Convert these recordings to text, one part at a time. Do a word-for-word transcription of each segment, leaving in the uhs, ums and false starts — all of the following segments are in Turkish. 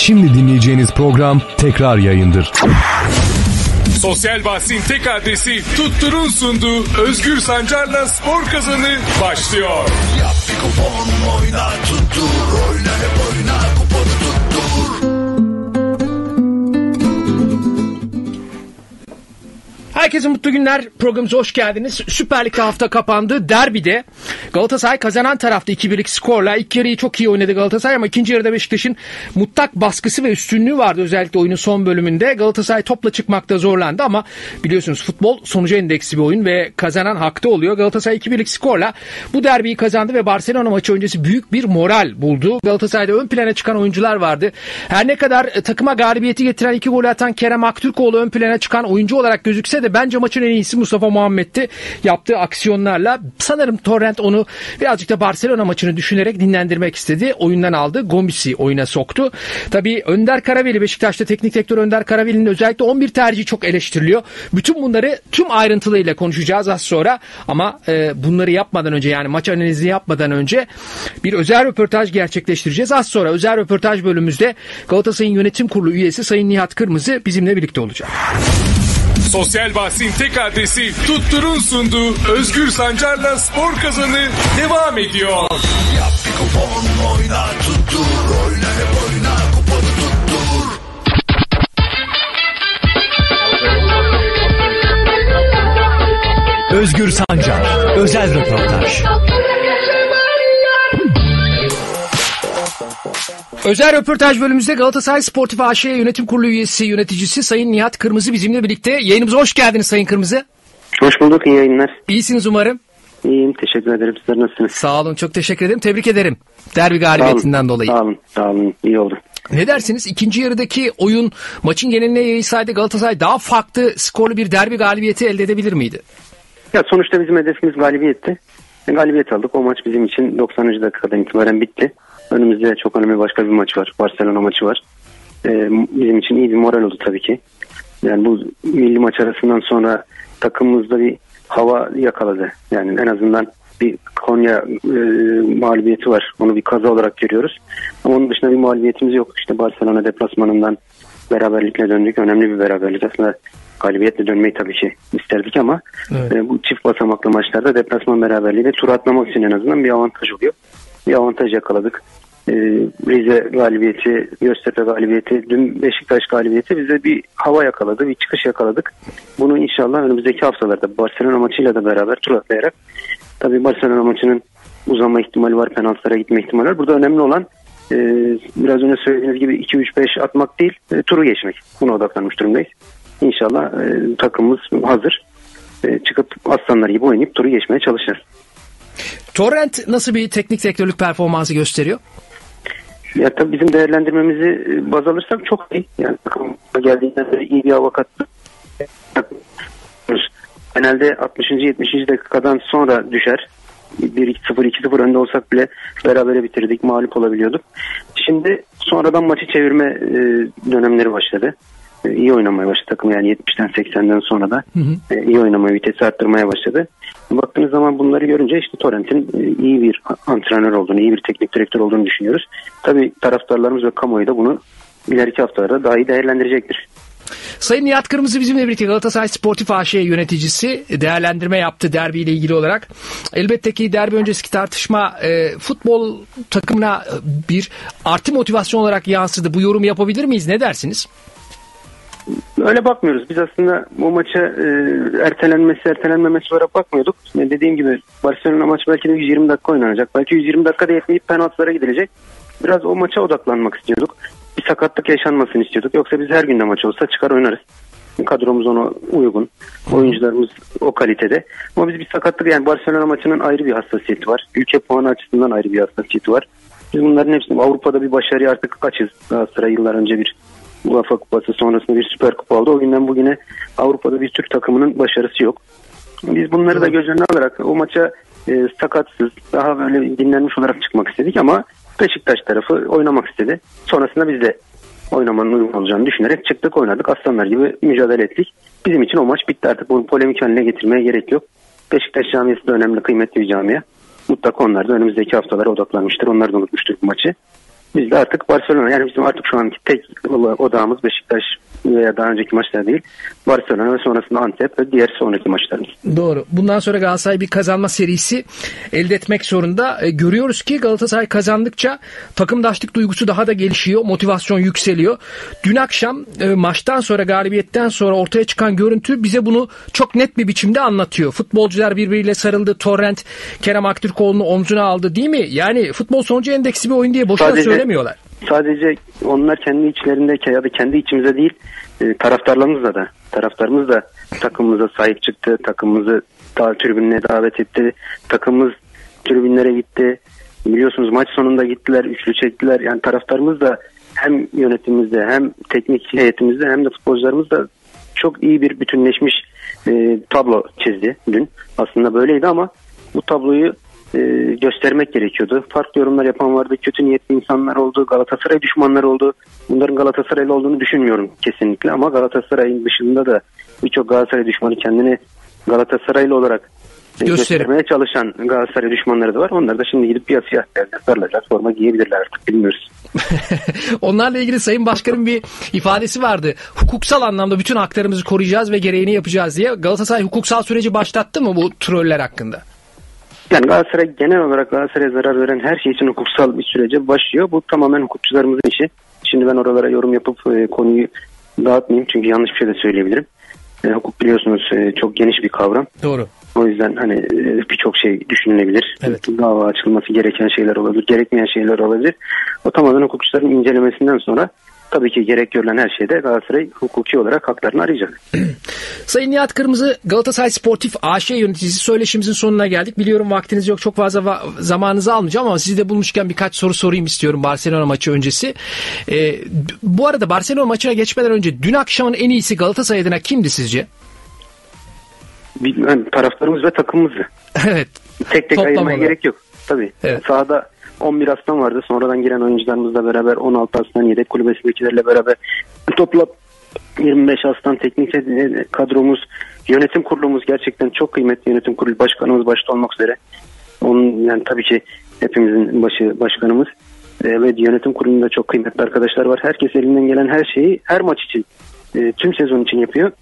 Şimdi dinleyeceğiniz program tekrar yayındır. Sosyal Bahsin tek adresi Tuttur'un sunduğu Özgür Sancar'la Spor Kazanı başlıyor. Yap bir kupon, oyna tuttur, oyna hep oyna, kuponu tuttur. Herkese mutlu günler. Programımıza hoş geldiniz. Süper Lig'de hafta kapandı. Derbide Galatasaray kazanan tarafta iki birlik skorla. İlk yarıyı çok iyi oynadı Galatasaray ama ikinci yarıda Beşiktaş'ın mutlak baskısı ve üstünlüğü vardı. Özellikle oyunun son bölümünde. Galatasaray topla çıkmakta zorlandı ama biliyorsunuz futbol sonuca endeksli bir oyun ve kazanan hakta oluyor. Galatasaray iki birlik skorla bu derbiyi kazandı ve Barcelona maçı öncesi büyük bir moral buldu. Galatasaray'da ön plana çıkan oyuncular vardı. Her ne kadar takıma galibiyeti getiren iki golü atan Kerem Aktürkoğlu ön plana çıkan oyuncu olarak gözükse de bence maçın en iyisi Mustafa Muhammed'ti. Yaptığı aksiyonlarla sanırım Torrent onu birazcık da Barcelona maçını düşünerek dinlendirmek istedi. Oyundan aldı. Gomis'i oyuna soktu. Tabii Önder Karaveli, Beşiktaş'ta teknik direktör Önder Karaveli'nin özellikle on bir tercihi çok eleştiriliyor. Bütün bunları tüm ayrıntılıyla konuşacağız az sonra. Ama e, bunları yapmadan önce, yani maç analizini yapmadan önce bir özel röportaj gerçekleştireceğiz. Az sonra özel röportaj bölümümüzde Galatasaray'ın yönetim kurulu üyesi Sayın Nihat Kırmızı bizimle birlikte olacak. Sosyal Bahsin tek adresi Tuttur'un sunduğu Özgür Sancar'la Spor Kazanı devam ediyor. Yap bir kupon, oyna tuttur, oyna hep oyna, kuponu tuttur. Özgür Sancar, özel röportaj. Özel röportaj bölümümüzde Galatasaray Sportif A Ş Yönetim Kurulu üyesi, yöneticisi Sayın Nihat Kırmızı bizimle birlikte. Yayınımıza hoş geldiniz Sayın Kırmızı. Hoş bulduk, iyi yayınlar. İyisiniz umarım. İyiyim, teşekkür ederim. Sizler nasılsınız? Sağ olun, çok teşekkür ederim. Tebrik ederim derbi galibiyetinden dolayı. Sağ olun, sağ olun. İyi oldu. Ne dersiniz? İkinci yarıdaki oyun maçın geneline yayılsaydı Galatasaray daha farklı skorlu bir derbi galibiyeti elde edebilir miydi? Ya sonuçta bizim hedefimiz galibiyetti. Galibiyet aldık. O maç bizim için doksanıncı dakikadan itibaren bitti. Önümüzde çok önemli başka bir maç var. Barcelona maçı var. Ee, bizim için iyi bir moral oldu tabii ki. Yani bu milli maç arasından sonra takımımızda bir hava yakaladı. Yani en azından bir Konya e, mağlubiyeti var. Onu bir kaza olarak görüyoruz. Ama onun dışında bir mağlubiyetimiz yok. İşte Barcelona deplasmanından beraberlikle döndük. Önemli bir beraberlik. Aslında galibiyetle dönmeyi tabii ki isterdik ama evet. e, bu çift basamaklı maçlarda deplasman beraberliği de tur atlamak için en azından bir avantaj oluyor. Bir avantaj yakaladık. Ee, Rize galibiyeti, Göztepe galibiyeti, dün Beşiktaş galibiyeti bize bir hava yakaladı, bir çıkış yakaladık. Bunu inşallah önümüzdeki haftalarda Barcelona maçıyla da beraber tur atlayarak, tabii Barcelona maçının uzanma ihtimali var, penaltılara gitme ihtimali var. Burada önemli olan e, biraz önce söylediğiniz gibi iki üç beş atmak değil, e, turu geçmek. Buna odaklanmış durumdayız. İnşallah e, takımımız hazır. E, çıkıp aslanlar gibi oynayıp turu geçmeye çalışacağız. Torrent nasıl bir teknik direktörlük performansı gösteriyor? Ya tabii bizim değerlendirmemizi baz alırsak çok iyi. Yani takım geldiğinden beri iyi bir hava kattı. Genelde altmışıncı yetmişinci dakikadan sonra düşer. bir iki sıfır iki sıfır önde olsak bile berabere bitirdik, mağlup olabiliyorduk. Şimdi sonradan maçı çevirme dönemleri başladı. İyi oynamaya başladı takım, yani yetmişten seksenden sonra da hı hı. iyi oynamaya, vitesi arttırmaya başladı. Baktığınız zaman bunları görünce işte Torrent'in iyi bir antrenör olduğunu, iyi bir teknik direktör olduğunu düşünüyoruz. Tabii taraftarlarımız ve kamuoyu da bunu ileriki haftalarda daha iyi değerlendirecektir. Sayın Nihat Kırmızı bizimle birlikte, Galatasaray Sportif A Ş yöneticisi, değerlendirme yaptı derbiyle ilgili olarak. Elbette ki derbi öncesi tartışma e, futbol takımına bir artı motivasyon olarak yansıdı. Bu yorumu yapabilir miyiz? Ne dersiniz? Öyle bakmıyoruz. Biz aslında bu maça e, ertelenmesi, ertelenmemesi olarak bakmıyorduk. Yani dediğim gibi Barcelona maç belki de yüz yirmi dakika oynanacak. Belki yüz yirmi dakikada yetmeyip penaltılara gidilecek. Biraz o maça odaklanmak istiyorduk. Bir sakatlık yaşanmasını istiyorduk. Yoksa biz her günde maç olsa çıkar oynarız. Kadromuz ona uygun. Oyuncularımız o kalitede. Ama biz bir sakatlık, yani Barcelona maçının ayrı bir hassasiyeti var. Ülke puanı açısından ayrı bir hassasiyeti var. Biz bunların hepsini, Avrupa'da bir başarıya artık açız. Galatasaray yıllar önce bir UEFA Kupası, sonrasında bir Süper Kupa aldı. O günden bugüne Avrupa'da bir Türk takımının başarısı yok. Biz bunları da göz önüne alarak o maça e, sakatsız, daha böyle dinlenmiş olarak çıkmak istedik ama Beşiktaş tarafı oynamak istedi. Sonrasında biz de oynamanın uygun olacağını düşünerek çıktık, oynadık. Aslanlar gibi mücadele ettik. Bizim için o maç bitti, artık bunu polemik haline getirmeye gerek yok. Beşiktaş camiası da önemli, kıymetli bir camia. Mutlaka onlar da önümüzdeki haftalara odaklanmıştır. Onlar da unutmuştur bu maçı. Biz de artık Barcelona, yani bizim artık şu anki tek odağımız Beşiktaş veya daha önceki maçlar değil. Barcelona ve sonrasında Antep ve diğer sonraki maçlarımız. Doğru. Bundan sonra Galatasaray bir kazanma serisi elde etmek zorunda. E, görüyoruz ki Galatasaray kazandıkça takımdaşlık duygusu daha da gelişiyor. Motivasyon yükseliyor. Dün akşam e, maçtan sonra, galibiyetten sonra ortaya çıkan görüntü bize bunu çok net bir biçimde anlatıyor. Futbolcular birbiriyle sarıldı. Torrent Kerem Aktürkoğlu'nu omzuna aldı, değil mi? Yani futbol sonucu endeksi bir oyun diye boşuna Sadece... söylemiyorlar. Sadece onlar kendi içlerinde ya da kendi içimize değil, e, taraftarlarımızla da taraftarımız da takımımıza sahip çıktı, takımımızı daha tribününe davet etti, takımımız tribünlere gitti, biliyorsunuz maç sonunda gittiler, üçlü çektiler. Yani taraftarımız da hem yönetimimizde hem teknik heyetimizde hem de futbolcularımız da çok iyi bir bütünleşmiş e, tablo çizdi dün. Aslında böyleydi ama bu tabloyu e, göstermek gerekiyordu. Farklı yorumlar yapan vardı, kötü niyetli insanlar oldu, Galatasaray düşmanları oldu. Bunların Galatasaraylı olduğunu düşünmüyorum kesinlikle ama Galatasaray'ın dışında da birçok Galatasaray düşmanı kendini Galatasaraylı olarak e, göstermeye çalışan Galatasaray düşmanları da var. Onlar da şimdi gidip bir siyah sarılacak, forma giyebilirler artık, bilmiyoruz. Onlarla ilgili Sayın Başkan'ın bir ifadesi vardı. Hukuksal anlamda bütün haklarımızı koruyacağız ve gereğini yapacağız diye. Galatasaray hukuksal süreci başlattı mı bu troller hakkında? Yani Galatasaray genel olarak Galatasaray'a zarar veren her şey için hukuksal bir sürece başlıyor. Bu tamamen hukukçularımızın işi. Şimdi ben oralara yorum yapıp e, konuyu dağıtmayayım çünkü yanlış bir şey de söyleyebilirim. E, hukuk biliyorsunuz e, çok geniş bir kavram. Doğru. O yüzden hani e, birçok şey düşünülebilir. Evet. Dava açılması gereken şeyler olabilir, gerekmeyen şeyler olabilir. O tamamen hukukçuların incelemesinden sonra tabii ki gerek görülen her şeyde Galatasaray hukuki olarak haklarını arayacak. Sayın Nihat Kırmızı, Galatasaray Sportif A Ş yöneticisi, söyleşimizin sonuna geldik. Biliyorum vaktiniz yok, çok fazla va- zamanınızı almayacağım ama sizi de bulmuşken birkaç soru sorayım istiyorum Barcelona maçı öncesi. Ee, bu arada Barcelona maçına geçmeden önce dün akşamın en iyisi Galatasaray adına kimdi sizce? Yani taraftarımız ve takımımızı. Evet. Tek tek ayırmaya gerek yok. Tabii. Evet. Sahada on bir aslan vardı. Sonradan giren oyuncularımızla beraber on altı aslan, yedek kulübesindekilerle beraber toplam yirmi beş aslan, teknik kadromuz, yönetim kurulumuz gerçekten çok kıymetli, yönetim kurulu başkanımız başta olmak üzere. Onun yani tabii ki hepimizin başı başkanımız e, ve yönetim kurulunda çok kıymetli arkadaşlar var. Herkes elinden gelen her şeyi her maç için, e, tüm sezon için yapıyor.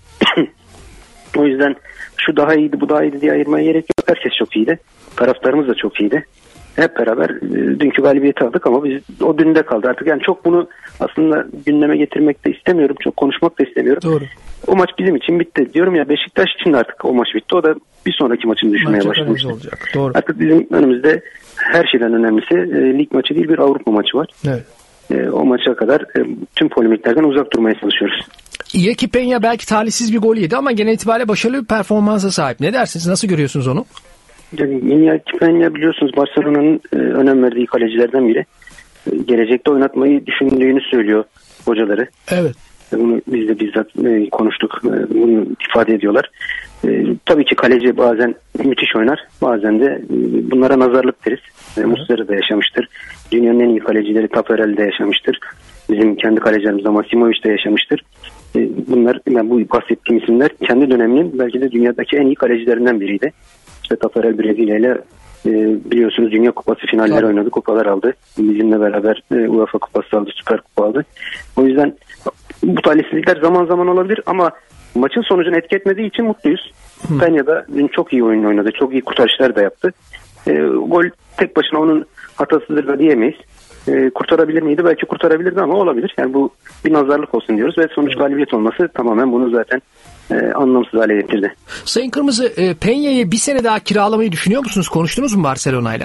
O yüzden şu daha iyiydi, bu daha iyiydi diye ayırmaya gerek yok. Herkes çok iyiydi. Taraftarımız da çok iyiydi. Hep beraber e, dünkü galibiyeti aldık ama biz o dünde kaldı artık. Yani çok bunu aslında gündeme getirmek de istemiyorum. Çok konuşmak da istemiyorum. Doğru. O maç bizim için bitti. Diyorum ya, Beşiktaş için de artık o maç bitti. O da bir sonraki maçını düşünmeye başlamış. Artık bizim önümüzde her şeyden önemlisi e, lig maçı değil, bir Avrupa maçı var. Evet. E, o maça kadar e, tüm polemiklerden uzak durmaya çalışıyoruz. Iñaki Peña belki talihsiz bir gol yedi ama genel itibariyle başarılı bir performansa sahip. Ne dersiniz? Nasıl görüyorsunuz onu? Yani Iñaki Peña biliyorsunuz Barcelona'nın e, önem verdiği kalecilerden biri. E, gelecekte oynatmayı düşündüğünü söylüyor hocaları. Evet. E, bunu biz de bizzat e, konuştuk. E, bunu ifade ediyorlar. E, tabii ki kaleci bazen müthiş oynar. Bazen de e, bunlara nazarlık deriz. E, Muslera da yaşamıştır. Dünyanın en iyi kalecileri Tafarel de yaşamıştır. Bizim kendi kalecilerimiz Masimovic de yaşamıştır. E, bunlar, yani bu bahsettiğim isimler kendi döneminin belki de dünyadaki en iyi kalecilerinden biriydi. İşte Tafarel Brezilya ile e, biliyorsunuz Dünya Kupası finalleri oynadı, kupalar aldı. Bizimle beraber e, UEFA Kupası aldı, Süper Kupa aldı. O yüzden bu talihsizlikler zaman zaman olabilir ama maçın sonucunu etki etmediği için mutluyuz. Peña da dün çok iyi oyun oynadı, çok iyi kurtarışlar da yaptı. E, gol tek başına onun hatasıdır da diyemeyiz. E, kurtarabilir miydi? Belki kurtarabilirdi ama olabilir. Yani bu bir nazarlık olsun diyoruz ve sonuç galibiyet olması tamamen bunu zaten e, anlamsız hale getirdi. Sayın Kırmızı, e, Peña'yı bir sene daha kiralamayı düşünüyor musunuz? Konuştunuz mu Barcelona'yla?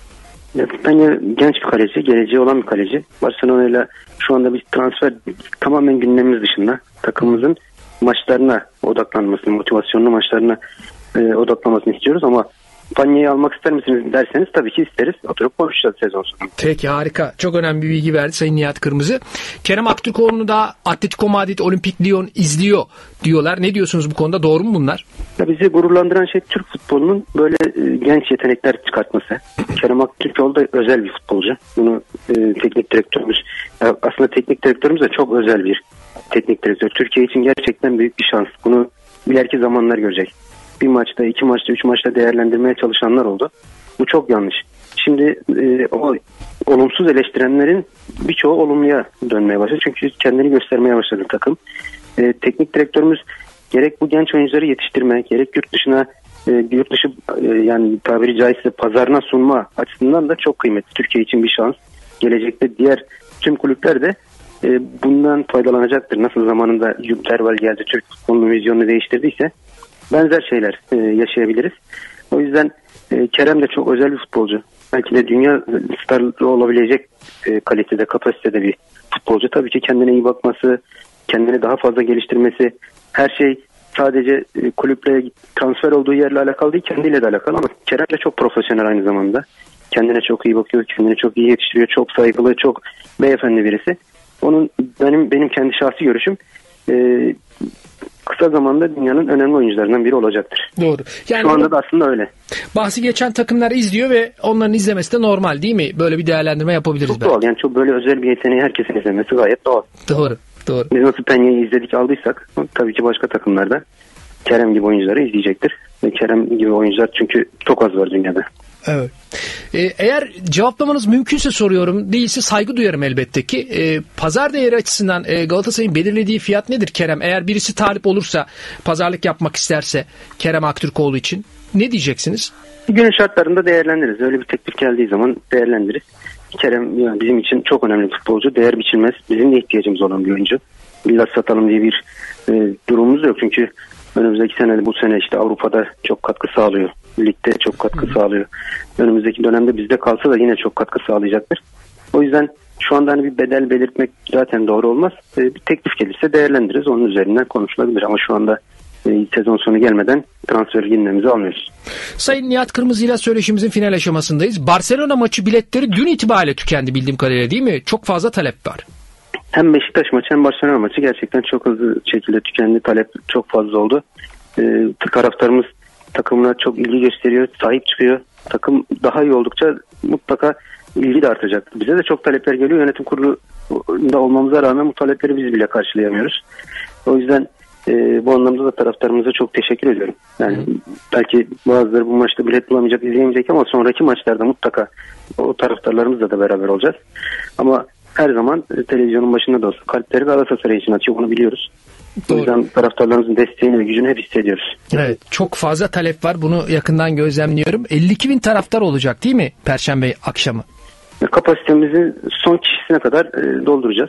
Peña genç bir kaleci, geleceği olan bir kaleci. Barcelona'yla şu anda bir transfer tamamen gündemimiz dışında. Takımımızın maçlarına odaklanmasını, motivasyonlu maçlarına e, odaklanmasını istiyoruz ama Peña'yı almak ister misiniz derseniz tabii ki isteriz. Oturup konuşacağız sezon sonu. Peki, harika. Çok önemli bir bilgi verdi Sayın Nihat Kırmızı. Kerem Aktürkoğlu'nu da Atletico Madrid, Olimpik Lyon izliyor diyorlar. Ne diyorsunuz bu konuda? Doğru mu bunlar? Ya bizi gururlandıran şey Türk futbolunun böyle e, genç yetenekler çıkartması. Kerem Aktürkoğlu da özel bir futbolcu. Bunu e, teknik direktörümüz, ya aslında teknik direktörümüz de çok özel bir teknik direktör. Türkiye için gerçekten büyük bir şans. Bunu ileriki zamanlar görecek. Bir maçta, iki maçta, üç maçta değerlendirmeye çalışanlar oldu. Bu çok yanlış. şimdi e, o olumsuz eleştirenlerin birçoğu olumluya dönmeye başladı. Çünkü kendini göstermeye başladı takım. E, teknik direktörümüz gerek bu genç oyuncuları yetiştirme, gerek yurt dışına e, yurt dışı e, yani tabiri caizse pazarına sunma açısından da çok kıymetli. Türkiye için bir şans. Gelecekte diğer tüm kulüpler de e, bundan faydalanacaktır. Nasıl zamanında Jupp Derwall geldi, Türk futbolunun vizyonunu değiştirdiyse benzer şeyler e, yaşayabiliriz. O yüzden e, Kerem de çok özel bir futbolcu. Belki de dünya starı olabilecek e, kalitede, kapasitede bir futbolcu. Tabii ki kendine iyi bakması, kendini daha fazla geliştirmesi, her şey sadece e, kulüple transfer olduğu yerle alakalı değil, kendiyle de alakalı. Ama Kerem de çok profesyonel aynı zamanda. Kendine çok iyi bakıyor, kendini çok iyi yetiştiriyor, çok saygılı, çok beyefendi birisi. Onun benim benim kendi şahsi görüşüm e, kısa zamanda dünyanın önemli oyuncularından biri olacaktır. Doğru. Yani şu anda da aslında öyle. Bahsi geçen takımlar izliyor ve onların izlemesi de normal değil mi? Böyle bir değerlendirme yapabiliriz. Çok belki. Doğal. Yani çok böyle özel bir yeteneği herkesin izlemesi gayet doğal. Doğru. Doğru. Biz nasıl Peña'yı izledik aldıysak tabii ki başka takımlarda Kerem gibi oyuncuları izleyecektir. Ve Kerem gibi oyuncular çünkü çok az var dünyada. Evet. Ee, eğer cevaplamanız mümkünse soruyorum, değilse saygı duyarım elbette ki. Ee, pazar değeri açısından e, Galatasaray'ın belirlediği fiyat nedir Kerem? Eğer birisi talip olursa, pazarlık yapmak isterse Kerem Aktürkoğlu için ne diyeceksiniz? Günün şartlarında değerlendiririz. Öyle bir teklif geldiği zaman değerlendiririz. Kerem yani bizim için çok önemli bir futbolcu. Değer biçilmez. Bizim de ihtiyacımız olan bir oyuncu. İlla satalım diye bir e, durumumuz yok. Çünkü önümüzdeki sene, bu sene işte Avrupa'da çok katkı sağlıyor. Ligde çok katkı Hı. sağlıyor. Önümüzdeki dönemde bizde kalsa da yine çok katkı sağlayacaktır. O yüzden şu anda hani bir bedel belirtmek zaten doğru olmaz. E, bir teklif gelirse değerlendiririz. Onun üzerinden konuşulabilir ama şu anda e, sezon sonu gelmeden transfer gündemimizi almıyoruz. Sayın Nihat Kırmızı ile söyleşimizin final aşamasındayız. Barcelona maçı biletleri dün itibariyle tükendi bildiğim kadarıyla, değil mi? Çok fazla talep var. Hem Beşiktaş maçı hem Barcelona maçı gerçekten çok hızlı şekilde tükendi. Talep çok fazla oldu. E, taraftarımız takımına çok ilgi gösteriyor, sahip çıkıyor. Takım daha iyi oldukça mutlaka ilgi de artacak. Bize de çok talepler geliyor. Yönetim kurulunda olmamıza rağmen bu talepleri biz bile karşılayamıyoruz. O yüzden e, bu anlamda da taraftarımıza çok teşekkür ediyorum. Yani Hı. belki bazıları bu maçta bilet bulamayacak, izleyemeyecek ama sonraki maçlarda mutlaka o taraftarlarımızla da beraber olacağız. Ama her zaman e, televizyonun başında da olsa kalpleri Galatasaray için açıyor. Bunu biliyoruz. Doğru. O yüzden taraftarlarımızın desteğini ve gücünü hep hissediyoruz. Evet, çok fazla talep var. Bunu yakından gözlemliyorum. elli iki bin taraftar olacak değil mi Perşembe akşamı? Kapasitemizi son kişisine kadar e, dolduracağız.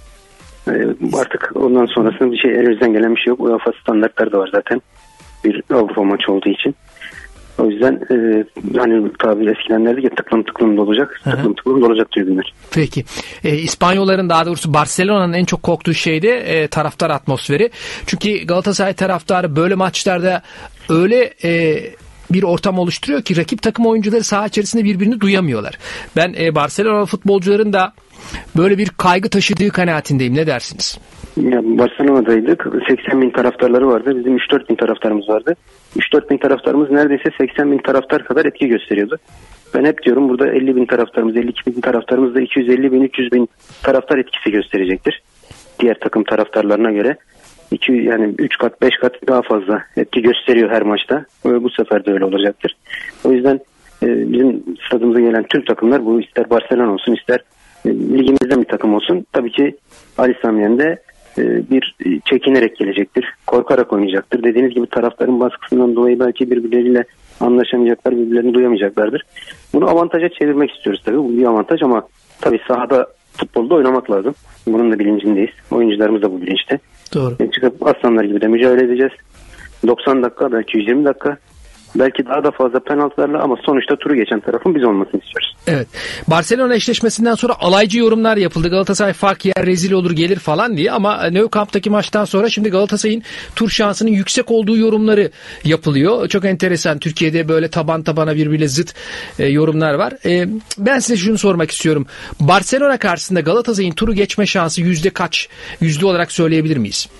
E, artık ondan sonrasında bir şey elimizden gelen bir şey yok. UEFA standartları da var zaten. Bir Avrupa maçı olduğu için. O yüzden e, hani tabi eskiden derdik ya tıklım tıklım dolacak. Hı hı. Tıklım tıklım dolacak tribünler. Peki. E, İspanyolların, daha doğrusu Barcelona'nın en çok korktuğu şey de e, taraftar atmosferi. Çünkü Galatasaray taraftarı böyle maçlarda öyle e, bir ortam oluşturuyor ki rakip takım oyuncuları saha içerisinde birbirini duyamıyorlar. Ben e, Barcelona futbolcuların da böyle bir kaygı taşıdığı kanaatindeyim. Ne dersiniz? Ya Barcelona'daydık. seksen bin taraftarları vardı. Bizim üç dört bin taraftarımız vardı. üç dört bin taraftarımız neredeyse seksen bin taraftar kadar etki gösteriyordu. Ben hep diyorum burada elli bin taraftarımız, elli iki bin taraftarımız da iki yüz elli bin, üç yüz bin taraftar etkisi gösterecektir. Diğer takım taraftarlarına göre. iki, yani üç kat beş kat daha fazla etki gösteriyor her maçta. Bu sefer de öyle olacaktır. O yüzden e, bizim stadımıza gelen tüm takımlar, bu ister Barcelona olsun ister e, ligimizden bir takım olsun, tabii ki Ali Sami Yen'de e, bir e, çekinerek gelecektir. Korkarak oynayacaktır. Dediğiniz gibi taraftarın baskısından dolayı belki birbirleriyle anlaşamayacaklar, birbirlerini duyamayacaklardır. Bunu avantaja çevirmek istiyoruz tabii. Bu bir avantaj ama tabii sahada, futbolda oynamak lazım. Bunun da bilincindeyiz. Oyuncularımız da bu bilinçte. Doğru. E, çıkıp aslanlar gibi de mücadele edeceğiz. doksan dakika, belki yüz yirmi dakika. Belki daha da fazla penaltılarla ama sonuçta turu geçen tarafın biz olmasını istiyoruz. Evet. Barcelona eşleşmesinden sonra alaycı yorumlar yapıldı. Galatasaray fark yer, rezil olur, gelir falan diye ama Nou Camp'taki maçtan sonra şimdi Galatasaray'ın tur şansının yüksek olduğu yorumları yapılıyor. Çok enteresan. Türkiye'de böyle taban tabana birbiriyle zıt e, yorumlar var. E, ben size şunu sormak istiyorum. Barcelona karşısında Galatasaray'ın turu geçme şansı yüzde kaç? Yüzde olarak söyleyebilir miyiz?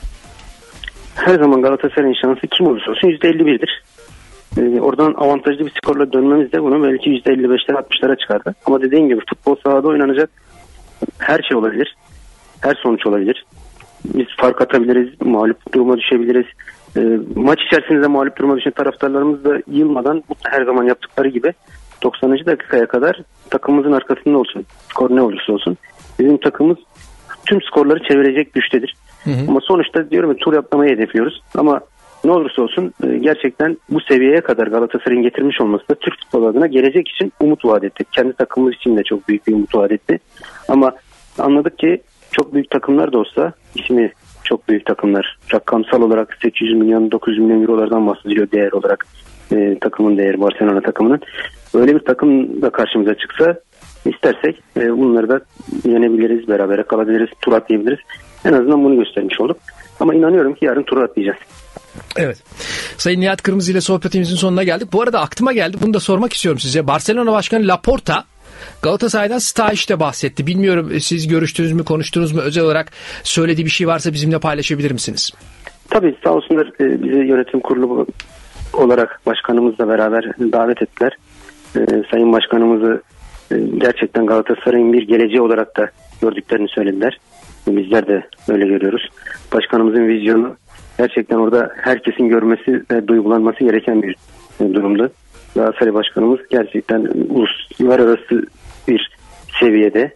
Her zaman Galatasaray'ın şansı kim olursa olsun yüzde elli birdir. Ee, oradan avantajlı bir skorla dönmemiz de bunu belki yüzde elli beşlere altmışlara çıkardı. Ama dediğim gibi futbol sahada oynanacak her şey olabilir. Her sonuç olabilir. Biz fark atabiliriz, mağlup duruma düşebiliriz. Ee, maç içerisinde mağlup duruma düşen taraftarlarımız da yılmadan her zaman yaptıkları gibi doksanıncı dakikaya kadar takımımızın arkasında olsun. Skor ne olursa olsun. Bizim takımımız tüm skorları çevirecek güçtedir. Hı hı. Ama sonuçta diyorum ya, tur atlamayı hedefliyoruz. Ama ne olursa olsun gerçekten bu seviyeye kadar Galatasaray'ın getirmiş olması da Türk futbolu adına gelecek için umut vaat etti. Kendi takımımız için de çok büyük bir umut vaat etti. Ama anladık ki çok büyük takımlar da olsa, ismi çok büyük takımlar, rakamsal olarak sekiz yüz milyon dokuz yüz milyon eurolardan bahsediliyor değer olarak, e, takımın değeri, Barcelona takımının. Öyle bir takım da karşımıza çıksa istersek e, bunları da yenebiliriz, berabere kalabiliriz, tur atlayabiliriz. En azından bunu göstermiş olduk. Ama inanıyorum ki yarın tur atlayacağız. Evet. Sayın Nihat Kırmızı ile sohbetimizin sonuna geldik. Bu arada aklıma geldi. Bunu da sormak istiyorum size. Barcelona Başkanı Laporta Galatasaray'dan stajda bahsetti. Bilmiyorum siz görüştünüz mü, konuştunuz mu? Özel olarak söylediği bir şey varsa bizimle paylaşabilir misiniz? Tabii, sağ olsunlar, bizi yönetim kurulu olarak başkanımızla beraber davet ettiler. Sayın Başkanımızı gerçekten Galatasaray'ın bir geleceği olarak da gördüklerini söylediler. Bizler de öyle görüyoruz. Başkanımızın vizyonu gerçekten orada herkesin görmesi ve duygulanması gereken bir durumdu. Galatasaray Başkanımız gerçekten uluslararası bir seviyede,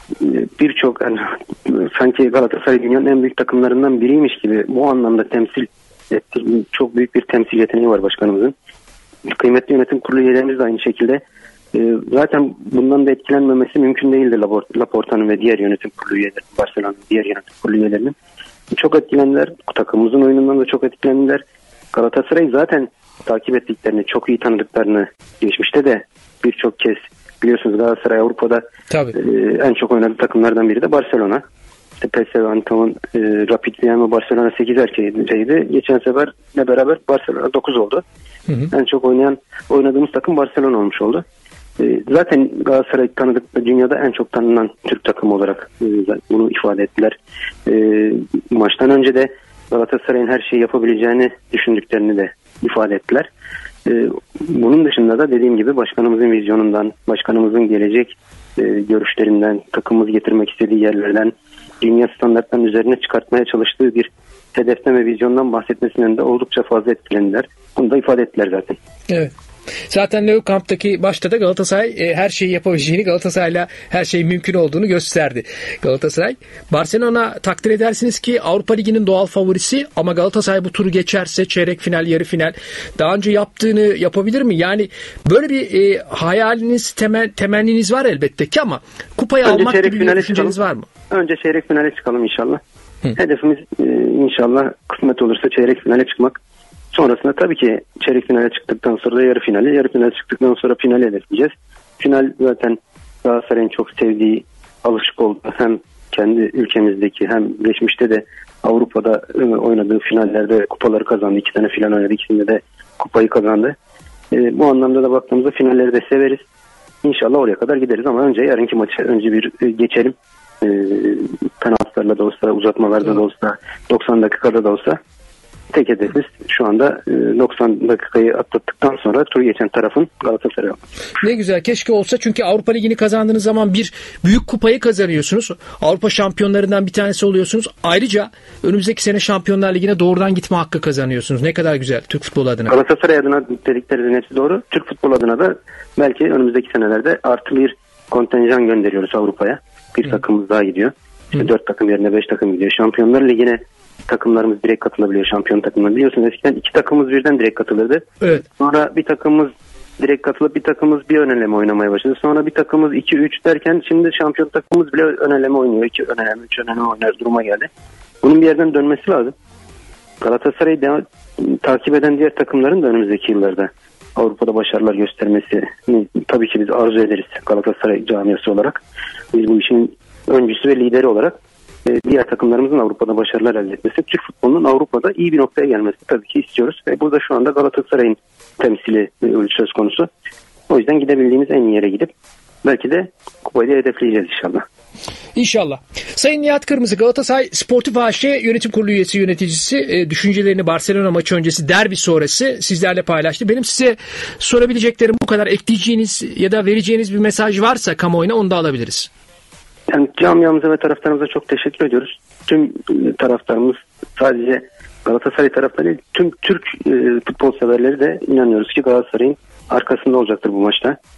birçok yani, sanki Galatasaray dünyanın en büyük takımlarından biriymiş gibi bu anlamda temsil etti. Çok büyük bir temsil yeteneği var başkanımızın. Kıymetli yönetim kurulu üyelerimiz de aynı şekilde. Zaten bundan da etkilenmemesi mümkün değildi Laporta'nın ve diğer yönetim kurulu üyeleri, Barcelona'nın diğer yönetim kurulu üyelerinin. Çok etkilendiler. Takımımızın oyunundan da çok etkilendiler. Galatasaray'ı zaten takip ettiklerini, çok iyi tanıdıklarını, geçmişte de birçok kez biliyorsunuz Galatasaray Avrupa'da e, en çok oynadığı takımlardan biri de Barcelona. İşte P S V Eindhoven, e, Rapid Wien, Barcelona sekiz erkeğiydi. Geçen seferle beraber Barcelona dokuz oldu. Hı hı. En çok oynayan oynadığımız takım Barcelona olmuş oldu. E, zaten Galatasaray tanıdık, dünyada en çok tanınan Türk takımı olarak e, bunu ifade ettiler. E, maçtan önce de Galatasaray'ın her şeyi yapabileceğini düşündüklerini de ifade ettiler. Ee, bunun dışında da dediğim gibi başkanımızın vizyonundan, başkanımızın gelecek e, görüşlerinden, takımımızı getirmek istediği yerlerden, dünya standartlarının üzerine çıkartmaya çalıştığı bir hedeften ve vizyondan bahsetmesinden de oldukça fazla etkilendiler. Bunu da ifade ettiler zaten. Evet. Zaten Nou Camp'taki başta da Galatasaray e, her şeyi yapabileceğini, Galatasaray'la her şeyin mümkün olduğunu gösterdi. Galatasaray, Barcelona takdir edersiniz ki Avrupa Ligi'nin doğal favorisi ama Galatasaray bu turu geçerse çeyrek final, yarı final daha önce yaptığını yapabilir mi? Yani böyle bir e, hayaliniz, temel, temenniniz var elbette ki ama kupayı önce almak gibi bir düşünceniz çıkalım. Var mı? Önce çeyrek finale çıkalım inşallah. Hı. Hedefimiz e, inşallah kısmet olursa çeyrek finale çıkmak. Sonrasında tabii ki çeyrek finale çıktıktan sonra da yarı finale, yarı finale çıktıktan sonra finale hedefleyeceğiz. Final zaten Galatasaray'ın çok sevdiği, alışık olduğu hem kendi ülkemizdeki hem geçmişte de Avrupa'da oynadığı finallerde kupaları kazandı. İki tane final oynadı, ikisinde de kupayı kazandı. E, bu anlamda da baktığımızda finalleri de severiz. İnşallah oraya kadar gideriz ama önce yarınki maçı önce bir e, geçelim. E, penaltılarla da olsa, uzatmalarda da olsa, doksan dakikada da olsa. Tek hedefimiz şu anda doksan dakikayı atlattıktan sonra turu geçen tarafın Galatasaray olması. Ne güzel, keşke olsa, çünkü Avrupa Ligi'ni kazandığınız zaman bir büyük kupayı kazanıyorsunuz. Avrupa şampiyonlarından bir tanesi oluyorsunuz. Ayrıca önümüzdeki sene Şampiyonlar Ligi'ne doğrudan gitme hakkı kazanıyorsunuz. Ne kadar güzel Türk futbolu adına. Galatasaray adına dediklerinin hepsi doğru. Türk futbolu adına da belki önümüzdeki senelerde artı bir kontenjan gönderiyoruz Avrupa'ya. Bir Hı. takımımız daha gidiyor. İşte dört takım yerine beş takım gidiyor. Şampiyonlar Ligi'ne takımlarımız direkt katılabiliyor, şampiyon takımlar. Biliyorsunuz eskiden iki takımımız birden direkt katılırdı. Evet. Sonra bir takımımız direkt katılıp bir takımımız bir ön eleme oynamaya başladı. Sonra bir takımımız iki üç derken şimdi şampiyon takımımız bile ön eleme oynuyor. iki ön eleme, üç ön eleme oynar duruma geldi. Bunun bir yerden dönmesi lazım. Galatasaray'ı devam, takip eden diğer takımların da önümüzdeki yıllarda Avrupa'da başarılar göstermesi tabii ki biz arzu ederiz Galatasaray camiası olarak. Biz bu işin öncüsü ve lideri olarak diğer takımlarımızın Avrupa'da başarılar elde etmesi, Türk futbolunun Avrupa'da iyi bir noktaya gelmesi tabii ki istiyoruz. Ve burada şu anda Galatasaray'ın temsili söz konusu. O yüzden gidebildiğimiz en iyi yere gidip belki de kupayı da hedefleyeceğiz inşallah. İnşallah. Sayın Nihat Kırmızı, Galatasaray Sportif A Ş Yönetim Kurulu üyesi, yöneticisi, e, düşüncelerini Barcelona maçı öncesi, derbi sonrası sizlerle paylaştı. Benim size sorabileceklerim bu kadar. Ekleyeceğiniz ya da vereceğiniz bir mesaj varsa kamuoyuna onu da alabiliriz. Yani camiamıza ve taraftarımıza çok teşekkür ediyoruz. Tüm taraftarımız, sadece Galatasaray taraftarı değil, tüm Türk e, futbol severleri de inanıyoruz ki Galatasaray'ın arkasında olacaktır bu maçta.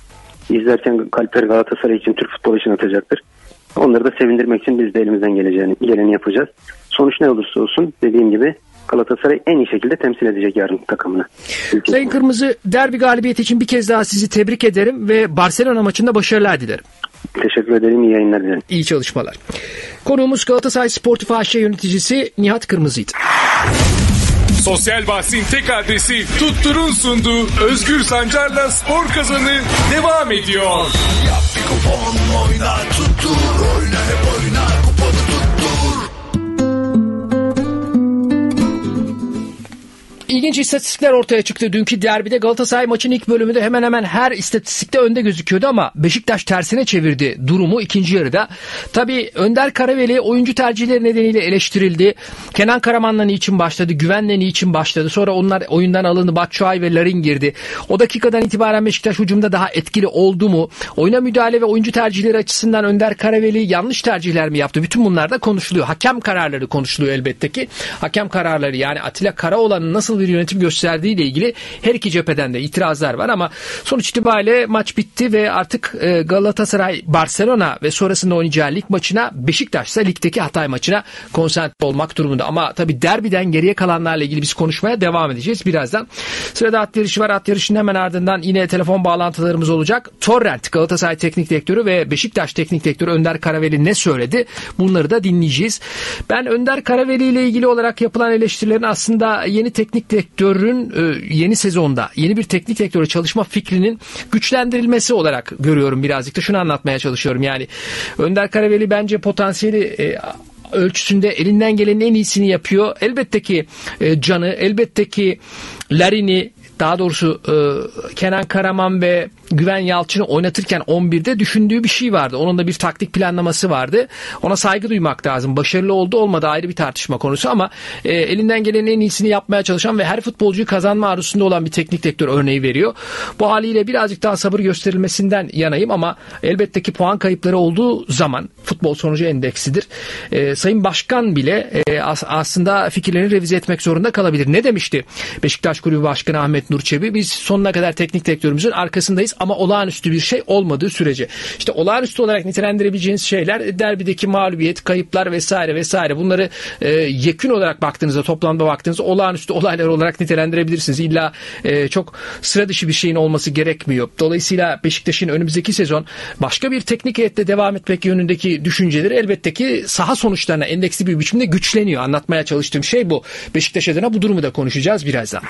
İzlerken kalpleri Galatasaray için, Türk futbolu için atacaktır. Onları da sevindirmek için biz de elimizden geleceğini, geleni yapacağız. Sonuç ne olursa olsun dediğim gibi Galatasaray en iyi şekilde temsil edecek yarın takımını. Ülkesi. Sayın Kırmızı, derbi galibiyeti için bir kez daha sizi tebrik ederim ve Barcelona maçında başarılar dilerim. Teşekkür ederim. İyi yayınlar dilerim. İyi çalışmalar. Konuğumuz Galatasaray Sportif A Ş yöneticisi Nihat Kırmızı'ydı. Sosyal bahsin tek adresi Tuttur'un sunduğu Özgür Sancar'la Spor Kazanı devam ediyor. Yap bir kupon, oyna tuttur, oyna hep oyna, kuponu tuttur. İlginç istatistikler ortaya çıktı. Dünkü derbide Galatasaray maçın ilk bölümünde hemen hemen her istatistikte önde gözüküyordu ama Beşiktaş tersine çevirdi durumu ikinci yarıda. Tabii Önder Karaveli oyuncu tercihleri nedeniyle eleştirildi. Kenan Karaman'la niçin başladı? Güven'le niçin başladı? Sonra onlar oyundan alındı. Batshuayi ve Larin girdi. O dakikadan itibaren Beşiktaş hücumda daha etkili oldu mu? Oyuna müdahale ve oyuncu tercihleri açısından Önder Karaveli yanlış tercihler mi yaptı? Bütün bunlar da konuşuluyor. Hakem kararları konuşuluyor elbette ki. Hakem kararları, yani Atilla Karaoğlan'ın nasıl bir yönetim gösterdiği ile ilgili her iki cepheden de itirazlar var ama sonuç itibariyle maç bitti ve artık Galatasaray Barcelona ve sonrasında oynayacağı lig maçına, Beşiktaş ise ligdeki Hatay maçına konsantre olmak durumunda. Ama tabii derbiden geriye kalanlarla ilgili biz konuşmaya devam edeceğiz birazdan. Sırada at yarışı var. At yarışının hemen ardından yine telefon bağlantılarımız olacak. Torrent Galatasaray Teknik Direktörü ve Beşiktaş Teknik Direktörü Önder Karaveli ne söyledi? Bunları da dinleyeceğiz. Ben Önder Karaveli ile ilgili olarak yapılan eleştirilerin aslında yeni teknik direktörün yeni sezonda yeni bir teknik direktöre çalışma fikrinin güçlendirilmesi olarak görüyorum birazcık da. Şunu anlatmaya çalışıyorum. Yani Önder Karaveli bence potansiyeli ölçüsünde elinden gelenin en iyisini yapıyor. Elbette ki Can'ı, elbette ki Larin'i, daha doğrusu Kenan Karaman ve Güven Yalçın'ı oynatırken on birde düşündüğü bir şey vardı. Onun da bir taktik planlaması vardı. Ona saygı duymak lazım. Başarılı oldu olmadı ayrı bir tartışma konusu ama e, elinden gelenin en iyisini yapmaya çalışan ve her futbolcuyu kazanma arzusunda olan bir teknik direktör örneği veriyor. Bu haliyle birazcık daha sabır gösterilmesinden yanayım ama elbette ki puan kayıpları olduğu zaman futbol sonucu endeksidir. E, Sayın Başkan bile e, as- aslında fikirlerini revize etmek zorunda kalabilir. Ne demişti Beşiktaş Kulübü Başkanı Ahmet Nur Çebi? Biz sonuna kadar teknik direktörümüzün arkasındayız ama olağanüstü bir şey olmadığı sürece. İşte olağanüstü olarak nitelendirebileceğiniz şeyler derbideki mağlubiyet, kayıplar vesaire vesaire. Bunları e, yekün olarak baktığınızda, toplamda baktığınızda olağanüstü olaylar olarak nitelendirebilirsiniz. İlla e, çok sıra dışı bir şeyin olması gerekmiyor. Dolayısıyla Beşiktaş'ın önümüzdeki sezon başka bir teknik heyette devam etmek yönündeki düşünceleri elbette ki saha sonuçlarına endeksli bir biçimde güçleniyor. Anlatmaya çalıştığım şey bu. Beşiktaş adına bu durumu da konuşacağız birazdan.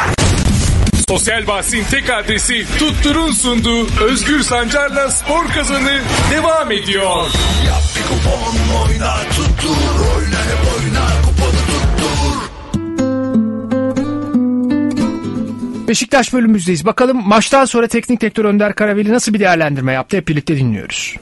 Sosyal bahsin tek adresi Tuttur'un sunduğu Özgür Sancar'la Spor Kazanı devam ediyor. Yap bir kupon, oyna tuttur, oyna hep oyna, kuponu tuttur. Beşiktaş bölümümüzdeyiz. Bakalım maçtan sonra teknik direktör Önder Karaveli nasıl bir değerlendirme yaptı? Hep birlikte dinliyoruz.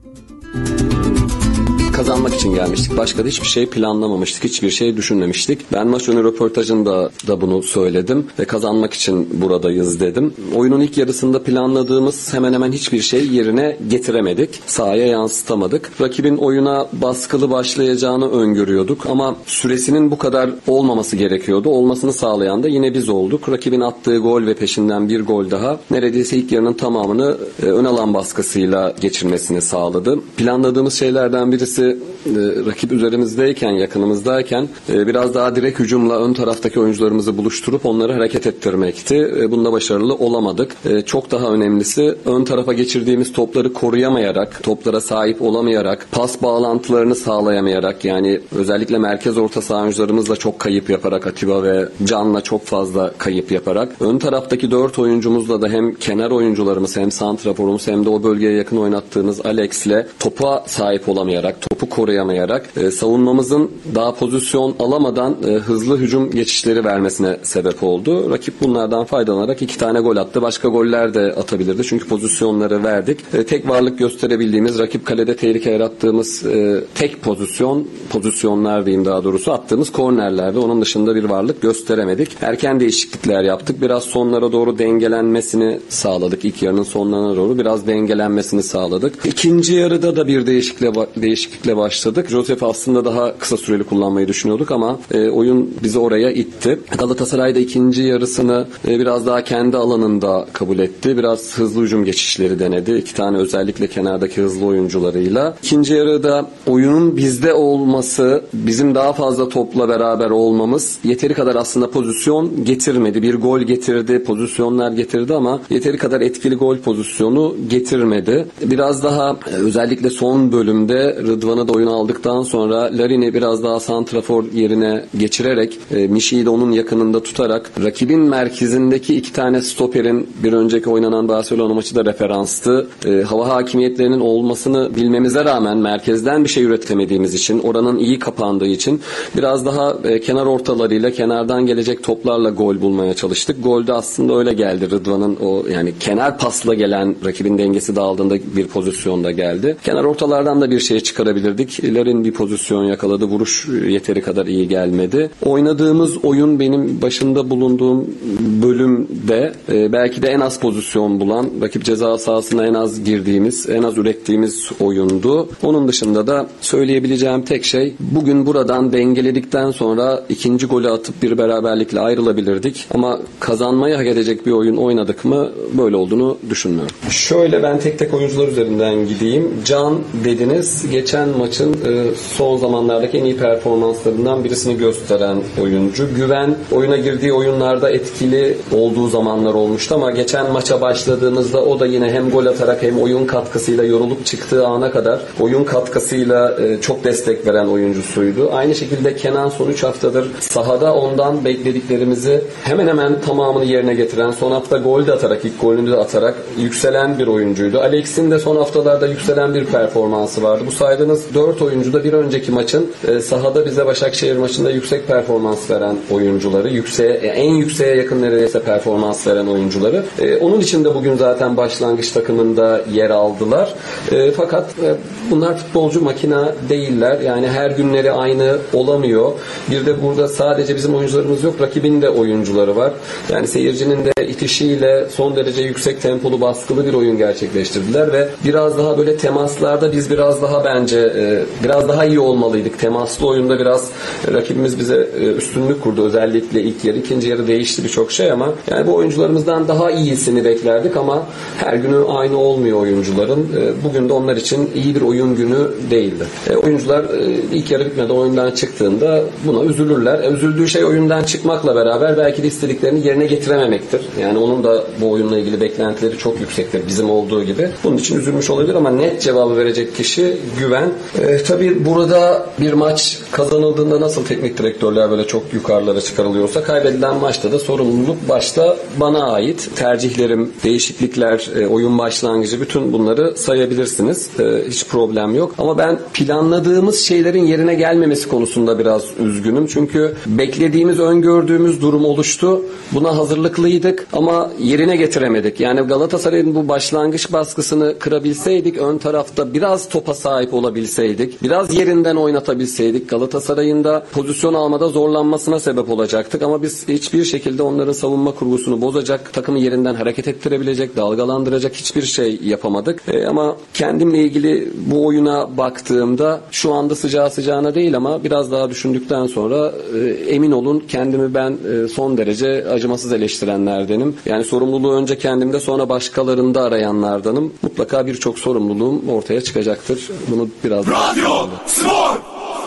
Kazanmak için gelmiştik. Başka da hiçbir şey planlamamıştık. Hiçbir şey düşünmemiştik. Ben maç önü röportajında da bunu söyledim ve kazanmak için buradayız dedim. Oyunun ilk yarısında planladığımız hemen hemen hiçbir şey yerine getiremedik. Sahaya yansıtamadık. Rakibin oyuna baskılı başlayacağını öngörüyorduk ama süresinin bu kadar olmaması gerekiyordu. Olmasını sağlayan da yine biz olduk. Rakibin attığı gol ve peşinden bir gol daha neredeyse ilk yarının tamamını ön alan baskısıyla geçirmesini sağladı. Planladığımız şeylerden birisi e, rakip üzerimizdeyken, yakınımızdayken e, biraz daha direkt hücumla ön taraftaki oyuncularımızı buluşturup onları hareket ettirmekti. E, bunda başarılı olamadık. E, çok daha önemlisi ön tarafa geçirdiğimiz topları koruyamayarak, toplara sahip olamayarak, pas bağlantılarını sağlayamayarak, yani özellikle merkez orta saha oyuncularımızla çok kayıp yaparak, Atiba ve Can'la çok fazla kayıp yaparak, ön taraftaki dört oyuncumuzla da hem kenar oyuncularımız hem santraforumuz hem de o bölgeye yakın oynattığımız Alex'le topa sahip olamayarak, topu koruyamayarak e, savunmamızın daha pozisyon alamadan e, hızlı hücum geçişleri vermesine sebep oldu. Rakip bunlardan faydalanarak iki tane gol attı. Başka goller de atabilirdi. Çünkü pozisyonları verdik. E, tek varlık gösterebildiğimiz, rakip kalede tehlike yarattığımız e, tek pozisyon, pozisyonlar diyeyim daha doğrusu, attığımız kornerlerde. Onun dışında bir varlık gösteremedik. Erken değişiklikler yaptık. Biraz sonlara doğru dengelenmesini sağladık. İlk yarının sonlarına doğru biraz dengelenmesini sağladık. İkinci yarıda da bir değişiklikle, değişiklikle başladık. başladık. Joseph aslında daha kısa süreli kullanmayı düşünüyorduk ama e, oyun bizi oraya itti. Galatasaray da ikinci yarısını e, biraz daha kendi alanında kabul etti. Biraz hızlı hücum geçişleri denedi. İki tane özellikle kenardaki hızlı oyuncularıyla. İkinci yarıda oyunun bizde olması, bizim daha fazla topla beraber olmamız yeteri kadar aslında pozisyon getirmedi. Bir gol getirdi, pozisyonlar getirdi ama yeteri kadar etkili gol pozisyonu getirmedi. Biraz daha özellikle son bölümde Rıdvan'ı da oyuna aldıktan sonra Larin'i biraz daha santrafor yerine geçirerek e, Mişi'yi de onun yakınında tutarak rakibin merkezindeki iki tane stoperin bir önceki oynanan Barcelona maçı da referanstı. E, hava hakimiyetlerinin olmasını bilmemize rağmen merkezden bir şey üretemediğimiz için, oranın iyi kapandığı için biraz daha e, kenar ortalarıyla, kenardan gelecek toplarla gol bulmaya çalıştık. Golde aslında öyle geldi. Rıdvan'ın o yani kenar pasla gelen, rakibin dengesi dağıldığında bir pozisyonda geldi. Kenar ortalardan da bir şey çıkarabilirdik. Larin bir pozisyon yakaladı. Vuruş yeteri kadar iyi gelmedi. Oynadığımız oyun benim başında bulunduğum bölümde e, belki de en az pozisyon bulan, rakip ceza sahasına en az girdiğimiz, en az ürettiğimiz oyundu. Onun dışında da söyleyebileceğim tek şey, bugün buradan dengeledikten sonra ikinci golü atıp bir beraberlikle ayrılabilirdik. Ama kazanmayı hak edecek bir oyun oynadık mı böyle olduğunu düşünmüyorum. Şöyle ben tek tek oyuncular üzerinden gideyim. Can dediniz. Geçen maçın e, son zamanlardaki en iyi performanslarından birisini gösteren oyuncu. Güven oyuna girdiği oyunlarda etkili olduğu zamanlar olmuştu ama geçen maça başladığımızda o da yine hem gol atarak hem oyun katkısıyla yorulup çıktığı ana kadar oyun katkısıyla e, çok destek veren oyuncusuydu. Aynı şekilde Kenan son üç haftadır sahada ondan beklediklerimizi hemen hemen tamamını yerine getiren, son hafta gol de atarak, ilk golünü de atarak yükselen bir oyuncuydu. Alex'in de son haftalarda yükselen bir performansı vardı. Bu saydığınız dört oyuncu da bir önceki maçın e, sahada bize Başakşehir maçında yüksek performans veren oyuncuları, yükseğe, en yükseğe yakın neredeyse performans veren oyuncuları. E, onun için de bugün zaten başlangıç takımında yer aldılar. E, fakat e, bunlar futbolcu makina değiller. Yani her günleri aynı olamıyor. Bir de burada sadece bizim oyuncularımız yok, rakibin de oyuncuları var. Yani seyircinin de itişiyle son derece yüksek tempolu, baskılı bir oyun gerçekleştirdiler ve biraz daha böyle temaslarda biz biraz daha bence e, biraz daha iyi olmalıydık. Temaslı oyunda biraz e, rakibimiz bize e, üstünlük kurdu. Özellikle ilk yarı, ikinci yarı değişti birçok şey ama yani bu oyuncularımızdan daha iyisini beklerdik ama her günü aynı olmuyor oyuncuların. E, bugün de onlar için iyi bir oyun günü değildi. E, oyuncular e, ilk yarı bitmeden oyundan çıktığında buna üzülürler. E, üzüldüğü şey oyundan çıkmakla beraber belki de istediklerini yerine getirememektir. Yani onun da bu oyunla ilgili beklentileri çok yüksektir bizim olduğu gibi. Bunun için üzülmüş olabilir ama net cevabı verecek kişi Güven. E, tabii burada bir maç kazanıldığında nasıl teknik direktörler böyle çok yukarılara çıkarılıyorsa, kaybedilen maçta da sorumluluk başta bana ait. Tercihlerim, değişiklikler, e, oyun başlangıcı, bütün bunları sayabilirsiniz. E, hiç problem yok. Ama ben planladığımız şeylerin yerine gelmemesi konusunda biraz üzgünüm. Çünkü beklediğimiz, öngördüğümüz durum oluştu. Buna hazırlıklıydık ama yerine getiremedik. Yani Galatasaray'ın bu başlangıç baskısını kırabilseydik, ön tarafta biraz topa sahip olabilseydik, biraz yerinden oynatabilseydik, Galatasaray'ın da pozisyon almada zorlanmasına sebep olacaktık ama biz hiçbir şekilde onların savunma kurgusunu bozacak, takımı yerinden hareket ettirebilecek, dalgalandıracak hiçbir şey yapamadık. E, ama kendimle ilgili bu oyuna baktığımda şu anda sıcağı sıcağına değil ama biraz daha düşündükten sonra e, emin olun kendimi ben e, son derece acımasız eleştirenlerdenim. Yani sorumluluğu önce kendimde, sonra başkalarında arayanlardanım. Mutlaka birçok sorumluluğum ortaya çıkacaktır. Bunu biraz Radyo Spor.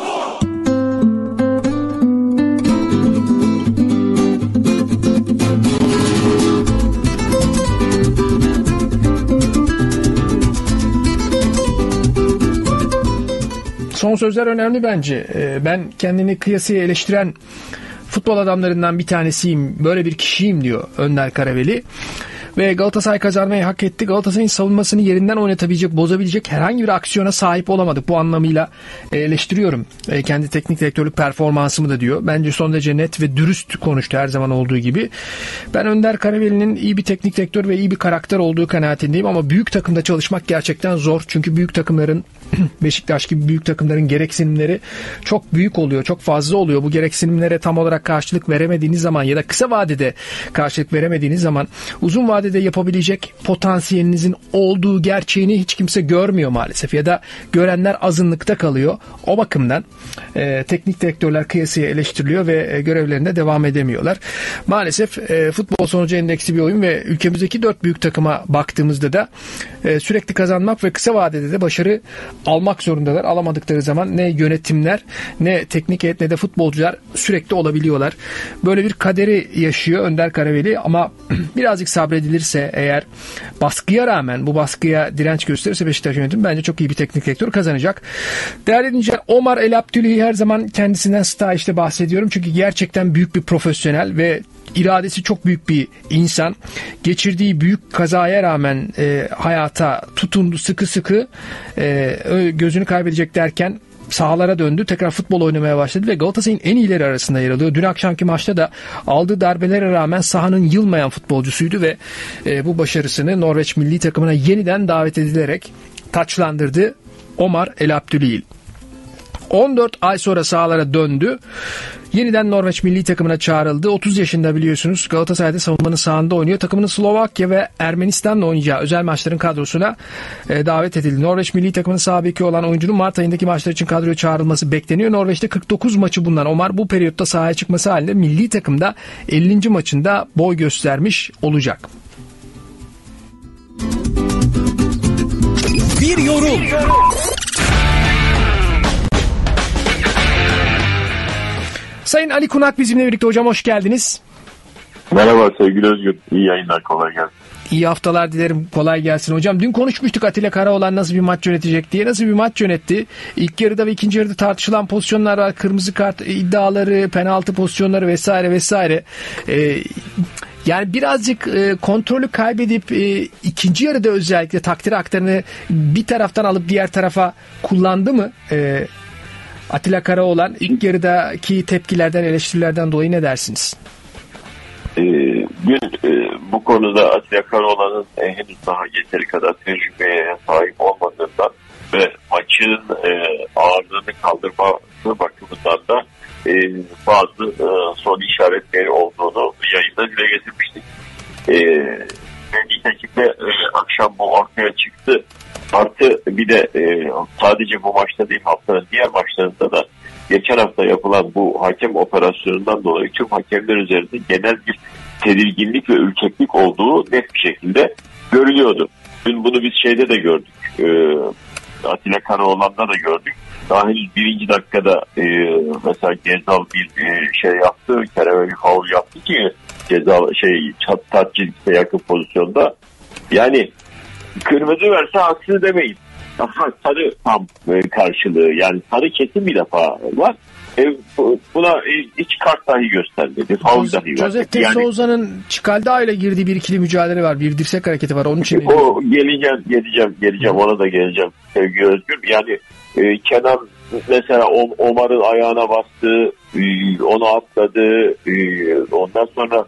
Son sözler önemli bence. Ben kendini kıyasıya eleştiren futbol adamlarından bir tanesiyim, böyle bir kişiyim diyor Önder Karaveli. Ve Galatasaray kazanmayı hak etti. Galatasaray'ın savunmasını yerinden oynatabilecek, bozabilecek herhangi bir aksiyona sahip olamadık. Bu anlamıyla eleştiriyorum kendi teknik direktörlük performansımı da diyor. Bence son derece net ve dürüst konuştu her zaman olduğu gibi. Ben Önder Karaveli'nin iyi bir teknik direktör ve iyi bir karakter olduğu kanaatindeyim ama büyük takımda çalışmak gerçekten zor. Çünkü büyük takımların Beşiktaş gibi büyük takımların gereksinimleri çok büyük oluyor, çok fazla oluyor. Bu gereksinimlere tam olarak karşılık veremediğiniz zaman ya da kısa vadede karşılık veremediğiniz zaman uzun vadede yapabilecek potansiyelinizin olduğu gerçeğini hiç kimse görmüyor maalesef ya da görenler azınlıkta kalıyor. O bakımdan e, teknik direktörler kıyasıya eleştiriliyor ve e, görevlerine devam edemiyorlar. Maalesef e, futbol sonucu endeksli bir oyun ve ülkemizdeki dört büyük takıma baktığımızda da e, sürekli kazanmak ve kısa vadede de başarı almak zorundalar. Alamadıkları zaman ne yönetimler ne teknik heyet ne de futbolcular sürekli olabiliyorlar. Böyle bir kaderi yaşıyor Önder Karaveli ama birazcık sabredilirse eğer baskıya rağmen bu baskıya direnç gösterirse Beşiktaş yönetimi bence çok iyi bir teknik direktör kazanacak. Değerli dinleyiciler, Omar El Abdülü'yü her zaman kendisinden stajda bahsediyorum. Çünkü gerçekten büyük bir profesyonel ve iradesi çok büyük bir insan. Geçirdiği büyük kazaya rağmen e, hayata tutundu sıkı sıkı e, gözünü kaybedecek derken sahalara döndü. Tekrar futbol oynamaya başladı ve Galatasaray'ın en iyileri arasında yer alıyor. Dün akşamki maçta da aldığı darbelere rağmen sahanın yılmayan futbolcusuydu ve e, bu başarısını Norveç milli takımına yeniden davet edilerek taçlandırdı Omar El Abdülü'yü. on dört ay sonra sahalara döndü. Yeniden Norveç milli takımına çağrıldı. otuz yaşında biliyorsunuz. Galatasaray'da savunmanın sahanda oynuyor. Takımının Slovakya ve Ermenistan'la oynayacağı özel maçların kadrosuna e, davet edildi. Norveç milli takımının sağ beki olan oyuncunun Mart ayındaki maçlar için kadroya çağrılması bekleniyor. Norveç'te kırk dokuz maçı bulunan Omar bu periyotta sahaya çıkması halinde milli takımda ellinci maçında boy göstermiş olacak. Bir yorum. Sayın Ali Kunak bizimle birlikte. Hocam hoş geldiniz. Merhaba sevgili Özgür. İyi yayınlar, kolay gelsin. İyi haftalar dilerim, kolay gelsin. Hocam dün konuşmuştuk Atilla Karaoğlan nasıl bir maç yönetecek diye. Nasıl bir maç yönetti? İlk yarıda ve ikinci yarıda tartışılan pozisyonlar var. Kırmızı kart iddiaları, penaltı pozisyonları vesaire vesaire. Ee, yani birazcık e, kontrolü kaybedip e, ikinci yarıda özellikle takdir haklarını bir taraftan alıp diğer tarafa kullandı mı? E, Atilla Karaoğlan ilk yarıdaki tepkilerden, eleştirilerden dolayı ne dersiniz? Ee, dün e, bu konuda Atilla Karaoğlan'ın e, henüz daha yeteri kadar tecrübeye sahip olmadığından ve maçın e, ağırlığını kaldırması bakımından da e, bazı e, soru işaretleri olduğunu yayında dile getirmiştik. E, nitekim de e, akşam bu ortaya çıktı. Artı bir de e, sadece bu maçta değil, haftanın diğer maçlarında da geçen hafta yapılan bu hakem operasyonundan dolayı tüm hakemler üzerinde genel bir tedirginlik ve ürkeklik olduğu net bir şekilde görülüyordu. Dün bunu biz şeyde de gördük. E, Atilla Karaoğlan'da da gördük. Daha henüz birinci dakikada e, mesela Gezal bir e, şey yaptı. Kerem bir faul yaptı ki Gezal şey çat tatçılıkta yakın pozisyonda. Yani kırmızı verse haksız demeyin. Aha, sarı tam karşılığı, yani sarı kesin bir defa var. E, buna hiç kart dahi göstermedi. Faul dahi vermedi. Josef de Souza'nın Çikaldağ ile girdiği bir ikili mücadele var. Bir dirsek hareketi var. Onun için o geleceğim, geleceğim, geleceğim. Ona da geleceğim sevgili Özgür. Yani e, Kenan mesela Omar'ın ayağına bastı, e, onu atladı. E, ondan sonra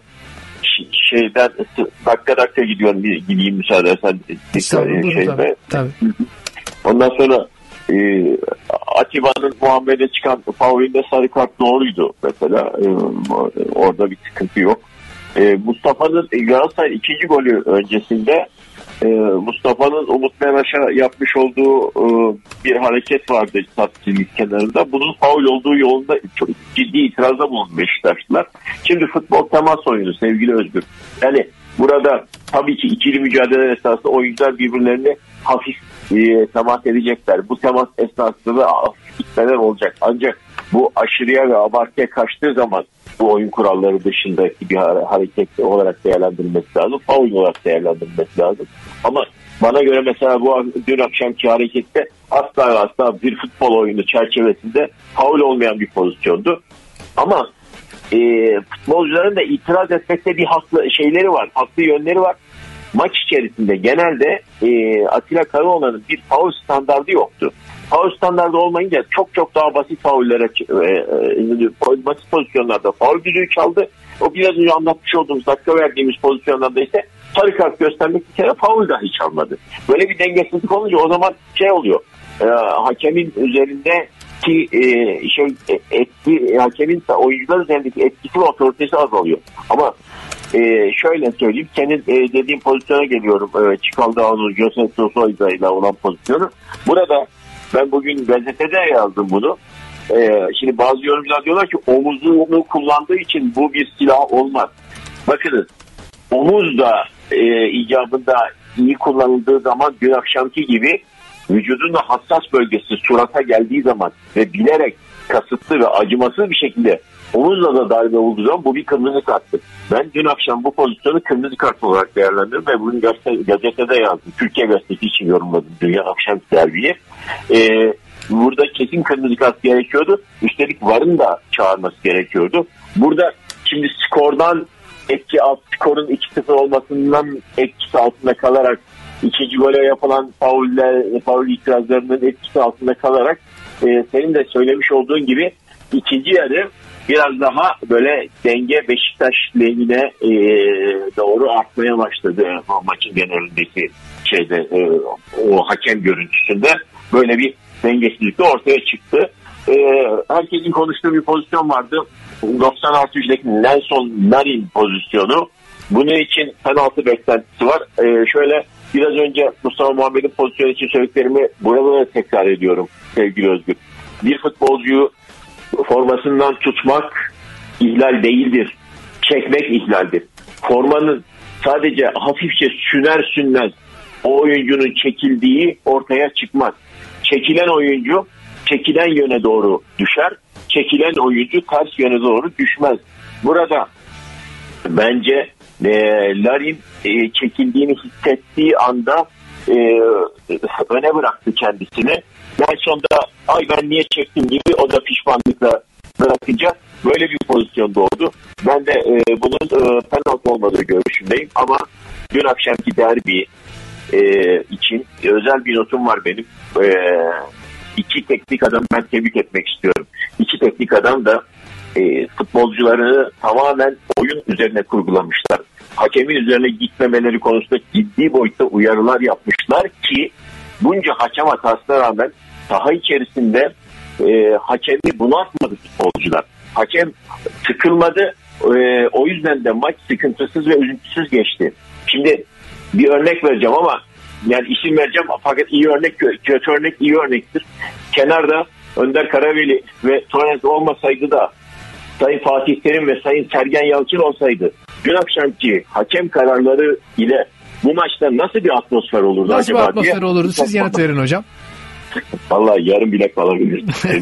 şeyden dakika dakika gidiyorum, gideyim müsaade edersen şeyde. Tabii. Ondan sonra e, Atiba'nın Muhammed'e çıkan faulünde sarı kart doğruydu mesela. E, orada bir sıkıntı yok. E, Mustafa'nın Galatasaray ikinci golü öncesinde e, Mustafa'nın Umut Meraş'a yapmış olduğu e, bir hareket vardı stat çizgisi kenarında. Bunun faul olduğu yolunda çok ciddi itirazda bulundu Beşiktaşlılar. Şimdi futbol temas oyunu sevgili Özgür. Yani burada tabii ki ikili mücadele esnasında oyuncular birbirlerini hafif e, temas edecekler. Bu temas esnasında da hafif gitmeler olacak. Ancak bu aşırıya ve abartıya kaçtığı zaman bu oyun kuralları dışındaki bir hareket olarak değerlendirilmesi lazım. Faul olarak değerlendirilmesi lazım. Ama bana göre mesela bu dün akşamki harekette asla asla bir futbol oyunu çerçevesinde faul olmayan bir pozisyondu. Ama e, futbolcuların da itiraz etmekte bir haklı şeyleri var. Haklı yönleri var. Maç içerisinde genelde e, Atilla Karaoğlan'ın bir faul standardı yoktu. Faul standardı olmayınca çok çok daha basit faullere, e, e, basit pozisyonlarda faul düdüğü çaldı. O biraz önce anlatmış olduğumuz dakika verdiğimiz pozisyonlarda ise sarı kart göstermek bir kere faul dahi çalmadı. Böyle bir dengesizlik olunca o zaman şey oluyor. e, hakemin üzerindeki e, şey etki, hakemin oyuncular üzerindeki etkisi ve otoritesi azalıyor. Ama e, şöyle söyleyeyim, senin e, dediğin pozisyona geliyorum. E, Chicago Ağzı Jose Sosa ile olan pozisyonu. Burada ben bugün gazetede yazdım bunu. Ee, şimdi bazı yorumcular diyorlar ki omuzunu kullandığı için bu bir silah olmaz. Bakınız, omuz da e, icabında iyi kullanıldığı zaman dün akşamki gibi vücudun da hassas bölgesi surata geldiği zaman ve bilerek kasıtlı ve acımasız bir şekilde omuzla da darbe olduğu zaman bu bir kırmızı karttı. Ben dün akşam bu pozisyonu kırmızı kart olarak değerlendirdim ve bugün gazete, gazetede yazdım. Türkiye Gazetesi için yorumladım dünya akşam derbiyi. Ee, burada kesin kırmızı kart gerekiyordu. Üstelik VAR'ın da çağırması gerekiyordu. Burada şimdi skordan etki alt, skorun iki sıfır olmasından etkisi altında kalarak ikinci gole yapılan fauller, faul itirazlarının etkisi altında kalarak e, senin de söylemiş olduğun gibi ikinci yarı biraz daha böyle denge Beşiktaş lehine e, doğru artmaya başladı o maçın genelindeki şeyde e, o hakem görüntüsünde böyle bir dengesizlik de ortaya çıktı. E, herkesin konuştuğu bir pozisyon vardı. doksan artı üçteki Nelson Larin pozisyonu. Bunun için penaltı beklentisi var. E, şöyle biraz önce Mustafa Muhammed'in pozisyonu için söylediklerimi burada da tekrar ediyorum sevgili Özgür. Bir futbolcuyu formasından tutmak ihlal değildir. Çekmek ihlaldir. Formanın sadece hafifçe süner sünmez o oyuncunun çekildiği ortaya çıkmaz. Çekilen oyuncu çekilen yöne doğru düşer. Çekilen oyuncu ters yöne doğru düşmez. Burada bence e, Larin e, çekildiğini hissettiği anda e, öne bıraktı kendisini. Ben sonunda ay ben niye çektim gibi o da pişmanlıkla bırakınca böyle bir pozisyon doğdu. Ben de e, bunun e, penaltı olmadığı görüşündeyim ama dün akşamki derbi e, için özel bir notum var benim. E, iki teknik adam ben tebrik etmek istiyorum. İki teknik adam da e, futbolcularını tamamen oyun üzerine kurgulamışlar. Hakemin üzerine gitmemeleri konusunda ciddi boyutta uyarılar yapmışlar ki bunca hakem hatasına rağmen saha içerisinde e, hakemi bunaltmadı futbolcular. Hakem sıkılmadı. E, o yüzden de maç sıkıntısız ve üzüntüsüz geçti. Şimdi bir örnek vereceğim ama yani isim vereceğim fakat iyi örnek kötü örnek iyi örnektir. Kenarda Önder Karaveli ve Torrens olmasaydı da Sayın Fatih Terim ve Sayın Sergen Yalçın olsaydı dün akşamki hakem kararları ile bu maçta nasıl bir atmosfer olurdu nasıl acaba bir atmosfer diye. olurdu? Siz yanıt verin hocam. Vallahi yarım bilek alabilir.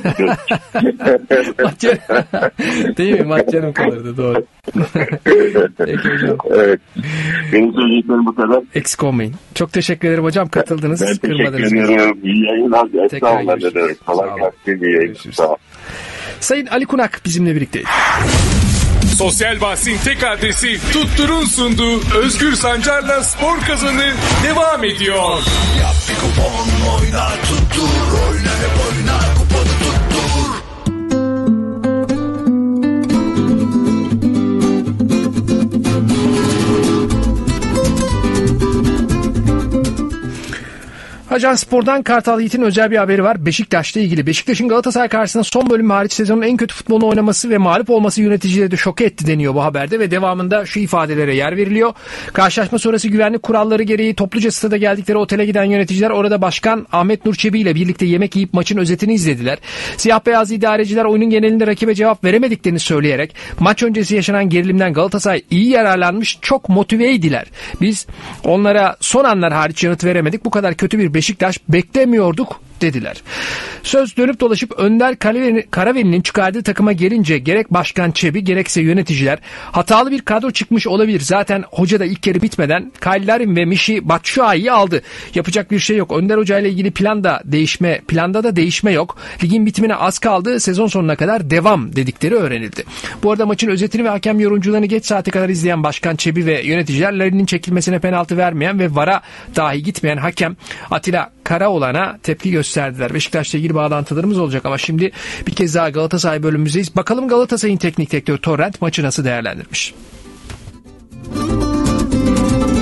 Değil mi? Maç yarım kalırdı doğru. Peki hocam. Evet. Benim söyleyeceklerim bu kadar. Eksik olmayın. Çok teşekkür ederim hocam. Katıldınız. Ben Kırmadınız. teşekkür ediyorum. İyi yayınlar. Tekrar Estağfurullah. görüşürüz. Kolay gelsin. İyi yayınlar. Sayın Ali Kunak bizimle birlikte. Sosyal Bahsin tek adresi Tuttur'un sunduğu Özgür Sancar'la Spor Kazanı devam ediyor. Yap bir kupon oyna tuttur. Oyna hep oyna kuponu tuttur. Ajans Spor'dan Kartal Yiğit'in özel bir haberi var. Beşiktaş'la ilgili. Beşiktaş'ın Galatasaray karşısında son bölüm hariç sezonun en kötü futbolunu oynaması ve mağlup olması yöneticileri de şoke etti deniyor bu haberde ve devamında şu ifadelere yer veriliyor. Karşılaşma sonrası güvenlik kuralları gereği topluca stada geldikleri otele giden yöneticiler orada Başkan Ahmet Nur Çebi ile birlikte yemek yiyip maçın özetini izlediler. Siyah beyaz idareciler oyunun genelinde rakibe cevap veremediklerini söyleyerek maç öncesi yaşanan gerilimden Galatasaray iyi yararlanmış, çok motiveydiler. Biz onlara son anlar hariç yanıt veremedik. Bu kadar kötü bir Beşiktaş beklemiyorduk dediler. Söz dönüp dolaşıp Önder Karaveli'nin çıkardığı takıma gelince gerek Başkan Çebi gerekse yöneticiler hatalı bir kadro çıkmış olabilir. Zaten hoca da ilk yarı bitmeden Kallarin ve Mişi Batshuayi'yi aldı. Yapacak bir şey yok. Önder Hoca ile ilgili planda değişme, planda da değişme yok. Ligin bitimine az kaldı. Sezon sonuna kadar devam dedikleri öğrenildi. Bu arada maçın özetini ve hakem yorumcularını geç saate kadar izleyen Başkan Çebi ve yöneticiler Larin'in çekilmesine penaltı vermeyen ve VAR'a dahi gitmeyen hakem Atilla Karaoğlan'a tepki gösterdiler. Beşiktaş'la ilgili bağlantılarımız olacak ama şimdi bir kez daha Galatasaray bölümümüzdeyiz. Bakalım Galatasaray'ın teknik direktörü Torrent maçı nasıl değerlendirmiş?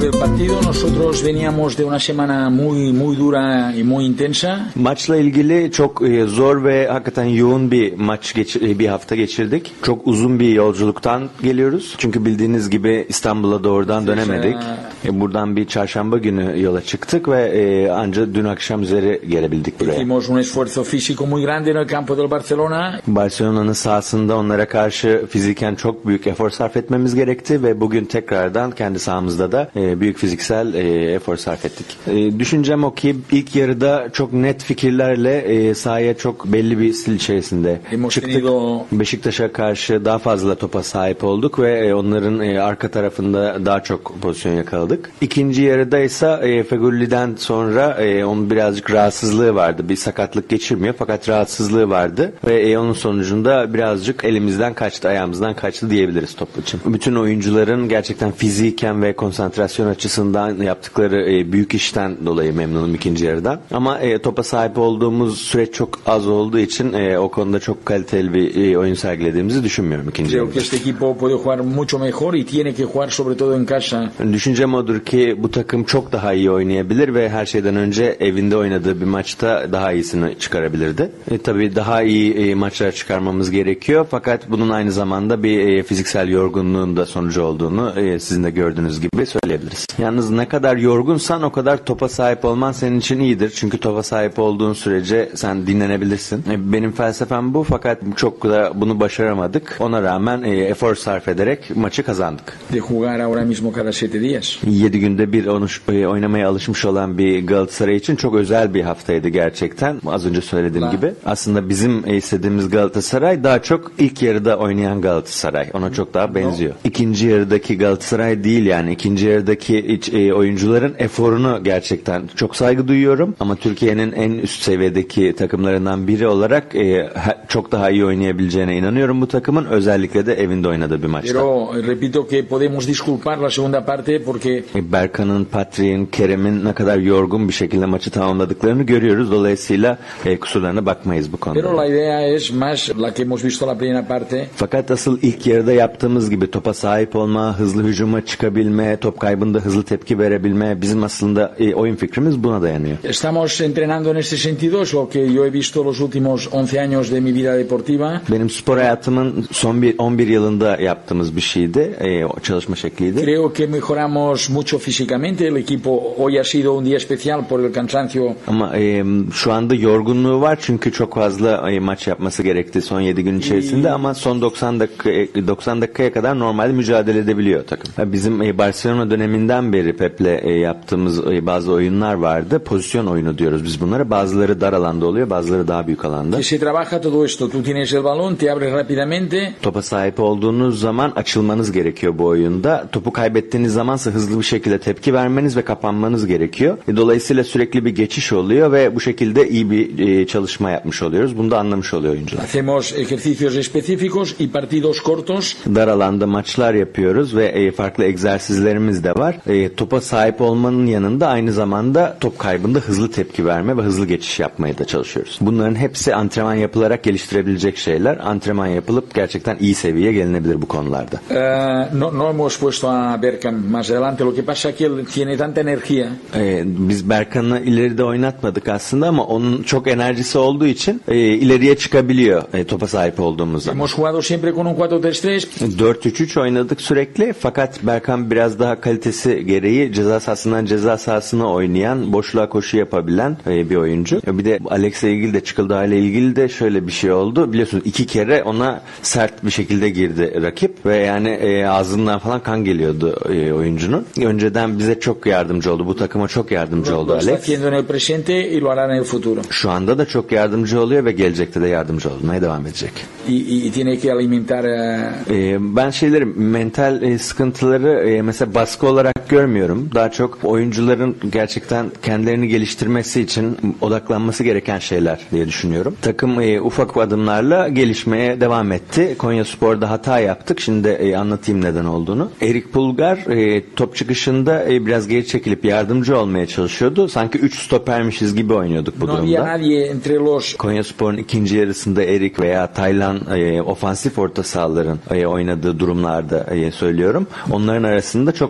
del partido, nosotros veníamos de una semana muy muy dura y muy intensa. Maçla ilgili çok e, zor ve hakikaten yoğun bir maç geçir, bir hafta geçirdik. Çok uzun bir yolculuktan geliyoruz. Çünkü bildiğiniz gibi İstanbul'a doğrudan dönemedik. E, buradan bir çarşamba günü yola çıktık ve e, ancak dün akşam üzeri gelebildik buraya. Hicimos un esfuerzo físico muy grande en el campo del Barcelona. Barcelona'nın sahasında onlara karşı fiziken çok büyük efor sarf etmemiz gerekti ve bugün tekrardan kendi sahamızda da e, büyük fiziksel e, efor sarf ettik. E, düşüncem o ki ilk yarıda çok net fikirlerle e, sahaya çok belli bir stil içerisinde Hemos çıktık. tenido... Beşiktaş'a karşı daha fazla topa sahip olduk ve e, onların e, arka tarafında daha çok pozisyon yakaladık. İkinci yarıda ise e, Fegülli'den sonra e, onun birazcık rahatsızlığı vardı. Bir sakatlık geçirmiyor fakat rahatsızlığı vardı ve e, onun sonucunda birazcık elimizden kaçtı, ayağımızdan kaçtı diyebiliriz top için. Bütün oyuncuların gerçekten fiziken ve konsantrasyon açısından yaptıkları e, büyük işten dolayı memnunum ikinci yarıdan. Ama e, topa sahip olduğumuz süreç çok az olduğu için e, o konuda çok kaliteli bir e, oyun sergilediğimizi düşünmüyorum ikinci Creo yarıda. que este equipo puede jugar mucho mejor y tiene que jugar sobre todo en casa. Düşüncem odur ki bu takım çok daha iyi oynayabilir ve her şeyden önce evinde oynadığı bir maçta daha iyisini çıkarabilirdi. E, tabii daha iyi e, maçlar çıkarmamız gerekiyor fakat bunun aynı zamanda bir e, fiziksel yorgunluğun da sonucu olduğunu e, sizin de gördüğünüz gibi söyleyebiliriz. Yalnız ne kadar yorgunsan o kadar topa sahip olman senin için iyidir. Çünkü topa sahip olduğun sürece sen dinlenebilirsin. E, benim felsefem bu fakat çok da bunu başaramadık. Ona rağmen e, efor sarf ederek maçı kazandık. De jugar ahora mismo cada siete días. yedi günde bir onu, e, oynamaya alışmış olan bir Galatasaray için çok özel bir haftaydı gerçekten. Az önce söylediğim La. gibi. Aslında bizim e, istediğimiz Galatasaray daha çok ilk yarıda oynayan Galatasaray. Ona çok daha benziyor. İkinci yarıdaki Galatasaray değil yani. İkinci yarıdaki iç, e, oyuncuların eforunu gerçekten çok saygı duyuyorum. Ama Türkiye'nin en üst seviyedeki takımlarından biri olarak e, ha, çok daha iyi oynayabileceğine inanıyorum bu takımın. Özellikle de evinde oynadığı bir maçta. Pero repito que podemos disculpar la segunda parte porque E, Berkan'ın, Patrick'in, Kerem'in ne kadar yorgun bir şekilde maçı tamamladıklarını görüyoruz. Dolayısıyla e, kusurlarına bakmayız bu konuda. pero la idea es más la que hemos visto la primera parte. Fakat asıl ilk yarıda yaptığımız gibi topa sahip olma, hızlı hücuma çıkabilme, top kaybında hızlı tepki verebilme, bizim aslında e, oyun fikrimiz buna dayanıyor. Estamos entrenando en este sentido, es lo que yo he visto los últimos once años de mi vida deportiva. Benim spor hayatımın son bir, on bir yılında yaptığımız bir şeydi, e, o çalışma şekliydi. Creo que mejoramos mucho físicamente. El equipo hoy ha sido un día especial por el cansancio. Ama e, şu anda yorgunluğu var çünkü çok fazla e, maç yapması gerekti son yedi gün içerisinde ama son doksan dakika doksan dakikaya kadar normalde mücadele edebiliyor takım. Bizim e, Barcelona döneminden beri Pep'le e, yaptığımız e, bazı oyunlar vardı. Pozisyon oyunu diyoruz biz bunlara. Bazıları dar alanda oluyor, bazıları daha büyük alanda. Que se trabaja todo esto. Tú tienes el balón, te abres rápidamente. Topa sahip olduğunuz zaman açılmanız gerekiyor bu oyunda. Topu kaybettiğiniz zamansa hızlı bir şekilde tepki vermeniz ve kapanmanız gerekiyor. E, dolayısıyla sürekli bir geçiş oluyor ve bu şekilde iyi bir e, çalışma yapmış oluyoruz. Bunu da anlamış oluyor oyuncular. Hacemos ejercicios específicos y partidos cortos. Dar alanda maçlar yapıyoruz ve e, farklı egzersizlerimiz de var. E, topa sahip olmanın yanında aynı zamanda top kaybında hızlı tepki verme ve hızlı geçiş yapmaya da çalışıyoruz. Bunların hepsi antrenman yapılarak geliştirebilecek şeyler. Antrenman yapılıp gerçekten iyi seviyeye gelinebilir bu konularda. Uh, no, no hemos puesto a Bergkamp más adelante. Lo que pasa es que él tiene tanta energía. E, biz Berkan'ı ileride oynatmadık aslında ama onun çok enerjisi olduğu için e, ileriye çıkabiliyor e, topa sahip olduğumuz zaman. Hemos jugado siempre con un cuatro tres tres. dört üç üç oynadık sürekli fakat Berkan biraz daha kalitesi gereği ceza sahasından ceza sahasına oynayan, boşluğa koşu yapabilen e, bir oyuncu. E, bir de Alex'le ilgili de Çıkıldağ ile ilgili de şöyle bir şey oldu. Biliyorsunuz iki kere ona sert bir şekilde girdi rakip ve yani e, ağzından falan kan geliyordu e, oyuncunun. Önceden bize çok yardımcı oldu. Bu takıma çok yardımcı oldu Lo está Alex. haciendo en el presente y lo hará en el futuro. Şu anda da çok yardımcı oluyor ve gelecekte de yardımcı olmaya devam edecek. Y, y, y tiene que alimentar. Uh, Ee, ben şeyleri mental e, sıkıntıları e, mesela baskı olarak görmüyorum. Daha çok oyuncuların gerçekten kendilerini geliştirmesi için odaklanması gereken şeyler diye düşünüyorum. Takım e, ufak adımlarla gelişmeye devam etti. Konyaspor'da hata yaptık. Şimdi e, anlatayım neden olduğunu. Erik Pulgar e, top çıkışında e, biraz geri çekilip yardımcı olmaya çalışıyordu. Sanki üç stopermişiz gibi oynuyorduk bu no había durumda. nadie entre los. Konyaspor'un ikinci yarısında Erik veya Taylan e, ofansif orta sahaların e, oynadığı durumlarda e, söylüyorum. Onların arasında çok boşluk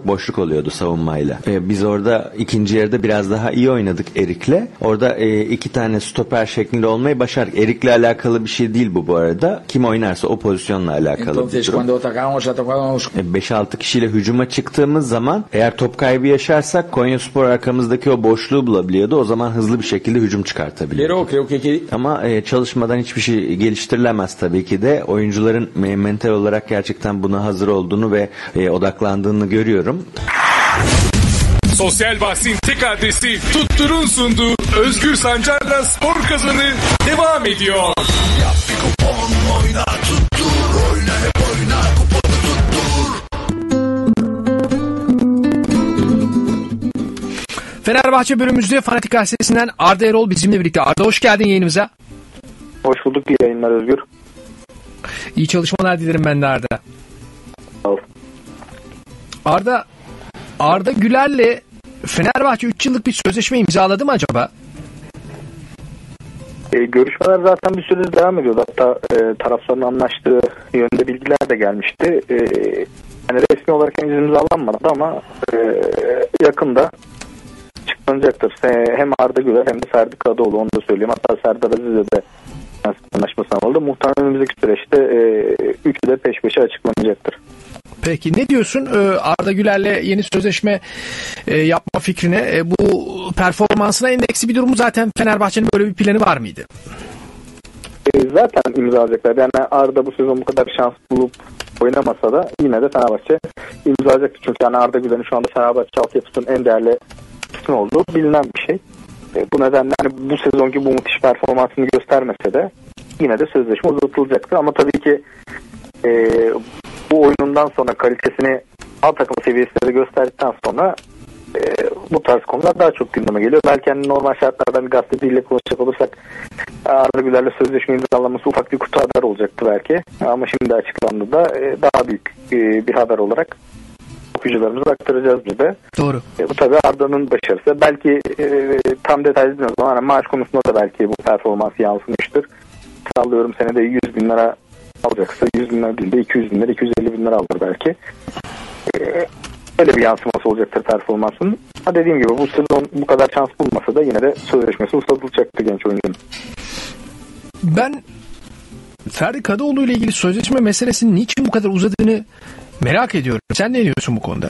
oluyordu savunmayla. E, biz orada ikinci yarıda biraz daha iyi oynadık Erik'le. Orada e, iki tane stoper şeklinde olmayı başardık. Erik'le alakalı bir şey değil bu bu arada. Kim oynarsa o pozisyonla alakalı Entonces, bir durum. cuando atacábamos, atacábamos... E, beş altı kişiyle hücuma çıktığımız zaman eğer top kaybı yaşarsak Konyaspor arkamızdaki o boşluğu bulabiliyordu. O zaman hızlı bir şekilde hücum çıkartabiliyordu. Pero creo que... Ama e, çalışmadan hiçbir şey geliştirilemez tabii ki de. Oyuncuların e, mental olarak gerçekten buna hazır olduğunu ve e, odaklandığını görüyorum. Sosyal Bahsin tek adresi Tuttur'un sunduğu Özgür Sancar'la Spor Kazanı devam ediyor. Yap bir kupon oyna tuttur, oyna hep oyna kuponu tuttur. Fenerbahçe bölümümüzde Fanatik Gazetesi'nden Arda Erol bizimle birlikte. Arda hoş geldin yayınımıza. Hoş bulduk, iyi yayınlar Özgür. İyi çalışmalar dilerim ben de Arda. Sağ ol. Arda, Arda Güler'le Fenerbahçe üç yıllık bir sözleşme imzaladı mı acaba? E, görüşmeler zaten bir süredir devam ediyordu. Hatta e, tarafların anlaştığı yönde bilgiler de gelmişti. E, yani resmi olarak henüz imzalanmadı ama e, yakında açıklanacaktır. E, hem Arda Güler hem de Ferdi Kadıoğlu, onu da söyleyeyim. Hatta Serdar Aziz'e de anlaşmasına oldu. Muhtemelen önümüzdeki süreçte e, üçü de peş peşe açıklanacaktır. Peki ne diyorsun Arda Güler'le yeni sözleşme yapma fikrine? Bu performansına endeksi bir durumu, zaten Fenerbahçe'nin böyle bir planı var mıydı? Zaten imzalayacaklar. Yani Arda bu sezon bu kadar şans bulup oynamasa da yine de Fenerbahçe imzalayacaktır. Çünkü yani Arda Güler'in şu anda Fenerbahçe altyapısının en değerli ismi olduğu bilinen bir şey. Bu nedenle yani bu sezonki bu müthiş performansını göstermese de yine de sözleşme uzatılacaktır. Ama tabii ki e, bu oyunundan sonra kalitesini alt takım seviyesinde de gösterdikten sonra e, bu tarz konular daha çok gündeme geliyor. Belki hani normal şartlardan bir gazeteciyle konuşacak olursak Arda Güler'le sözleşme imzalanması ufak bir kutu haber olacaktı belki. Ama şimdi açıklandı da e, daha büyük e, bir haber olarak okuyucularımıza aktaracağız biz de. Doğru. E, bu tabii Arda'nın başarısı. Belki e, tam detaylı bilmiyoruz ama hani maaş konusunda da belki bu performans yansımıştır. Sallıyorum senede yüz bin lira alacaksa yüz bin lira değil de iki yüz bin lira, iki yüz elli bin lira alır belki. Ee, öyle bir yansıması olacaktır performansının. Ha dediğim gibi bu sezon bu kadar şans bulmasa da yine de sözleşmesi uzatılacaktır genç oyuncunun. Ben Ferdi Kadıoğlu ile ilgili sözleşme meselesinin niçin bu kadar uzadığını merak ediyorum. Sen ne diyorsun bu konuda?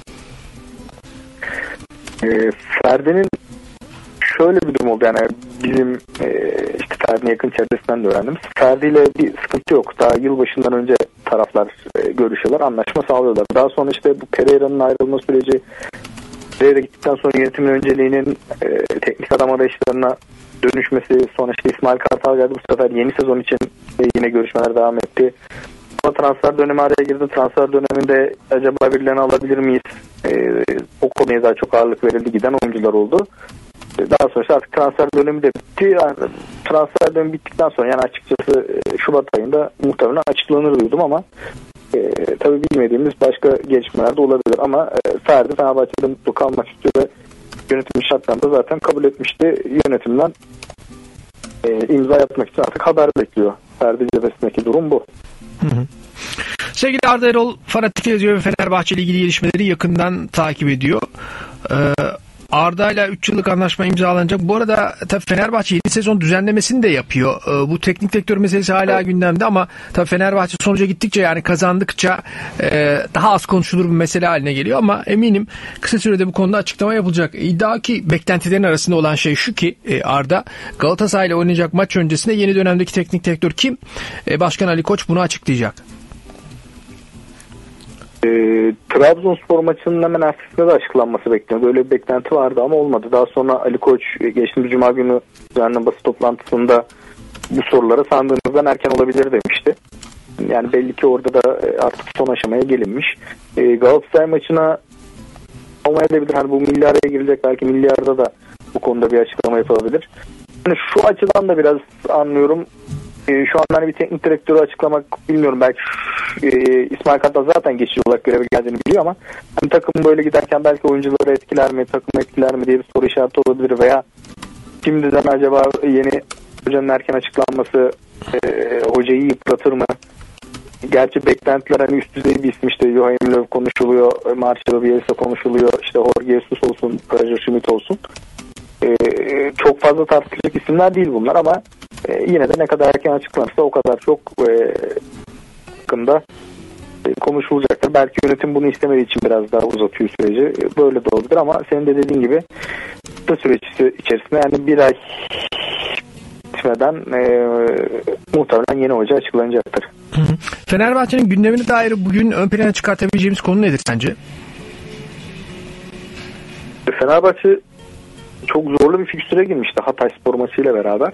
Ee, Ferdi'nin şöyle bir durum oldu, yani bizim e, işte Ferdi'nin yakın çevresinden de öğrendim. Ferdi ile bir sıkıntı yok. Daha yılbaşından önce taraflar e, görüşüyorlar, anlaşma sağlıyorlar. Daha sonra işte bu Pereira'nın ayrılma süreci, Pereira gittikten sonra yönetimin önceliğinin e, teknik adam arayışlarına dönüşmesi, sonra işte İsmail Kartal geldi, bu sefer yeni sezon için e, yine görüşmeler devam etti. Sonra transfer dönemi araya girdi. Transfer döneminde acaba birilerini alabilir miyiz? E, o konuya daha çok ağırlık verildi, giden oyuncular oldu. Daha sonra artık transfer dönemi de bitti. Yani transfer dönemi bittikten sonra yani açıkçası Şubat ayında muhtemelen açıklanır diyordum ama e, tabii bilmediğimiz başka gelişmeler de olabilir ama e, Ferdi Fenerbahçe'de mutlu kalmak istiyor ve yönetim şartlarında zaten kabul etmişti. Yönetimden e, imza atmak için artık haber bekliyor. Ferdi cephesindeki durum bu. Hı hı. Sevgili Arda Erol, Fanatik yazıyor ve Fenerbahçe ile ilgili gelişmeleri yakından takip ediyor. Ee, Arda ile üç yıllık anlaşma imzalanacak. Bu arada tabii Fenerbahçe yeni sezon düzenlemesini de yapıyor. Ee, bu teknik direktör meselesi hala evet. gündemde ama tabii Fenerbahçe sonuca gittikçe, yani kazandıkça e, daha az konuşulur bir mesele haline geliyor ama eminim kısa sürede bu konuda açıklama yapılacak. İddia ki beklentilerin arasında olan şey şu ki e, Arda Galatasaray ile oynayacak maç öncesinde yeni dönemdeki teknik direktör kim? E, Başkan Ali Koç bunu açıklayacak. E, Trabzonspor maçının hemen ertesinde de açıklanması bekleniyordu. Öyle bir beklenti vardı ama olmadı. Daha sonra Ali Koç geçtiğimiz Cuma günü düzenli basın toplantısında bu sorulara sandığınızdan erken olabilir demişti. Yani belli ki orada da artık son aşamaya gelinmiş. E, Galatasaray maçına olmayabilir. Hani bu milli araya girecek, belki milli arada da bu konuda bir açıklama yapılabilir. Yani şu açıdan da biraz anlıyorum. Şu an hani bir teknik direktörü açıklamak bilmiyorum, belki e, İsmail Kartal zaten geçici olarak göreve geldiğini biliyor ama hani takım böyle giderken belki oyuncuları etkiler mi, takım etkiler mi diye bir soru işareti olabilir veya şimdiden acaba yeni hocanın erken açıklanması e, hocayı yıpratır mı? gerçi beklentiler hani üst düzey bir isim, işte Joachim Löw konuşuluyor, Marcelo Bielsa konuşuluyor, işte Jorge Jesus olsun, Roger Schmidt olsun. Ee, çok fazla tartışılacak isimler değil bunlar ama e, yine de ne kadar erken açıklanırsa o kadar çok e, hakkında e, konuşulacaktır. Belki yönetim bunu istemediği için biraz daha uzatıyor süreci. E, böyle de olabilir ama senin de dediğin gibi bu süreç içerisinde yani bir ay bitmeden e, muhtemelen yeni hoca açıklanacaktır. Hı hı. Fenerbahçe'nin gündemine dair bugün ön plana çıkartabileceğimiz konu nedir sence? Fenerbahçe çok zorlu bir fikstüre girmişti Hatayspor maçıyla beraber.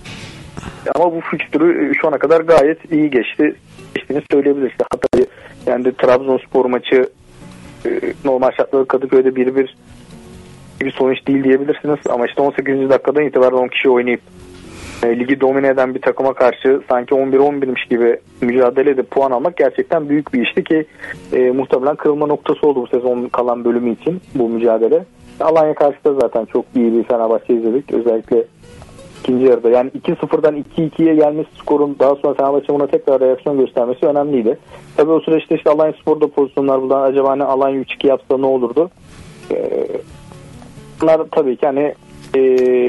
Ama bu fikstürü şu ana kadar gayet iyi geçti. Geçtiğini söyleyebiliriz. Hatay yani Trabzonspor maçı normal şartlarda Kadıköy'de bir bir bir sonuç değil diyebilirsiniz. Ama işte on sekizinci dakikadan itibaren on kişi oynayıp e, ligi domine eden bir takıma karşı sanki on bir on birmiş gibi mücadele edip puan almak gerçekten büyük bir işti ki e, muhtemelen kırılma noktası oldu bu sezon kalan bölümü için bu mücadele. Alanya karşısında zaten çok iyi bir Fenerbahçe izledik. Özellikle ikinci yarıda. Yani iki sıfırdan iki ikiye gelmesi skorun daha sonra Fenerbahçe buna tekrar reaksiyon göstermesi önemliydi. Tabii o süreçte işte Alanya Spor'da pozisyonlar bulan acaba hani Alanya üç iki yapsa ne olurdu? Ee, bunlar tabii ki hani e,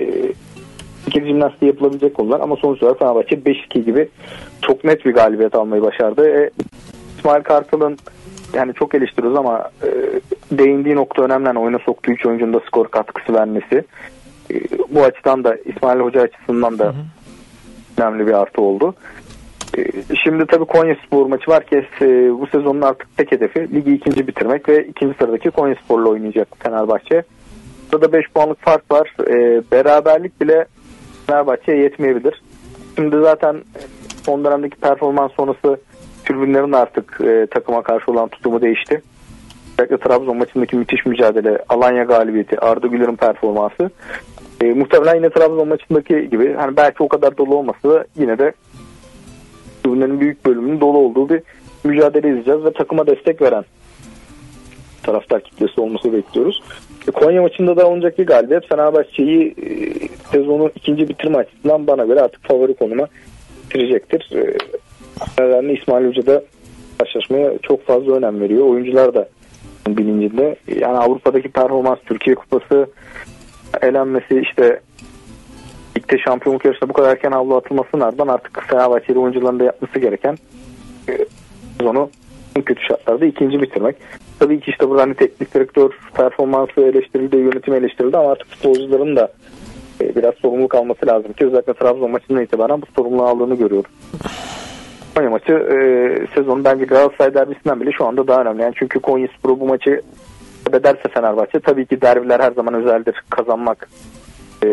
ikili jimnastiği yapılabilecek konular ama sonuç olarak Fenerbahçe beş iki gibi çok net bir galibiyet almayı başardı. E, İsmail Kartal'ın yani çok eleştiriyoruz ama e, değindiği nokta önemli. Yani oyuna soktuğu üç oyuncunun da skor katkısı vermesi. E, bu açıdan da İsmail Hoca açısından da hı hı. önemli bir artı oldu. E, şimdi tabii Konyaspor maçı var ki e, bu sezonun artık tek hedefi ligi ikinci bitirmek ve ikinci sıradaki Konyaspor'la oynayacak Fenerbahçe. Burada beş puanlık fark var. E, beraberlik bile Fenerbahçe'ye yetmeyebilir. Şimdi zaten son dönemdeki performans sonrası tribünlerin artık e, takıma karşı olan tutumu değişti. Özellikle Trabzon maçındaki müthiş mücadele, Alanya galibiyeti, Arda Güler'in performansı. E, muhtemelen yine Trabzon maçındaki gibi hani belki o kadar dolu olmasa da yine de tribünlerin büyük bölümünün dolu olduğu bir mücadele izleyeceğiz ve takıma destek veren taraftar kitlesi olması bekliyoruz. E, Konya maçında da olacak bir galibiyet Fenerbahçe'yi e, sezonu ikinci bitirme açısından bana göre artık favori konuma bitirecektir. E, nedenle İsmail Hoca da karşılaşmaya çok fazla önem veriyor. Oyuncular da bilincinde. Yani Avrupa'daki performans, Türkiye Kupası elenmesi, işte ligde şampiyonluk yarışında bu kadar erken havlu atılmasının ardından artık Fenerbahçeli oyuncuların da yapması gereken sezonu en kötü şartlarda ikinci bitirmek. Tabii ki işte burada hani teknik direktör performansı eleştirildi, yönetim eleştirildi ama artık futbolcuların da biraz sorumluluk alması lazım ki özellikle Trabzon maçından itibaren bu sorumluluğu aldığını görüyoruz. Konya maçı e, sezonun bence Galatasaray derbisinden bile şu anda daha önemli. Yani çünkü Konyaspor bu maçı kaybederse Fenerbahçe, tabii ki derbiler her zaman özeldir. Kazanmak e,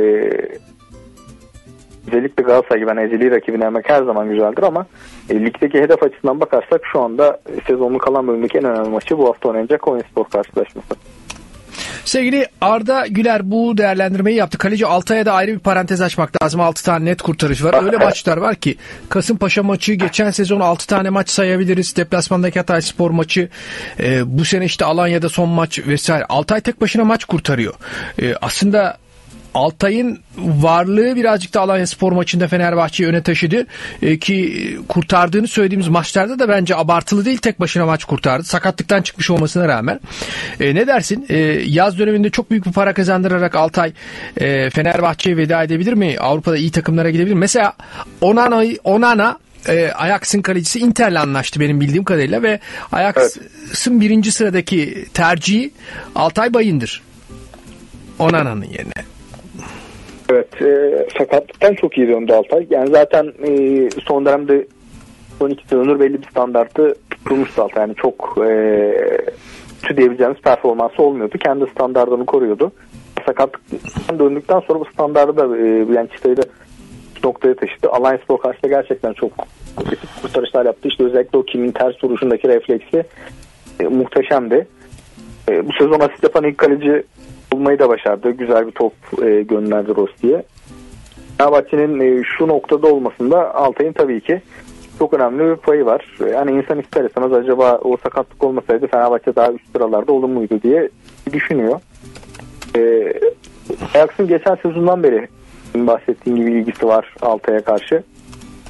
özellikle Galatasaray gibi yani ezeli rakibini yenmek her zaman güzeldir ama e, ligdeki hedef açısından bakarsak şu anda e, sezonun kalan bölümündeki en önemli maçı bu hafta oynanacak Konyaspor karşılaşması. Sevgili Arda Güler bu değerlendirmeyi yaptı. Kaleci Altay'a da ayrı bir parantez açmak lazım. altı tane net kurtarış var. Öyle maçlar var ki Kasımpaşa maçı, geçen sezon altı tane maç sayabiliriz. Deplasmandaki Hatayspor maçı, e, bu sene işte Alanya'da son maç vesaire. Altay tek başına maç kurtarıyor. E, aslında Altay'ın varlığı birazcık da Alanyaspor maçında Fenerbahçe'yi öne taşıdı. E, ki kurtardığını söylediğimiz maçlarda da bence abartılı değil, tek başına maç kurtardı. Sakatlıktan çıkmış olmasına rağmen. E, ne dersin? E, yaz döneminde çok büyük bir para kazandırarak Altay e, Fenerbahçe'ye veda edebilir mi? Avrupa'da iyi takımlara gidebilir mi? Mesela Onana'yı Onana E, Ajax'ın kalecisi Inter'le anlaştı benim bildiğim kadarıyla ve Ajax'ın evet. birinci sıradaki tercihi Altay Bayındır. Onana'nın yerine. Evet, e, sakatlıktan çok iyi döndü Altay. Yani zaten e, son dönemde son iki sezondur belli bir standartı tutturmuştu Altay. Yani çok e, kötü diyebileceğimiz performansı olmuyordu. Kendi standartını koruyordu. Sakatlıktan döndükten sonra bu standartı da e, yani çıtayı da noktaya taşıdı. Alanyaspor karşısında gerçekten çok kurtarışlar yaptı. İşte özellikle o Kim'in ters vuruşundaki refleksi e, muhteşemdi. E, bu sezon asist yapan ilk kaleci bulmayı da başardı. Güzel bir top e, gönderdi Rossi'ye. Fenerbahçe'nin e, şu noktada olmasında Altay'ın tabii ki çok önemli bir payı var. Yani insan ister istemez acaba o sakatlık olmasaydı Fenerbahçe daha üst sıralarda olur muydu diye düşünüyor. E, Ajax'ın geçen sezondan beri bahsettiğim gibi ilgisi var Altay'a karşı.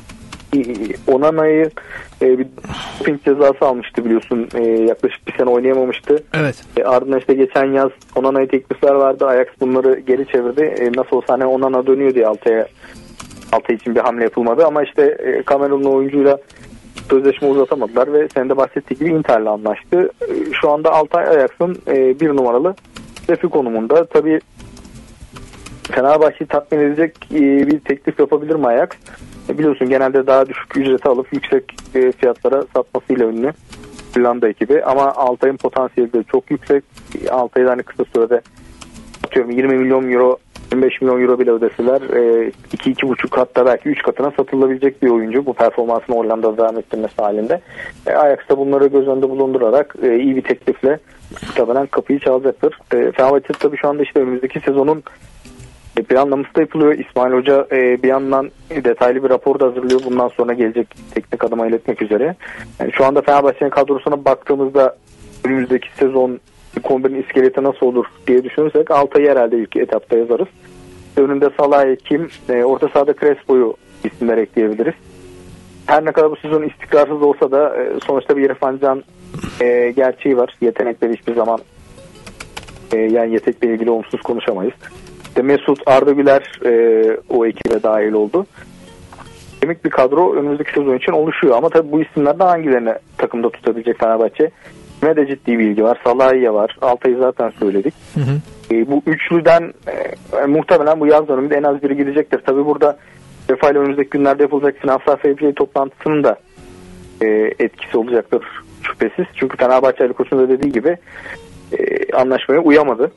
Onana'yı e, bir doping cezası almıştı biliyorsun. E, yaklaşık bir sene oynayamamıştı. Evet. E, ardından işte geçen yaz Onana'ya teklifler vardı. Ajax bunları geri çevirdi. E, nasıl olsa hani Onana dönüyor diye Altay'a Altay için bir hamle yapılmadı. Ama işte e, Kamerunlu oyuncuyla sözleşme uzatamadılar ve senin de bahsettiği gibi Inter'le anlaştı. E, şu anda Altay Ajax'ın e, bir numaralı refi konumunda. Tabii Fenerbahçe'yi tatmin edecek e, bir teklif yapabilir mi Ajax? E, biliyorsun genelde daha düşük ücreti alıp yüksek e, fiyatlara satmasıyla ünlü Hollanda ekibi. Ama Altay'ın potansiyeli de çok yüksek. Altay'da hani kısa sürede atıyorum yirmi milyon euro, yirmi beş milyon euro bile ödeseler iki iki buçuk hatta belki üç katına satılabilecek bir oyuncu. Bu performansını Hollanda'da devam ettirmesi halinde. E, Ajax da bunları göz önünde bulundurarak e, iyi bir teklifle muhtemelen kapıyı çalacaktır. E, Fenerbahçe tabii şu anda işte önümüzdeki sezonun planlaması da yapılıyor. İsmail Hoca e, bir yandan detaylı bir rapor da hazırlıyor. Bundan sonra gelecek teknik adıma iletmek üzere. Yani şu anda Fenerbahçe'nin kadrosuna baktığımızda önümüzdeki sezon kombinenin iskeleti nasıl olur diye düşünürsek Altay'ı herhalde ilk etapta yazarız. Önünde Salah'ı kim, e, orta sahada Crespo'yu isimler ekleyebiliriz. Her ne kadar bu sezon istikrarsız olsa da e, sonuçta bir İrfan Can e, gerçeği var. Yetenekleri hiçbir zaman e, yani yetenekle ilgili olumsuz konuşamayız. İşte Mesut, Arda Güler e, o ekibe dahil oldu. Kemik bir kadro önümüzdeki sezon için oluşuyor. Ama tabii bu isimlerden hangilerini takımda tutabilecek Fenerbahçe? Ve de ciddi bilgi var. Salah'ya var. Altay'ı zaten söyledik. Hı hı. E, bu üçlüden e, muhtemelen bu yaz döneminde en az biri gidecektir. Tabii burada UEFA ile önümüzdeki günlerde yapılacak finansal fair play toplantısının da e, etkisi olacaktır şüphesiz. Çünkü Fenerbahçe Ali Koç'un da dediği gibi e, anlaşmaya uyamadı.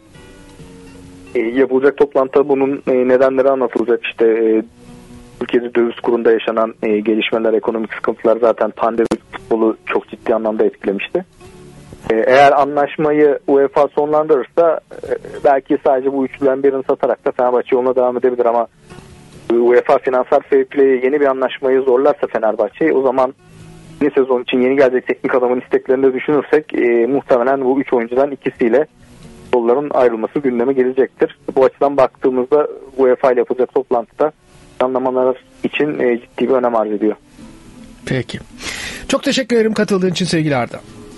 E, yapılacak toplantıda bunun e, nedenleri anlatılacak. İşte e, Türkiye'de döviz kurunda yaşanan e, gelişmeler, ekonomik sıkıntılar zaten pandemi futbolu çok ciddi anlamda etkilemişti. E, eğer anlaşmayı UEFA sonlandırırsa e, belki sadece bu üçlüden birini satarak da Fenerbahçe yoluna devam edebilir ama UEFA finansal fair play'e yeni bir anlaşmayı zorlarsa Fenerbahçe'yi o zaman yeni sezon için yeni gelecek teknik adamın isteklerini de düşünürsek e, muhtemelen bu üç oyuncudan ikisiyle yolların ayrılması gündeme gelecektir. Bu açıdan baktığımızda UEFA ile yapılacak toplantıda anlamalar için e, ciddi bir önem arz ediyor. Peki. Çok teşekkür ederim katıldığın için sevgili Arda.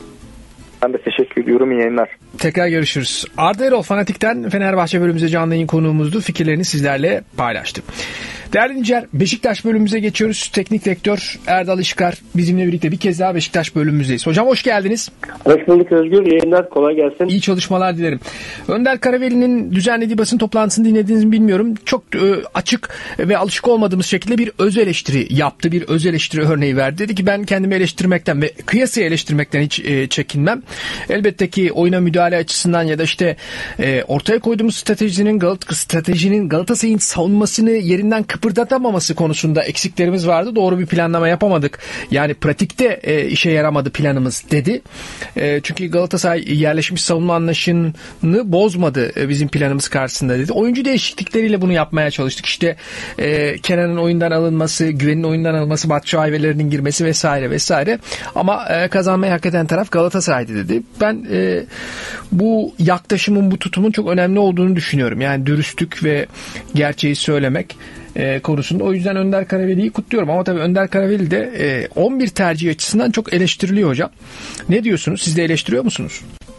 Ben de teşekkür ediyorum. İyi yayınlar. Tekrar görüşürüz. Arda Erol Fanatik'ten Fenerbahçe bölümümüze canlı yayın konuğumuzdu. Fikirlerini sizlerle paylaştı. Değerli dinleyiciler, Beşiktaş bölümümüze geçiyoruz. Teknik direktör Erdal İşkar bizimle birlikte bir kez daha Beşiktaş bölümümüzdeyiz. Hocam hoş geldiniz. Hoş bulduk Özgür. Yayınlar, kolay gelsin. İyi çalışmalar dilerim. Önder Karaveli'nin düzenlediği basın toplantısını dinlediğinizi bilmiyorum. Çok e, açık ve alışık olmadığımız şekilde bir öz eleştiri yaptı. Bir öz eleştiri örneği verdi. Dedi ki ben kendimi eleştirmekten ve kıyasıya eleştirmekten hiç e, çekinmem. Elbette ki oyuna müdahale açısından ya da işte e, ortaya koyduğumuz stratejinin Galata, stratejinin Galatasaray'ın savunmasını yerinden kıpırdatamaması konusunda eksiklerimiz vardı. Doğru bir planlama yapamadık. Yani pratikte e, işe yaramadı planımız dedi. E, çünkü Galatasaray yerleşmiş savunma anlayışını bozmadı e, bizim planımız karşısında dedi. Oyuncu değişiklikleriyle bunu yapmaya çalıştık. İşte e, Kenan'ın oyundan alınması, Güven'in oyundan alınması, Batshuayi'lerinin girmesi vesaire vesaire. Ama e, kazanmayı hak eden taraf Galatasaray'dı dedi. Ben e, bu yaklaşımın, bu tutumun çok önemli olduğunu düşünüyorum. Yani dürüstlük ve gerçeği söylemek e, konusunda. O yüzden Önder Karaveli'yi kutluyorum. Ama tabii Önder Karaveli de e, on bir tercih açısından çok eleştiriliyor hocam. Ne diyorsunuz? Siz de eleştiriyor musunuz?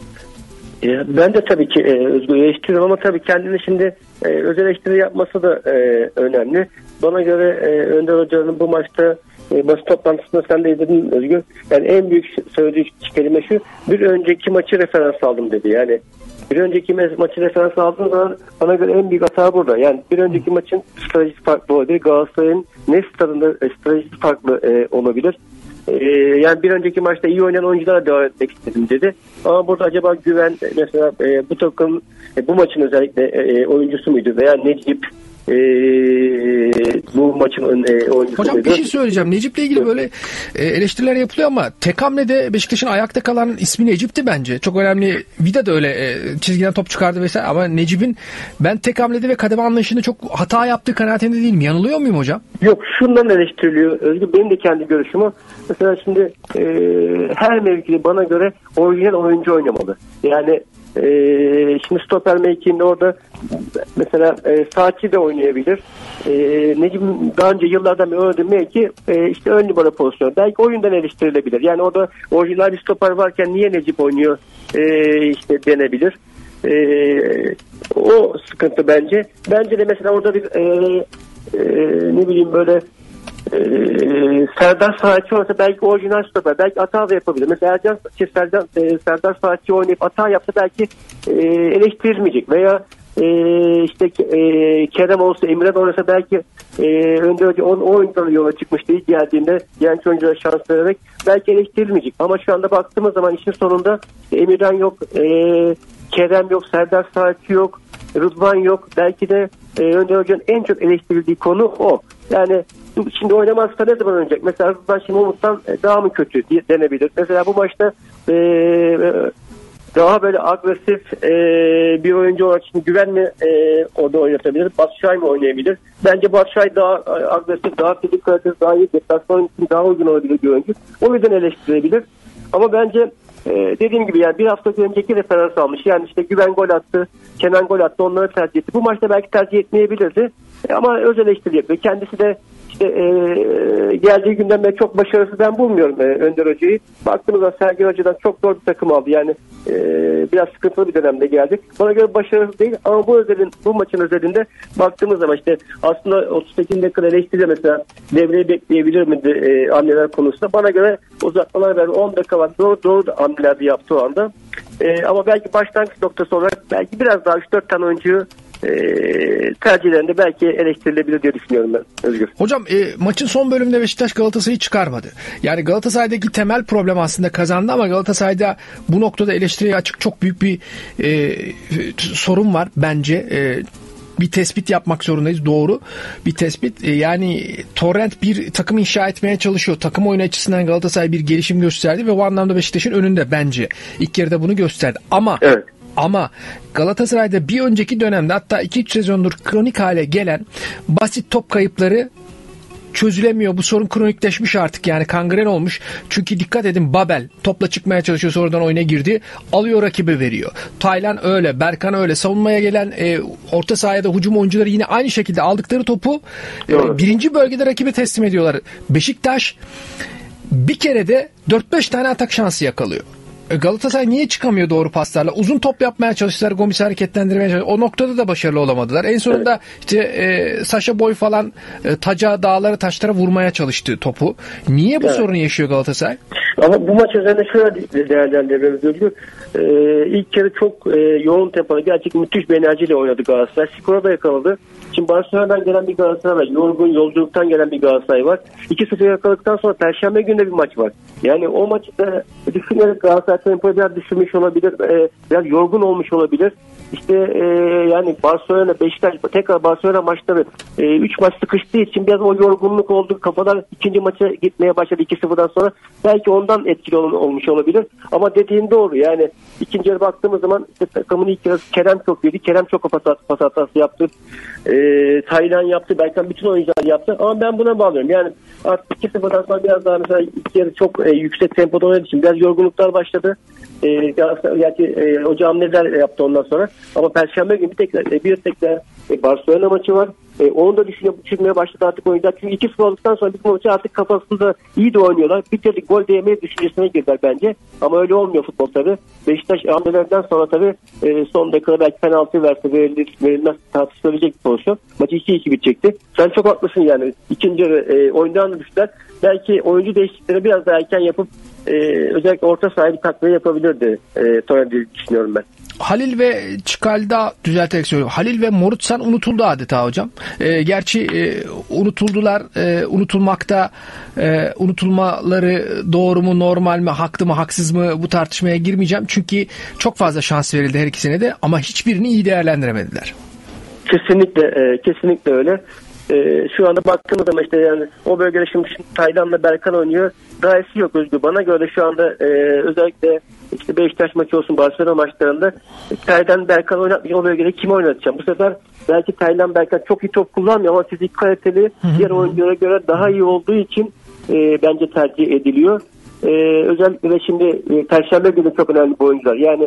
Ben de tabii ki e, Özgür eleştiriyorum ama tabii kendini şimdi e, öz eleştiri yapması da e, önemli. Bana göre e, Önder Hoca'nın bu maçta e, basın toplantısında sen de izledin Özgür. Yani en büyük söylediği kelime şu: bir önceki maçı referans aldım dedi. Yani bir önceki maçı referans aldığım zaman bana göre en büyük hata burada. Yani bir önceki maçın stratejisi farklı olabilir. Galatasaray'ın ne stadında e, stratejisi farklı e, olabilir. Ee, yani bir önceki maçta iyi oynayan oyunculara devam etmek istedim dedi. Ama burada acaba Güven mesela e, bu takım e, bu maçın özellikle e, oyuncusu muydu veya Necip e, bu maçın e, oyuncusu Hocam muydu? Bir şey söyleyeceğim. Necip'le ilgili böyle e, eleştiriler yapılıyor ama tek hamlede Beşiktaş'ın ayakta kalan ismi Necip'ti bence. Çok önemli. Vida da öyle e, çizgiden top çıkardı vesaire ama Necip'in ben tek hamlede ve kademe anlayışında çok hata yaptığı kanaatinde değilim. Yanılıyor muyum hocam? Yok, şundan eleştiriliyor Özgür. Benim de kendi görüşüm o. Mesela şimdi e, her mevkide bana göre orijinal oyuncu oynamalı. Yani E, şimdi stoper mevkiinde orada mesela e, Saatçi de oynayabilir. E, Necip daha önce yıllardan beri oynadığı mevki e, işte ön numara pozisyonu. Belki oyundan eleştirilebilir. Yani orada orijinal bir stoper varken niye Necip oynuyor e, işte denebilir. E, o sıkıntı bence. Bence de mesela orada bir e, e, ne bileyim böyle Ee, Serdar Saatçi olsa belki orijinal stoper, belki hata da yapabilir. Mesela Ercan, şey, Serdar, e, Serdar Saatçi oynayıp hata yapsa belki e, eleştirilmeyecek veya e, işte e, Kerem olsa, Emre de olsa belki e, önde önce on oyuncuların yola çıkmıştı ilk geldiğinde genç oyunculara şans vererek belki eleştirilmeyecek. Ama şu anda baktığımız zaman işin sonunda Emirhan yok, e, Kerem yok, Serdar Saatçi yok, Rıdvan yok. Belki de e, Önder Hoca'nın en çok eleştirildiği konu o. Yani şimdi oynamazsa ne zaman oynayacak? Mesela Rıdvan şimdi Umut'tan daha mı kötü denebilir? Mesela bu maçta e, daha böyle agresif e, bir oyuncu olarak şimdi Güven mi e, orada oynatabilir? Batshuayi mi oynayabilir? Bence Batshuayi daha agresif, daha fizik kalitesi daha iyi, deplasman için daha uygun olabilir bir oyuncu. O yüzden eleştirebilir. Ama bence Ee, dediğim gibi yani bir hafta önceki referans almış. Yani işte Güven gol attı, Kenan gol attı, onları tercih etti. Bu maçta belki tercih etmeyebilirdi. E, ama öz eleştiri yapıyor. Kendisi de işte e, geldiği günden beri çok başarısız ben bulmuyorum e, Önder Hoca'yı. Baktığımızda Sergen Hoca'dan çok zor bir takım aldı. Yani e, biraz sıkıntılı bir dönemde geldik. Bana göre başarısız değil ama bu özelin, bu maçın özelinde baktığımız zaman işte aslında otuz sekiz dakika eleştiriyle mesela devreyi bekleyebilir miydi e, hamleler konusunda. Bana göre uzatmalar verdi. on dakika var. Doğru doğru hamleler yaptığı anda. E, ama belki başlangıç noktası olarak belki biraz daha üç dört tane oyuncuyu E, tercihlerinde belki eleştirilebilir diye düşünüyorum ben Özgür. Hocam e, maçın son bölümünde Beşiktaş Galatasaray'ı çıkarmadı. Yani Galatasaray'daki temel problem aslında kazandı ama Galatasaray'da bu noktada eleştiriye açık çok büyük bir e, sorun var bence. E, bir tespit yapmak zorundayız. Doğru bir tespit. E, yani Torrent bir takım inşa etmeye çalışıyor. Takım oyunu açısından Galatasaray bir gelişim gösterdi ve o anlamda Beşiktaş'ın önünde bence. İlk yarıda bunu gösterdi. Ama evet. Ama Galatasaray'da bir önceki dönemde hatta iki üç sezondur kronik hale gelen basit top kayıpları çözülemiyor. Bu sorun kronikleşmiş artık yani kangren olmuş. Çünkü dikkat edin Babel topla çıkmaya çalışıyor sonradan oyuna girdi. Alıyor rakibe veriyor. Taylan öyle, Berkan öyle. Savunmaya gelen e, orta sahaya da hücum oyuncuları yine aynı şekilde aldıkları topu e, birinci bölgede rakibe teslim ediyorlar. Beşiktaş bir kere de dört beş tane atak şansı yakalıyor. Galatasaray niye çıkamıyor doğru paslarla? Uzun top yapmaya çalıştılar. Gomis'i hareketlendirmeye çalıştılar. O noktada da başarılı olamadılar. En sonunda evet. işte e, Saşa Boy falan e, taca, dağlara, taşlara vurmaya çalıştı topu. Niye bu evet. sorunu yaşıyor Galatasaray? Ama bu maç üzerinde şöyle değerlendiriyoruz Özgür. Ee, ilk kere çok e, yoğun tempoda gerçekten müthiş bir enerjiyle oynadı Galatasaray. Skora da yakaladı. Şimdi Barcelona'dan gelen bir Galatasaray var. Yorgun yolculuktan gelen bir Galatasaray var. iki sıfır yakaladıktan sonra Perşembe günü bir maç var. Yani o maçta düşünerek Galatasaray tempoyu biraz düşürmüş olabilir. E, biraz yorgun olmuş olabilir. İşte e, yani Barcelona, Beşiktaş tekrar Barcelona maçları üç e, maç sıkıştığı için biraz o yorgunluk oldu. Kafalar ikinci maça gitmeye başladı iki sıfırdan sonra. Belki ondan etkili ol, olmuş olabilir. Ama dediğin doğru. Yani ikinci yarı baktığımız zaman işte takımın ilk yarısı Kerem çok iyiydi. Kerem çok pas, pas hatası yaptı. E, Taylan yaptı. Belki bütün oyuncular yaptı. Ama ben buna bağlıyorum. Yani artık iki sıfırdan sonra biraz daha mesela ilk yarı çok e, yüksek tempoda oynadığı için biraz yorgunluklar başladı. E, gerçi e, hoca hamleler yaptı ondan sonra. Ama Perşembe günü bir tekrar e, bir tekrar e, Barcelona maçı var. E, onu da düşünüp düşünmeye başladı artık oyuncular. Çünkü iki sıfır olduktan sonra bizim maçı artık kafasında iyi de oynuyorlar. Bitirdik gol diyemeye düşüncesine girdiler bence. Ama öyle olmuyor futbol tabii. Beşiktaş hamlelerden sonra tabii e, son dakikada belki penaltı verse verilir, verilmez tartışılabilecek bir pozisyon. Maçı iki iki bitecekti. Sen çok haklısın yani. İkinci e, oyundan düştüler. Belki oyuncu değişiklikleri biraz daha erken yapıp e, özellikle orta sahaya bir takviye yapabilirdi. E, Torrent diye düşünüyorum ben. Halil ve Çıkal'da düzelterek söylüyorum. Halil ve Morutsan unutuldu adeta hocam. E, gerçi e, unutuldular. E, unutulmakta e, unutulmaları doğru mu, normal mi, haklı mı, haksız mı bu tartışmaya girmeyeceğim. Çünkü çok fazla şans verildi her ikisine de ama hiçbirini iyi değerlendiremediler. Kesinlikle, e, kesinlikle öyle. Ee, şu anda baktığımızda işte yani o bölgede şimdi, şimdi Taylan'la Berkan oynuyor. Gayesi yok Özgür. Bana göre şu anda e, özellikle işte Beşiktaş maçı olsun Barcelona maçlarında Taylan Berkan oynatmayacak. O bölgede kimi oynatacağım? Bu sefer belki Taylan Berkan çok iyi top kullanmıyor ama fizik kaliteli diğer oyunculara göre daha iyi olduğu için e, bence tercih ediliyor. E, özellikle de şimdi e, Perşembe günü çok önemli bu oyuncular. Yani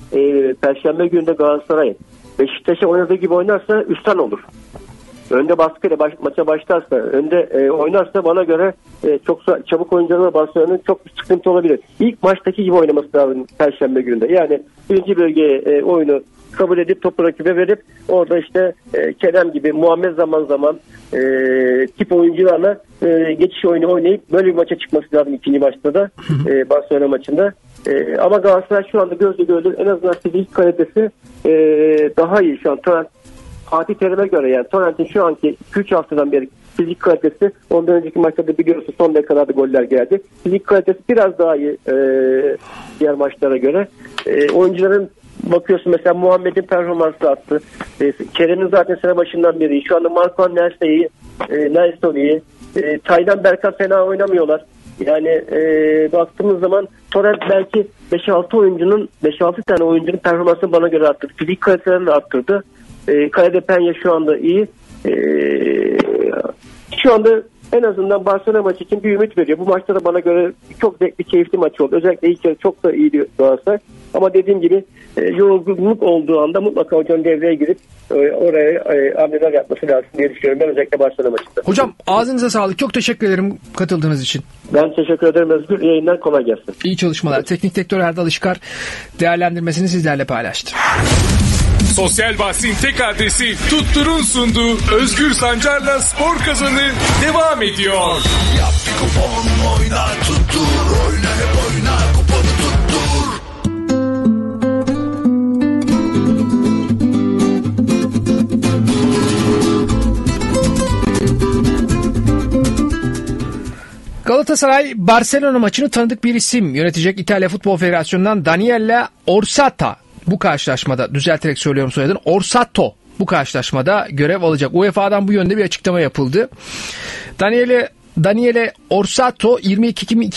e, Perşembe günü de Galatasaray Beşiktaş'a oynadığı gibi oynarsa üstten olur. Önde baskıyla baş, maça başlarsa, önde e, oynarsa bana göre e, çok çabuk oyuncularına Barcelona'nın çok bir sıkıntı olabilir. İlk maçtaki gibi oynaması lazım Perşembe gününde. Yani birinci bölgeye e, oyunu kabul edip topu rakibe verip orada işte e, Kerem gibi, Muhammed zaman zaman e, tip oyuncularla e, geçiş oyunu oynayıp böyle bir maça çıkması lazım ikinci maçta da e, Barcelona maçında. E, ama Galatasaray şu anda gözle görülür en azından fizik kalitesi e, daha iyi şu an. Torrent, Fatih Terim'e göre yani Torrent'in şu anki üç haftadan beri fizik kalitesi, ondan önceki maçta da biliyorsun son dakikalarda goller geldi. Fizik kalitesi biraz daha iyi e, diğer maçlara göre. E, oyuncuların bakıyorsun mesela Muhammed'in performansı arttı. E, Kerem'in zaten sene başından beri iyi. Şu anda Marco Nelson'u e, Nelson'u e, Taylan Berkan fena oynamıyorlar. Yani e, baktığımız zaman Torrent belki beş altı oyuncunun beş altı tane oyuncunun performansını bana göre arttırdı. Fizik kalitelerini arttırdı. E, Kalede Penya şu anda iyi. E, şu anda en azından Barcelona maçı için bir ümit veriyor. Bu maçta da bana göre çok zevkli, keyifli maç oldu. Özellikle ilk yarı çok da iyiydi Galatasaray. Ama dediğim gibi e, yorgunluk olduğu anda mutlaka hocanın devreye girip e, oraya e, hamleler yapması lazım diye düşünüyorum. Ben özellikle Barcelona maçında. Hocam ağzınıza sağlık. Çok teşekkür ederim katıldığınız için. Ben teşekkür ederim Özgür. Yayından kolay gelsin. İyi çalışmalar. Teknik direktör Erdal İşkar değerlendirmesini sizlerle paylaştı. Sosyal bahsin tek adresi Tuttur'un sunduğu Özgür Sancar'la Spor Kazanı devam ediyor. Yap bir kupon oyna tuttur, oyna hep oyna kuponu tuttur. Galatasaray Barcelona maçını tanıdık bir isim yönetecek İtalya Futbol Federasyonu'ndan Daniele Orsato. Bu karşılaşmada, düzelterek söylüyorum soyadını, Orsato bu karşılaşmada görev alacak. U E F A'dan bu yönde bir açıklama yapıldı. Daniele Daniele Orsato yirmi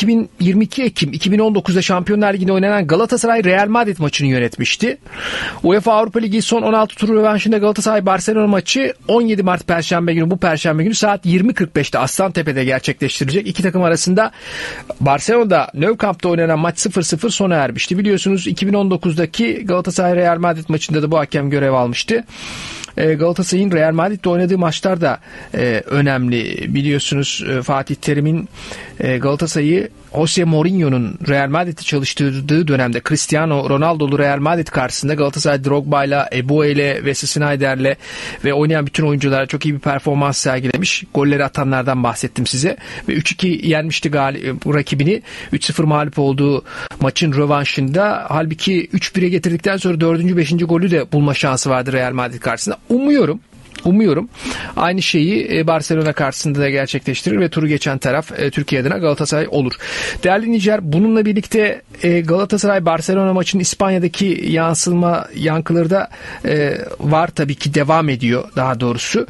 iki Ekim iki bin on dokuzda Şampiyonlar Ligi'nde oynanan Galatasaray Real Madrid maçını yönetmişti. U E F A Avrupa Ligi son on altı turu rövanşında Galatasaray Barcelona maçı on yedi Mart Perşembe günü bu Perşembe günü saat yirmi kırk beşte Aslantepe'de gerçekleştirilecek. İki takım arasında Barcelona'da Nou Camp'ta oynanan maç sıfır sıfır sona ermişti. Biliyorsunuz iki bin on dokuzdaki Galatasaray Real Madrid maçında da bu hakem görev almıştı. Galatasaray'ın Real Madrid'de oynadığı maçlar da e, önemli. Biliyorsunuz e, Fatih Terim'in e, Galatasaray'ı Jose Mourinho'nun Real Madrid'i çalıştırdığı dönemde Cristiano Ronaldo'lu Real Madrid karşısında Galatasaray Drogba'yla, Eboe'yle, Wesley Sneijder'le ve oynayan bütün oyunculara çok iyi bir performans sergilemiş. Golleri atanlardan bahsettim size. Ve üç iki yenmişti gal- rakibini. üç sıfır mağlup olduğu maçın rövanşında. Halbuki üç bire getirdikten sonra dördüncü beşinci golü de bulma şansı vardı Real Madrid karşısında. Umuyorum Umuyorum aynı şeyi Barcelona karşısında da gerçekleştirir ve turu geçen taraf Türkiye adına Galatasaray olur. Değerli dinleyiciler, bununla birlikte Galatasaray Barcelona maçının İspanya'daki yansılma yankıları da var, tabii ki devam ediyor daha doğrusu.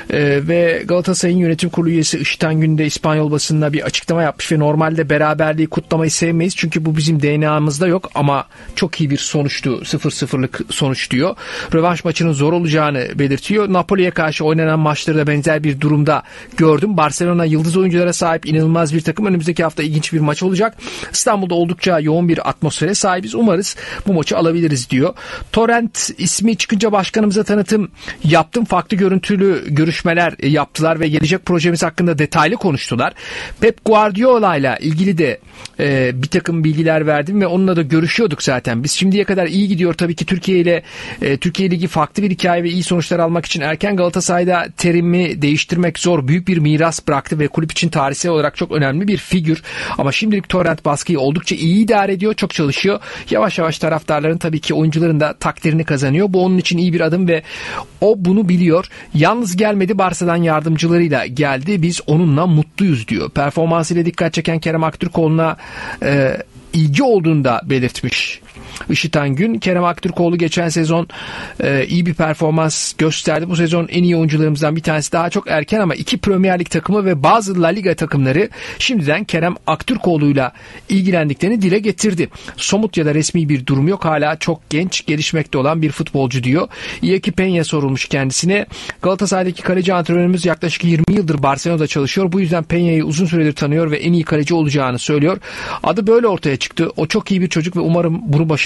Ve Galatasaray'ın yönetim kurulu üyesi Işıtan Gün de İspanyol basınına bir açıklama yapmış ve normalde beraberliği kutlamayı sevmeyiz çünkü bu bizim D N A'mızda yok ama çok iyi bir sonuçtu, sıfır sıfırlık sonuç diyor. Rövanş maçının zor olacağını belirtiyor. Napoli'ye karşı oynanan maçları da benzer bir durumda gördüm. Barcelona yıldız oyunculara sahip inanılmaz bir takım. Önümüzdeki hafta ilginç bir maç olacak. İstanbul'da oldukça yoğun bir atmosfere sahibiz. Umarız bu maçı alabiliriz diyor. Torrent ismi çıkınca başkanımıza tanıtım yaptım. Farklı görüntülü görüşmeler yaptılar ve gelecek projemiz hakkında detaylı konuştular. Pep Guardiola ile ilgili de e, bir takım bilgiler verdim ve onunla da görüşüyorduk zaten. Biz şimdiye kadar iyi gidiyor. Tabii ki Türkiye ile e, Türkiye Ligi farklı bir hikaye ve iyi sonuçlar almak için erken. Galatasaray'da Terim'i değiştirmek zor. Büyük bir miras bıraktı ve kulüp için tarihsel olarak çok önemli bir figür. Ama şimdilik Torrent baskıyı oldukça iyi idare ediyor. Çok çalışıyor. Yavaş yavaş taraftarların, tabii ki oyuncuların da takdirini kazanıyor. Bu onun için iyi bir adım ve o bunu biliyor. Yalnız gelmedi, Barça'dan yardımcılarıyla geldi. Biz onunla mutluyuz diyor. Performansıyla dikkat çeken Kerem Aktürkoğlu'na e, ilgi olduğunu da belirtmiş Işıtan Gün. Kerem Aktürkoğlu geçen sezon e, iyi bir performans gösterdi. Bu sezon en iyi oyuncularımızdan bir tanesi. Daha çok erken ama iki Premier Lig takımı ve bazı La Liga takımları şimdiden Kerem Aktürkoğlu'yla ilgilendiklerini dile getirdi. Somut ya da resmi bir durum yok. Hala çok genç, gelişmekte olan bir futbolcu diyor. Iñaki Peña sorulmuş kendisine. Galatasaray'daki kaleci antrenörümüz yaklaşık yirmi yıldır Barcelona'da çalışıyor. Bu yüzden Peña'yı uzun süredir tanıyor ve en iyi kaleci olacağını söylüyor. Adı böyle ortaya çıktı. O çok iyi bir çocuk ve umarım bunu başarır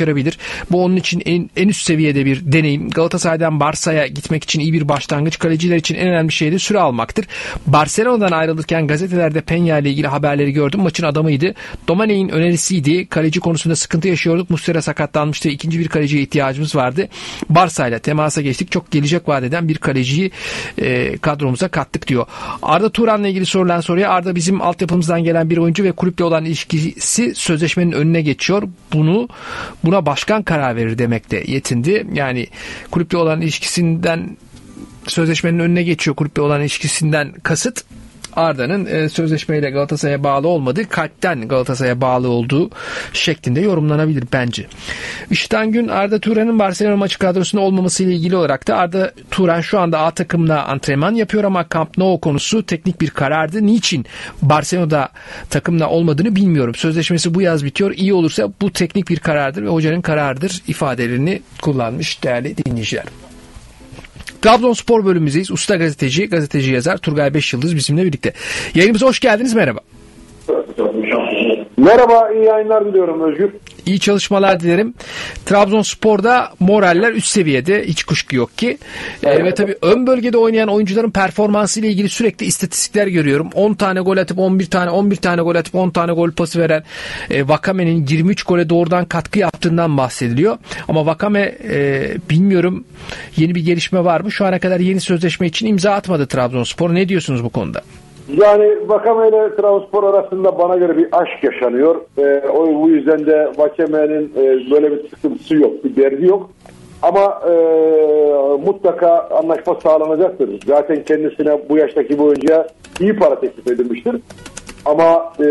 başarabilir. Bu onun için en, en üst seviyede bir deneyim. Galatasaray'dan Barça'ya gitmek için iyi bir başlangıç. Kaleciler için en önemli şey de süre almaktır. Barcelona'dan ayrılırken gazetelerde Peña ile ilgili haberleri gördüm. Maçın adamıydı. Domenech'in önerisiydi. Kaleci konusunda sıkıntı yaşıyorduk. Muslera sakatlanmıştı. İkinci bir kaleciye ihtiyacımız vardı. Barça ile temasa geçtik. Çok gelecek vaat eden bir kaleciyi e, kadromuza kattık diyor. Arda Turan'la ilgili sorulan soruya, Arda bizim altyapımızdan gelen bir oyuncu ve kulüple olan ilişkisi sözleşmenin önüne geçiyor. Bunu buna başkan karar verir demekte yetindi. Yani kulüple olan ilişkisinden, sözleşmenin önüne geçiyor kulüple olan ilişkisinden kasıt Arda'nın e, sözleşmeyle Galatasaray'a bağlı olmadığı, kalpten Galatasaray'a bağlı olduğu şeklinde yorumlanabilir bence. Işıtan Gün, Arda Turan'ın Barcelona maçı kadrosunda olmaması ile ilgili olarak da Arda Turan şu anda A takımla antrenman yapıyor ama Camp Nou konusu teknik bir karardı. Niçin Barcelona'da takımla olmadığını bilmiyorum. Sözleşmesi bu yaz bitiyor. İyi olursa bu teknik bir karardır ve hocanın kararıdır ifadelerini kullanmış değerli dinleyiciler. Trabzonspor bölümümüzdeyiz. Usta gazeteci, gazeteci yazar Turgay Beşyıldız bizimle birlikte. Yayınımıza hoş geldiniz. Merhaba. Merhaba, iyi yayınlar diliyorum Özgür. İyi çalışmalar dilerim. Trabzonspor'da moraller üst seviyede, hiç kuşku yok ki. Evet. Ee, ve tabii ön bölgede oynayan oyuncuların performansı ile ilgili sürekli istatistikler görüyorum. on tane gol atıp on bir tane, on bir tane gol atıp on tane gol pası veren e, Vakame'nin yirmi üç gole doğrudan katkı yaptığından bahsediliyor. Ama Vakame e, bilmiyorum, yeni bir gelişme var mı? Şu ana kadar yeni sözleşme için imza atmadı Trabzonspor. Ne diyorsunuz bu konuda? Yani Vakame ile Trabzonspor arasında bana göre bir aşk yaşanıyor. Ee, o bu yüzden de Vakame'nin e, böyle bir sıkıntısı yok, bir derdi yok. Ama e, mutlaka anlaşma sağlanacaktır. Zaten kendisine, bu yaştaki bu oyuncuya iyi para teklif edilmiştir. Ama e,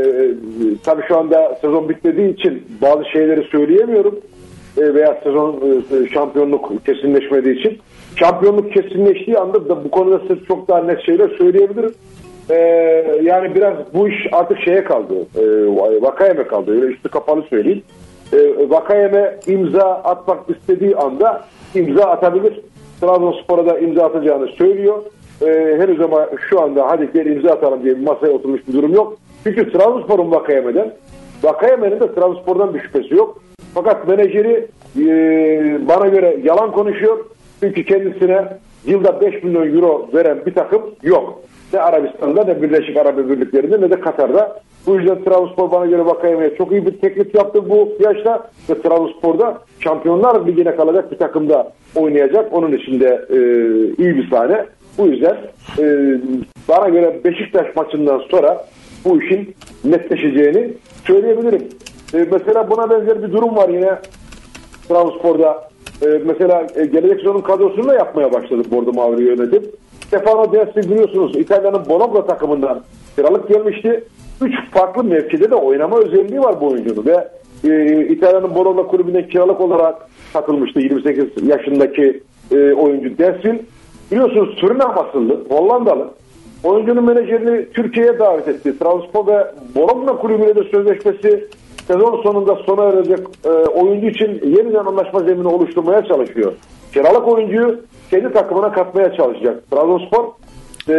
tabii şu anda sezon bitmediği için bazı şeyleri söyleyemiyorum. E, veya sezon e, şampiyonluk kesinleşmediği için. Şampiyonluk kesinleştiği anda da bu konuda size çok daha net şeyler söyleyebilirim. Ee, yani biraz bu iş artık şeye kaldı. E, Vakayeme kaldı. Öyle üstü kapalı söyleyeyim. E, Vakayeme imza atmak istediği anda imza atabilir. Trabzonspor'a da imza atacağını söylüyor. E, henüz ama şu anda hadi gel imza atalım diye bir masaya oturmuş bir durum yok. Çünkü Trabzonspor'un Vakayeme'den, Vakayeme'nin de Trabzonspor'dan bir şüphesi yok. Fakat menajeri e, bana göre yalan konuşuyor. Çünkü kendisine yılda beş milyon euro veren bir takım yok. Ne Arabistan'da, ne Birleşik Arap Emirlikleri'nde, ne de Katar'da. Bu yüzden Trabzonspor bana göre Vakayeme'ye çok iyi bir teklif yaptı bu yaşta. Ve Trabzonspor'da Şampiyonlar Ligi'ne kalacak bir takımda oynayacak. Onun için de e, iyi bir sahne. Bu yüzden e, bana göre Beşiktaş maçından sonra bu işin netleşeceğini söyleyebilirim. E, mesela buna benzer bir durum var yine Trabzonspor'da. Ee, mesela e, gelecek sezonun kadrosunu da yapmaya başladı Bordo Mavri yönetim. Stefano Dessi biliyorsunuz İtalya'nın Bologna takımından kiralık gelmişti. Üç farklı mevkide de oynama özelliği var bu oyuncunun ve e, İtalya'nın Bologna kulübüne kiralık olarak katılmıştı yirmi sekiz yaşındaki e, oyuncu Dessi. Biliyorsunuz Surinam asıllı, Hollandalı. Oyuncunun menajerini Türkiye'ye davet etti. Trabzonspor ve Bologna kulübüyle de sözleşmesi sezon sonunda sona erecek e, oyuncu için yeniden anlaşma zemini oluşturmaya çalışıyor. Kiralık oyuncuyu kendi takımına katmaya çalışacak. Trabzonspor e,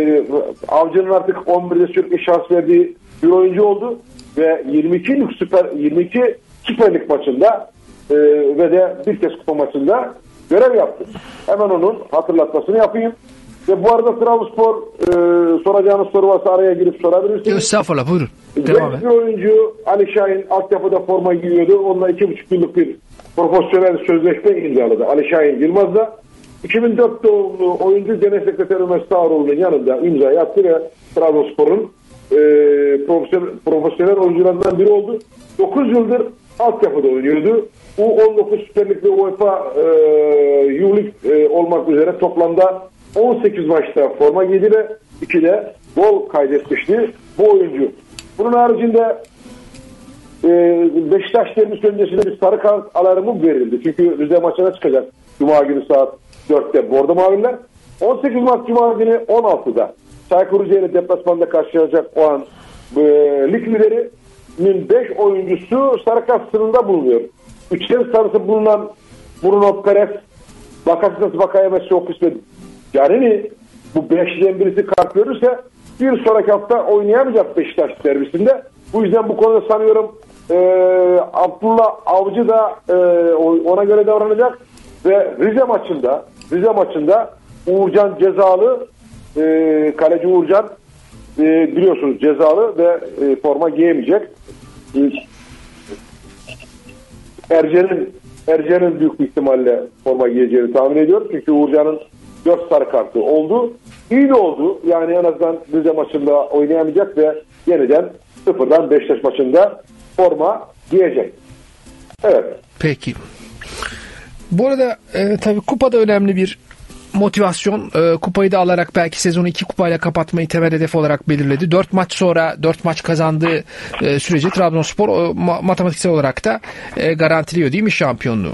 Avcı'nın artık on birde sürekli şans verdiği bir oyuncu oldu ve yirmi ikilik süper yirmi iki Süper Lig maçında e, ve de bir kez kupa maçında görev yaptı. Hemen onun hatırlatmasını yapayım. Ve bu arada Trabzonspor e, soracağınız soru varsa araya girip sorabilirsiniz. Estağfurullah, buyurun. Devam et. Bir oyuncu Ali Şahin altyapıda forma giyiyordu. Onunla iki buçuk yıllık bir profesyonel sözleşme imzaladı Ali Şahin Yılmaz'la. iki bin dört doğumlu oyuncu Genel Sekreteri Mesut Ağaroğlu'nun yanında imza attı ve Trabzonspor'un e, profesyonel, profesyonel oyuncularından biri oldu. dokuz yıldır altyapıda oynuyordu. U on dokuz Süper Lig ve UEFA e, Euroleague e, olmak üzere toplamda on sekiz maçta forma giydi ve iki de gol kaydetmişti bu oyuncu. Bunun haricinde e, Beşiktaş derbisi öncesinde bir sarı kart alarmı verildi. Çünkü Rize maçına çıkacak Cuma günü saat dörtte Bordo Maviller. on sekiz Mart Cuma günü on altıda Çaykur Rizeli deplasmanda karşılayacak o an e, lig liderinin beş oyuncusu sarı kart sınırında bulunuyor. Üçgen sarısı bulunan Bruno Perez, Bakasitas Vakayeme çok ismi. Yani bu beşten birisi kart görürse bir sonraki hafta oynayamayacak Beşiktaş derbisinde. Bu yüzden bu konuda sanıyorum e, Abdullah Avcı da e, ona göre davranacak ve Rize maçında Rize maçında Uğurcan cezalı, e, kaleci Uğurcan e, biliyorsunuz cezalı ve e, forma giyemeyecek. E, Ercen'in Ercen'in büyük bir ihtimalle forma giyeceğini tahmin ediyorum. Çünkü Uğurcan'ın dört sarı kartı oldu. İyi de oldu. Yani en azından Rize maçında oynayamayacak ve yeniden sıfırdan Beşiktaş maçında forma giyecek. Evet. Peki. Bu arada e, tabii kupada önemli bir motivasyon. E, kupayı da alarak belki sezonu iki kupayla kapatmayı temel hedef olarak belirledi. Dört maç sonra dört maç kazandığı e, sürece Trabzonspor e, ma- matematiksel olarak da e, garantiliyor değil mi şampiyonluğu?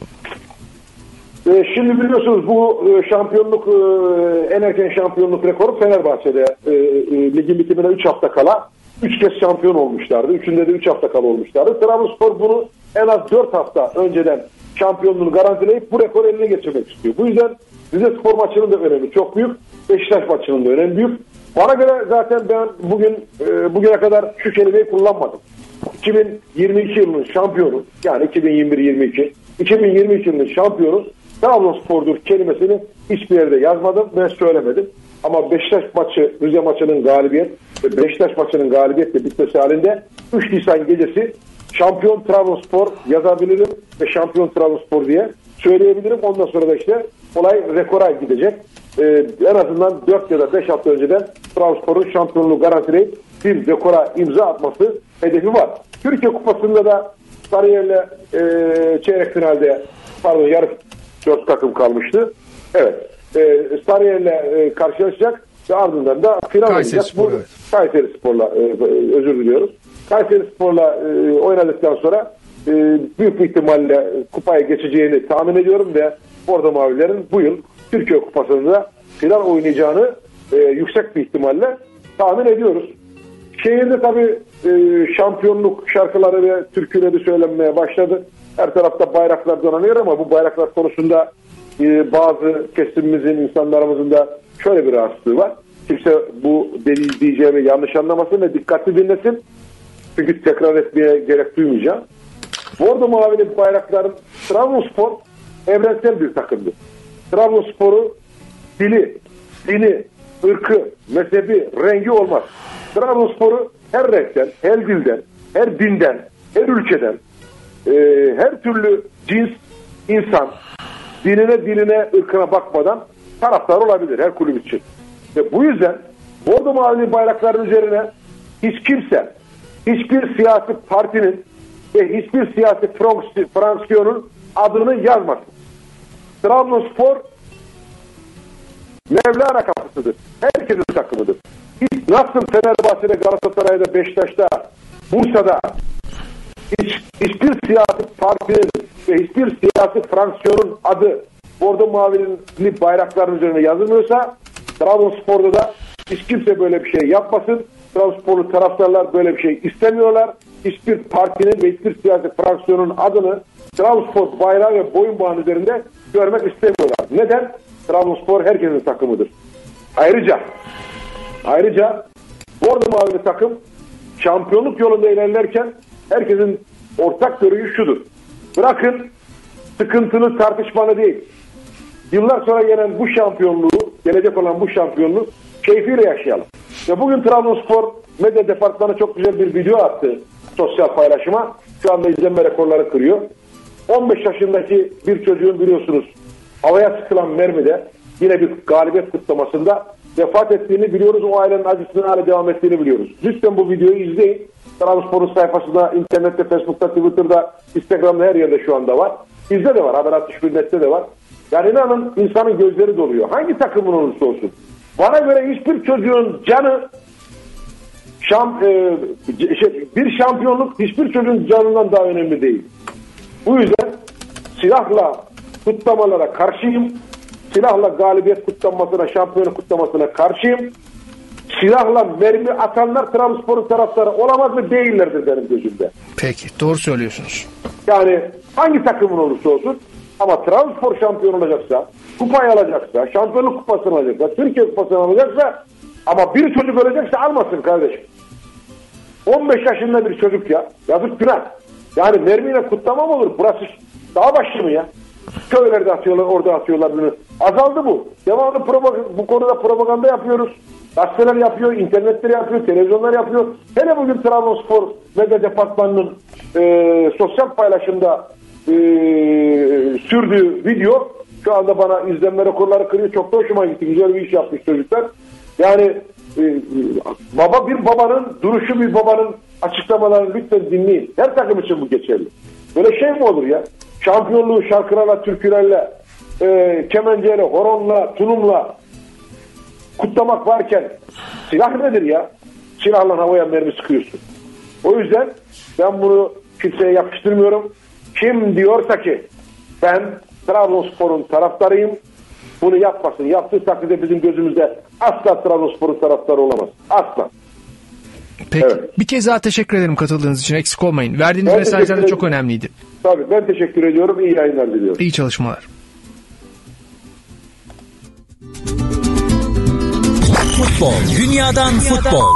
E, şimdi biliyorsunuz bu e, şampiyonluk e, en erken şampiyonluk rekoru Fenerbahçe'de. E, e, ligin bitimine üç hafta kala üç kez şampiyon olmuşlardı. Üçünde de üç hafta kala olmuşlardı. Trabzonspor bunu en az dört hafta önceden şampiyonluğunu garantileyip bu rekoru eline geçirmek istiyor. Bu yüzden Rize Spor maçının da önemi çok büyük. Beşiktaş maçının da önemi büyük. Bana göre zaten ben bugün e, bugüne kadar şu kelimeyi kullanmadım. iki bin yirmi iki yılının şampiyonu, yani iki bin yirmi bir yirmi iki iki bin yirmi iki yılının şampiyonu Trabzonspor'dur kelimesini hiçbir yerde yazmadım ve söylemedim. Ama Beşiktaş maçı, Rize maçının galibiyet ve Beşiktaş maçının galibiyetle bitmesi halinde üç Nisan gecesi şampiyon Trabzonspor yazabilirim ve şampiyon Trabzonspor diye söyleyebilirim. Ondan sonra da işte olay rekora gidecek. Ee, en azından dört ya da beş hafta önceden Trabzonspor'un şampiyonluğu garantileyip bir rekora imza atması hedefi var. Türkiye Kupası'nda da Sarıyer'le e, çeyrek finalde, pardon yarı dört takım kalmıştı. Evet. E, Sarıyer'le e, karşılaşacak ve ardından da final Kayseri oynayacak. Spor, Bu, evet. Kayseri Spor'la e, özür diliyoruz. Kayseri Spor'la e, oynadıktan sonra e, büyük bir ihtimalle kupaya geçeceğini tahmin ediyorum ve Bordo Mavilerin bu yıl Türkiye Kupası'nda final oynayacağını e, yüksek bir ihtimalle tahmin ediyoruz. Şehirde tabii e, şampiyonluk şarkıları ve türküleri söylenmeye başladı. Her tarafta bayraklar donanıyor ama bu bayraklar konusunda e, bazı kesimimizin, insanlarımızın da şöyle bir rahatsızlığı var. Kimse bu deli diyeceğimi yanlış anlamasın ve dikkatli dinlesin. Çünkü tekrar etmeye gerek duymayacağım. Bordo Mavili bayrakların Trabzonspor evrensel bir takımdır. Trabzonspor'u dili, dini, ırkı, mezhebi, rengi olmaz. Trabzonspor'u her renkten, her dilden, her dinden, her ülkeden, e, her türlü cins insan dinine, diline, ırkına bakmadan taraftar olabilir her kulüp için. Ve bu yüzden Bordo Mavili bayrakların üzerine hiç kimse, hiçbir siyasi partinin ve hiçbir siyasi fraksiyonun adını yazmasın. Trabzonspor Mevlana kapısıdır. Herkesin takımıdır. Hiç nasıl Fenerbahçe'de, Galatasaray'da, Beşiktaş'ta, Bursa'da hiç, hiçbir siyasi partinin ve hiçbir siyasi fraksiyonun adı Bordo Mavili bayrakların üzerine yazılmıyorsa Trabzonspor'da da hiç kimse böyle bir şey yapmasın. Trabzonsporlu taraftarlar böyle bir şey istemiyorlar. Hiçbir partinin ve hiçbir siyasi fraksiyonun adını Trabzonspor bayrağı ve boyun bağının üzerinde görmek istemiyorlar. Neden? Trabzonspor herkesin takımıdır. Ayrıca ayrıca Bordo Mavili takım şampiyonluk yolunda ilerlerken herkesin ortak görüşü şudur. Bırakın sıkıntılı, tartışmalı değil. Yıllar sonra gelen bu şampiyonluğu, gelecek olan bu şampiyonluğu keyfiyle yaşayalım. Ve bugün Trabzonspor medya departmanı çok güzel bir video attı sosyal paylaşıma. Şu anda izlenme rekorları kırıyor. on beş yaşındaki bir çocuğun biliyorsunuz havaya sıkılan mermide yine bir galibiyet kutlamasında vefat ettiğini biliyoruz. O ailenin acısının hala devam ettiğini biliyoruz. Lütfen bu videoyu izleyin. Trabzonspor'un sayfasında, internette, Facebook'ta, Twitter'da, Instagram'da her yerde şu anda var. Bizde de var. Haber altmış bir nette de var. Yani inanın insanın gözleri doluyor. Hangi takımın olursa olsun. Bana göre hiçbir çocuğun canı şam, e, şey, bir şampiyonluk hiçbir çocuğun canından daha önemli değil. Bu yüzden silahla kutlamalara karşıyım. Silahla galibiyet kutlamasına, şampiyonluk kutlamasına karşıyım. Silahla mermi atanlar Trabzonspor'un taraftarı olamaz mı? Değillerdir benim gözümde. Peki, doğru söylüyorsunuz. Yani hangi takımın olursa olsun ama Trabzonspor şampiyon olacaksa, kupayı alacaksa, şampiyonluk kupasını alacaksa, Türkiye kupasını alacaksa ama bir çocuk ölecekse almasın kardeşim. on beş yaşında bir çocuk ya. Yazık günah. Yani mermiyle kutlama mı olur? Burası dağ başı mı ya? Köylerde atıyorlar, orada atıyorlar bunu. Azaldı bu. Devamlı propag- bu konuda propaganda yapıyoruz. Gazeteler yapıyor, internetleri yapıyor, televizyonlar yapıyor. Hele bugün Trabzonspor Medya Departmanı'nın e, sosyal paylaşımda e, sürdüğü video şu anda bana izlenme rekorları kırıyor. Çok da hoşuma gitti. Güzel bir iş yapmış çocuklar. Yani e, baba bir babanın duruşu, bir babanın açıklamalarını lütfen dinleyin. Her takım için bu geçerli. Böyle şey mi olur ya? Şampiyonluğu şarkılarla, türkülerle, e, kemenceyle, horonla, tulumla kutlamak varken silah nedir ya? Silahla havaya mermi sıkıyorsun. O yüzden ben bunu kimseye yakıştırmıyorum. Kim diyorsa ki ben Trabzonspor'un taraftarıyım, bunu yapmasın. Yaptığı takdirde bizim gözümüzde asla Trabzonspor'un taraftarı olamaz. Asla. Peki. Evet. Bir kez daha teşekkür ederim katıldığınız için. Eksik olmayın. Verdiğiniz Ben mesajlar da çok önemliydi. Tabii ben teşekkür ediyorum. İyi yayınlar diliyorum. İyi çalışmalar. Futbol, dünyadan futbol.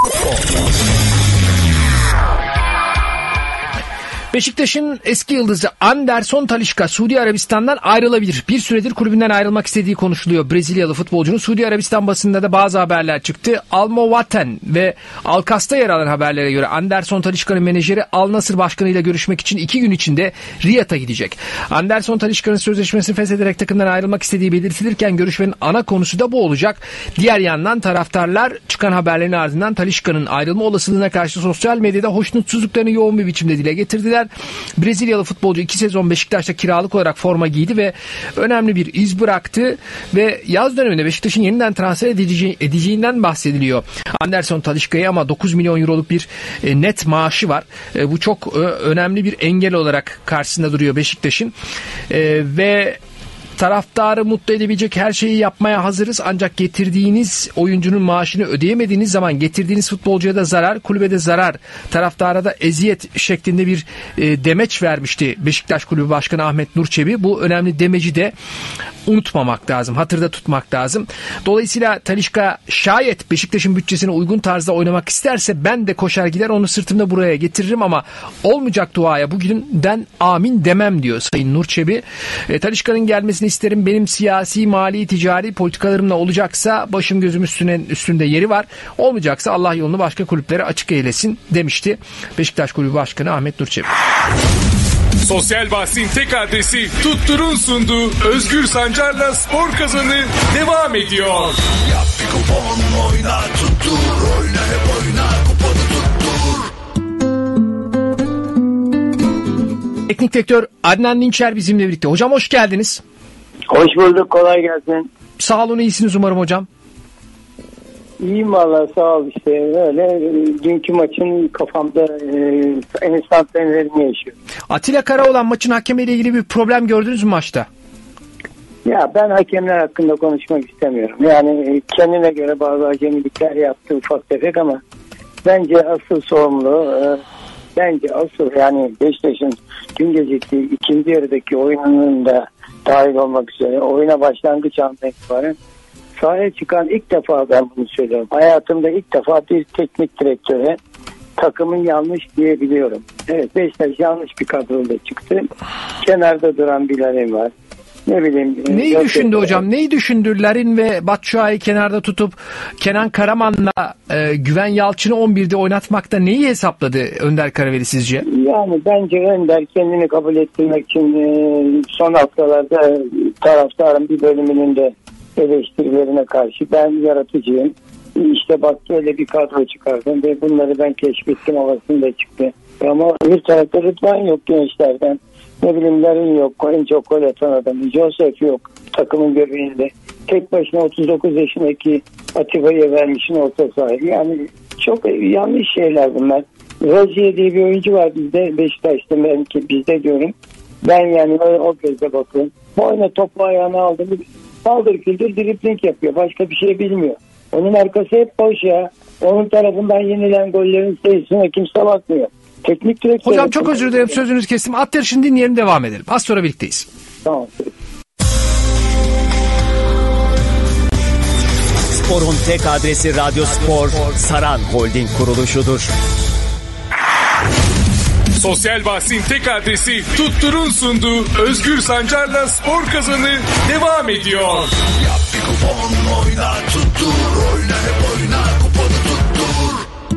Beşiktaş'ın eski yıldızı Anderson Talisca Suudi Arabistan'dan ayrılabilir. Bir süredir kulübünden ayrılmak istediği konuşuluyor. Brezilyalı futbolcunun Suudi Arabistan basınında da bazı haberler çıktı. Almovaten ve Alkas'ta yer alan haberlere göre Anderson Talisca'nın menajeri Al Nassr Başkanı ile görüşmek için iki gün içinde Riyad'a gidecek. Anderson Talisca'nın sözleşmesini feshederek takımdan ayrılmak istediği belirtilirken görüşmenin ana konusu da bu olacak. Diğer yandan taraftarlar çıkan haberlerin ardından Talisca'nın ayrılma olasılığına karşı sosyal medyada hoşnutsuzluklarını yoğun bir biçimde dile getirdiler. Brezilyalı futbolcu iki sezon Beşiktaş'ta kiralık olarak forma giydi ve önemli bir iz bıraktı ve yaz döneminde Beşiktaş'ın yeniden transfer edeceği, edeceğinden bahsediliyor. Anderson Talisca'ya ama dokuz milyon euroluk bir e, net maaşı var. E, bu çok e, önemli bir engel olarak karşısında duruyor Beşiktaş'ın e, ve taraftarı mutlu edebilecek her şeyi yapmaya hazırız. Ancak getirdiğiniz oyuncunun maaşını ödeyemediğiniz zaman getirdiğiniz futbolcuya da zarar, kulübe de zarar, taraftara da eziyet şeklinde bir e, demeç vermişti Beşiktaş Kulübü Başkanı Ahmet Nur Çebi. Bu önemli demeci de unutmamak lazım, hatırda tutmak lazım. Dolayısıyla Talisca şayet Beşiktaş'ın bütçesine uygun tarzda oynamak isterse ben de koşar gider onu sırtımda buraya getiririm ama olmayacak duaya bugünden amin demem diyor Sayın Nur Çebi. E, Talisca'nın gelmesini isterim. Benim siyasi, mali, ticari politikalarımla olacaksa başım gözüm üstüne, üstünde yeri var. Olmayacaksa Allah yolunu başka kulüplere açık eylesin demişti Beşiktaş Kulübü Başkanı Ahmet Nur Çebi. Sosyal bahsin tek adresi Tuttur'un sunduğu Özgür Sancar'la Spor Kazanı devam ediyor. Yap bir kupon oyna tuttur, oyna hep oyna kuponu tuttur. Teknik direktör Adnan Dinçer bizimle birlikte. Hocam hoş geldiniz. Hoş bulduk, kolay gelsin. Sağ olun, iyisiniz umarım hocam. İyiyim valla, sağ ol işte öyle. Dünkü maçın kafamda e, enstantanelerini yaşıyorum. Atilla Karaoğlan maçın hakemiyle ilgili bir problem gördünüz mü maçta? Ya ben hakemler hakkında konuşmak istemiyorum. Yani kendine göre bazı hakemlikler yaptı ufak tefek ama bence asıl sorumlu e, bence asıl yani Beşiktaş'ın dün geceki ikinci yarıdaki oyununun da dahil olmak üzere oyuna başlangıç anından itibaren sahaya çıkan ilk defa ben bunu söylüyorum. Hayatımda ilk defa bir teknik direktöre takımın yanlış diyebiliyorum. Evet, Beşiktaş yanlış bir kadroyla çıktı. Kenarda duran bir Larin var. Ne bileyim. Neyi e, düşündü yok, hocam? Neyi düşündü Larin ve Batshuayi'yi kenarda tutup Kenan Karaman'la e, Güven Yalçın'ı on birde oynatmakta neyi hesapladı Önder Karaveli sizce? Yani bence Önder kendini kabul ettirmek için e, son haftalarda taraftarın bir bölümünün de eleştirilerine karşı ben yaratıcıyım. İşte bak böyle bir kadro çıkardım ve bunları ben keşfettim havasında çıktı. Ama bir tarafta Rıdvan yok gençlerden. Ne bileyim Larin yok. En çok gol atan adamı. Joseph yok takımın göbeğinde. Tek başına otuz dokuz yaşındaki Atiba'ya vermişin orta sahibi. Yani çok yanlış şeyler bunlar. Rozier diye bir oyuncu var bizde Beşiktaş'ta, ben ki bizde diyorum. Ben yani o gözle bakıyorum. Bu oyuna topu ayağına aldı. Saldır küldür dribling yapıyor. Başka bir şey bilmiyor. Onun arkası hep boş ya. Onun tarafından yenilen gollerin sayısına kimse bakmıyor. Teknik direktör. Hocam çok özür dilerim, sözünüzü kestim. At yarışını dinleyelim, devam edelim. Az sonra birlikteyiz. Tamam. Spor'un tek adresi Radyo Spor, Saran Holding kuruluşudur. Sosyal bahsin tek adresi Tuttur'un sunduğu Özgür Sancar'la Spor Kazanı devam ediyor. Yap bir kupon oyna tuttur. Oyna hep oyna kuponu tuttur.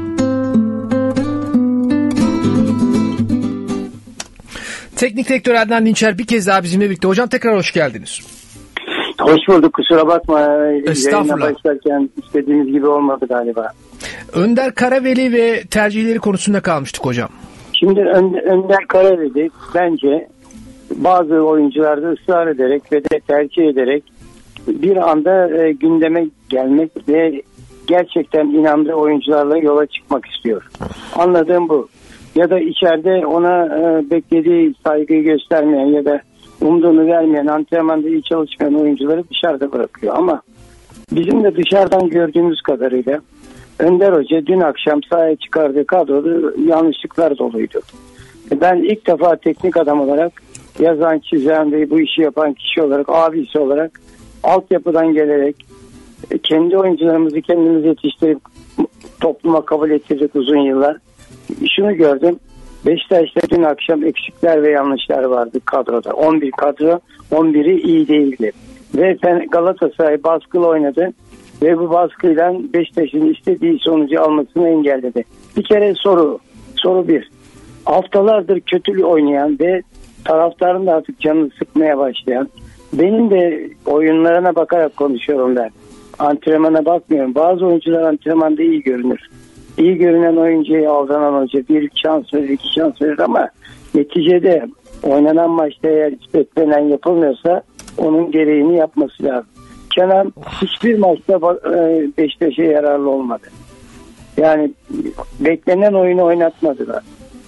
Teknik direktör Adnan Dinçer bir kez daha bizimle birlikte. Hocam tekrar hoş geldiniz. Hoş bulduk, kusura bakma. Estağfurullah. Yayına başlarken istediğimiz gibi olmadı galiba. Önder Karaveli ve tercihleri konusunda kalmıştık hocam. Şimdi Önder Karaveli bence bazı oyuncularda ısrar ederek ve de tercih ederek bir anda e, gündeme gelmek ve gerçekten inandığı oyuncularla yola çıkmak istiyor. Anladığım bu. Ya da içeride ona e, beklediği saygıyı göstermeyen ya da umduğunu vermeyen, antrenmanda iyi çalışmayan oyuncuları dışarıda bırakıyor. Ama bizim de dışarıdan gördüğümüz kadarıyla Önder Hoca dün akşam sahaya çıkardığı kadroda yanlışlıklar doluydu. Ben ilk defa teknik adam olarak, yazan, çizen ve bu işi yapan kişi olarak, abisi olarak altyapıdan gelerek kendi oyuncularımızı kendimiz yetiştirip topluma kabul ettirdik uzun yıllar. Şunu gördüm. Beşiktaş'ta dün akşam eksikler ve yanlışlar vardı kadroda. on bir kadro, on biri iyi değildi. Ve Galatasaray baskılı oynadı. Ve bu baskıyla Beşiktaş'ın istediği sonucu almasını engelledi. Bir kere soru, soru bir. Haftalardır kötü oynayan ve taraftarın da artık canını sıkmaya başlayan, benim de oyunlarına bakarak konuşuyorum ben. Antrenmana bakmıyorum. Bazı oyuncular antrenmanda iyi görünür. İyi görünen oyuncuya aldanan hoca bir şans verir, iki şans verir ama neticede oynanan maçta eğer beklenen yapılmıyorsa onun gereğini yapması lazım. Kenan hiçbir maçta Beşiktaş'a yararlı olmadı. Yani beklenen oyunu oynatmadılar.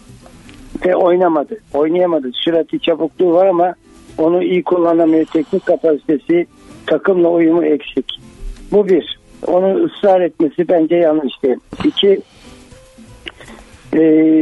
Ve oynamadı. Oynayamadı. Sürati, çabukluğu var ama onu iyi kullanamıyor. Teknik kapasitesi, takımla uyumu eksik. Bu bir. Onu ısrar etmesi bence yanlış değil. İki, ee,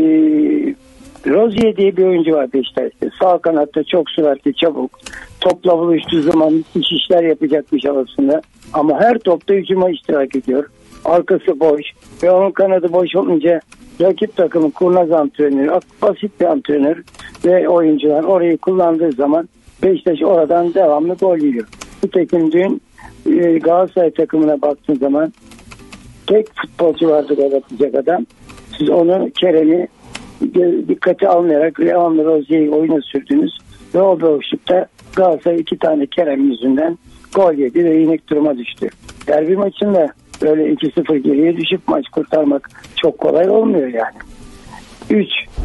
Rozier diye bir oyuncu var Beşiktaş'ta. Sağ kanatta çok süratli, çabuk. Topla buluştuğu zaman müthiş işler yapacakmış havasında. Ama her topta hücuma iştirak ediyor. Arkası boş. Ve onun kanadı boş olunca rakip takımın kurnaz antrenörü, basit bir antrenör ve oyuncular orayı kullandığı zaman Beşiktaş oradan devamlı gol yiyor. Nitekim dün e, Galatasaray takımına baktığın zaman tek futbolcu vardı gol atacak adam. Siz onu, Kerem'i dikkate almayarak Leandro Rozier'i oyuna sürdünüz ve o boşlukta Galatasaray iki tane Kerem yüzünden gol yedi ve inek duruma düştü. Derbi maçında böyle iki sıfır geriye düşüp maç kurtarmak çok kolay olmuyor yani. üç.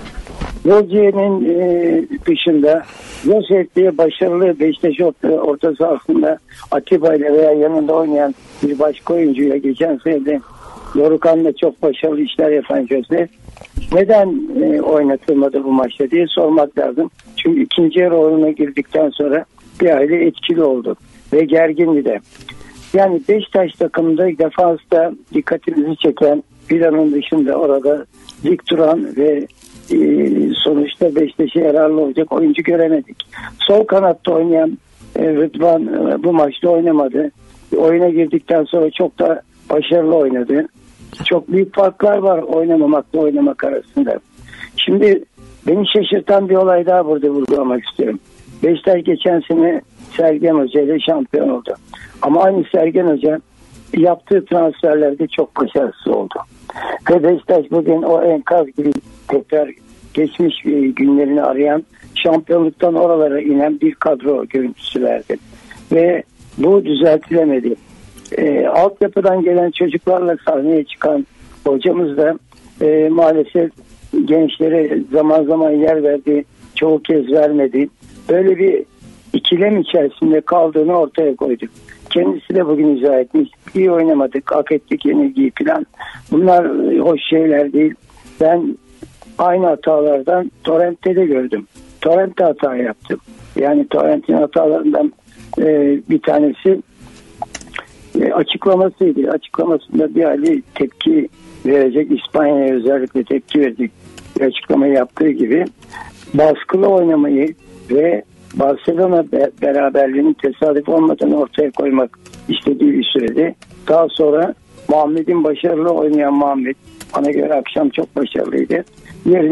Rozier'in e, dışında Josef diye başarılı Beşiktaş orta, orta sahasında Atiba ile veya yanında oynayan bir başka oyuncuyla geçen sene Yorukan'la çok başarılı işler yapan Josef neden e, oynatılmadı bu maçta diye sormak lazım. Çünkü ikinci yarı oyuna girdikten sonra bir aile etkili oldu ve gergindi de. Yani Beşiktaş takımında defansta dikkatimizi çeken planın dışında orada dik duran ve e, sonuçta Beşiktaş'a yararlı olacak oyuncu göremedik. Sol kanatta oynayan e, Rıdvan e, bu maçta oynamadı. Oyuna girdikten sonra çok da başarılı oynadı. Çok büyük farklar var oynamamakla oynamak arasında. Şimdi beni şaşırtan bir olay daha burada vurgulamak istiyorum. Beşiktaş geçen sene Sergen Hoca ile şampiyon oldu. Ama aynı Sergen Hoca yaptığı transferlerde çok başarısız oldu. Ve Beşiktaş bugün o enkaz gibi tekrar geçmiş günlerini arayan, şampiyonluktan oralara inen bir kadro görüntüsü verdi. Ve bu düzeltilemedi. E, altyapıdan gelen çocuklarla sahneye çıkan hocamız da e, maalesef gençlere zaman zaman yer verdi, çoğu kez vermedi. Böyle bir ikilem içerisinde kaldığını ortaya koydu. Kendisi de bugün izah etmiş. İyi oynamadık, hak ettik yenilgiyi falan. Bunlar hoş şeyler değil. Ben aynı hatalardan Torrent'te de gördüm. Torrent'te hata yaptım. Yani Torrent'in hatalarından e, bir tanesi e, açıklamasıydı. Açıklamasında bir hali tepki verecek, İspanya'ya özellikle tepki verecek bir açıklama yaptığı gibi baskılı oynamayı ve Barcelona beraberliğinin tesadüf olmadan ortaya koymak istediği bir sürede daha sonra Muhammed'in başarılı oynayan Muhammed, bana göre akşam çok başarılıydı, yerine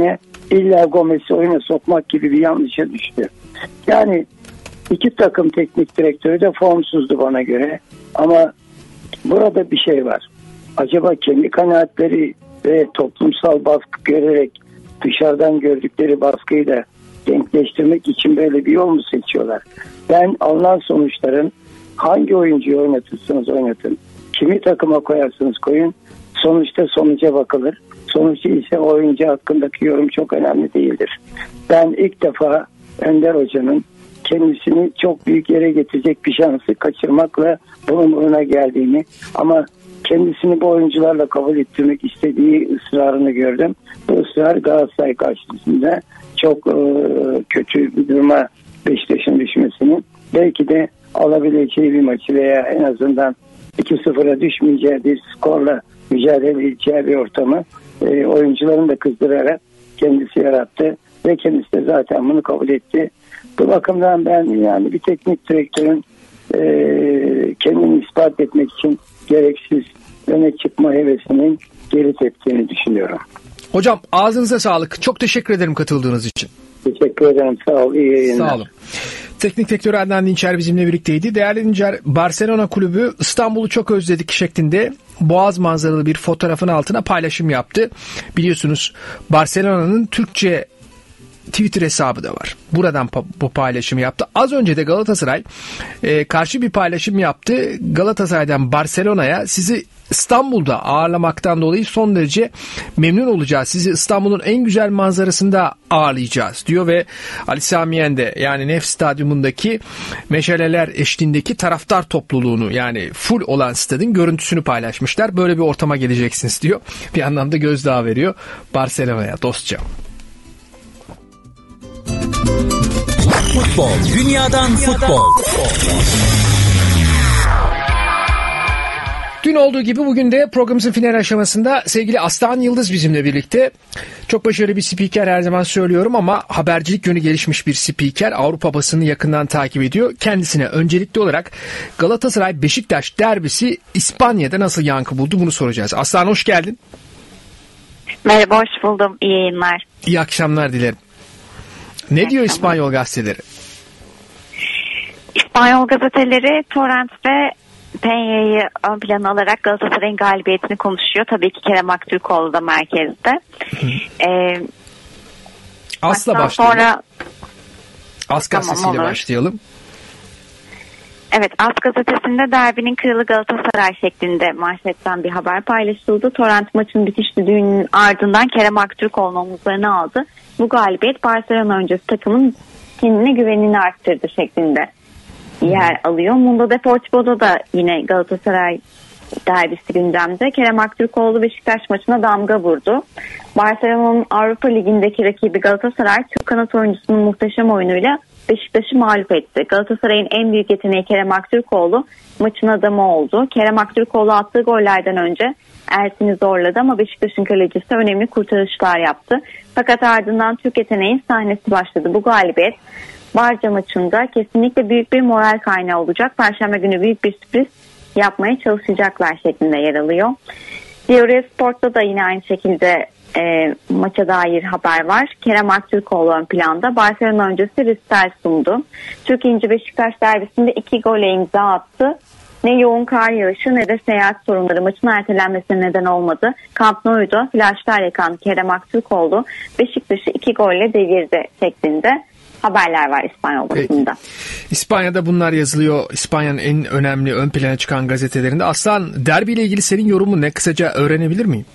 illa Gomez'i oyuna sokmak gibi bir yanlışa düştü. Yani iki takım teknik direktörü de formsuzdu bana göre. Ama burada bir şey var. Acaba kendi kanaatleri ve toplumsal baskı görerek dışarıdan gördükleri baskıyı da denkleştirmek için böyle bir yol mu seçiyorlar? Ben alınan sonuçların hangi oyuncuyu oynatırsanız oynatın, kimi takıma koyarsınız koyun, sonuçta sonuca bakılır. Sonucu ise oyuncu hakkındaki yorum çok önemli değildir. Ben ilk defa Önder Hoca'nın kendisini çok büyük yere getirecek bir şansı kaçırmakla bunun uğruna geldiğini, ama kendisini bu oyuncularla kabul ettirmek istediği ısrarını gördüm. Bu ısrar Galatasaray karşısında çok e, kötü bir duruma Beşiktaş'ın düşmesini, belki de alabileceği bir maçı veya en azından iki sıfıra düşmeyeceği bir skorla mücadele edeceği bir ortamı e, oyuncuların da kızdırarak kendisi yarattı ve kendisi de zaten bunu kabul etti. Bu bakımdan ben yani bir teknik direktörün e, kendini ispat etmek için gereksiz öne çıkma hevesinin geri teptiğini düşünüyorum. Hocam ağzınıza sağlık. Çok teşekkür ederim katıldığınız için. Teşekkür ederim. Sağ ol. İyi yayınlar. Sağ olun. Teknik direktör Adnan Dinçer bizimle birlikteydi. Değerli Dinçer, Barcelona kulübü İstanbul'u çok özledik şeklinde boğaz manzaralı bir fotoğrafın altına paylaşım yaptı. Biliyorsunuz Barcelona'nın Türkçe Twitter hesabı da var. Buradan bu paylaşımı yaptı. Az önce de Galatasaray e, karşı bir paylaşım yaptı. Galatasaray'dan Barcelona'ya sizi İstanbul'da ağırlamaktan dolayı son derece memnun olacağız. Sizi İstanbul'un en güzel manzarasında ağırlayacağız diyor ve Ali Sami Yen'de yani Nef Stadyumundaki meşaleler eşliğindeki taraftar topluluğunu yani full olan stadın görüntüsünü paylaşmışlar. Böyle bir ortama geleceksiniz diyor. Bir anlamda gözdağı veriyor Barcelona'ya dostça. Futbol, dünyadan futbol. Dün olduğu gibi bugün de programımızın final aşamasında sevgili Aslan Yıldız bizimle birlikte. Çok başarılı bir spiker, her zaman söylüyorum, ama habercilik yönü gelişmiş bir spiker. Avrupa basını yakından takip ediyor. Kendisine öncelikli olarak Galatasaray Beşiktaş derbisi İspanya'da nasıl yankı buldu bunu soracağız. Aslan hoş geldin. Merhaba, hoş buldum. İyi yayınlar. İyi akşamlar dilerim. Ne evet, diyor İspanyol gazeteleri? İspanyol gazeteleri Torrent ve Peña'yı ön plana alarak Galatasaray'ın galibiyetini konuşuyor. Tabii ki Kerem Aktürkoğlu da merkezde. Ee, Asla başlayalım. Sonra... As gazetesiyle tamam, başlayalım. Evet, As gazetesinde derbinin kralı Galatasaray şeklinde manşetten bir haber paylaşıldı. Torrent maçın bitiş düdüğünün ardından Kerem Aktürkoğlu'nun omuzlarına aldı. Bu galibiyet Barcelona öncesi takımın kendine güvenini arttırdı şeklinde yer alıyor. Mundo Deportivo'da da yine Galatasaray derbisi gündemde. Kerem Aktürkoğlu Beşiktaş maçına damga vurdu. Barcelona'nın Avrupa Ligi'ndeki rakibi Galatasaray Türk kanat oyuncusunun muhteşem oyunuyla Beşiktaş'ı mağlup etti. Galatasaray'ın en büyük yeteneği Kerem Aktürkoğlu maçın adamı oldu. Kerem Aktürkoğlu attığı gollerden önce Ersin'i zorladı ama Beşiktaş'ın kalecisi önemli kurtarışlar yaptı. Fakat ardından Türk yeteneğin sahnesi başladı. Bu galibiyet Barca maçında kesinlikle büyük bir moral kaynağı olacak. Perşembe günü büyük bir sürpriz yapmaya çalışacaklar şeklinde yer alıyor. Diario Sport'ta da yine aynı şekilde e, maça dair haber var. Kerem Aktürkoğlu ön planda. Barcelona öncesi Ristel sundu. Türkiye Beşiktaş derbisinde iki gole imza attı. Ne yoğun kar yağışı ne de seyahat sorunları maçın ertelenmesine neden olmadı. Camp Nou'da flaşlar yakan Kerem Aktürkoğlu Beşiktaş'ı iki golle devirdi şeklinde haberler var İspanyol basında. İspanya'da bunlar yazılıyor. İspanya'nın en önemli ön plana çıkan gazetelerinde. Aslan, derbiyle ilgili senin yorumun ne? Kısaca öğrenebilir miyim?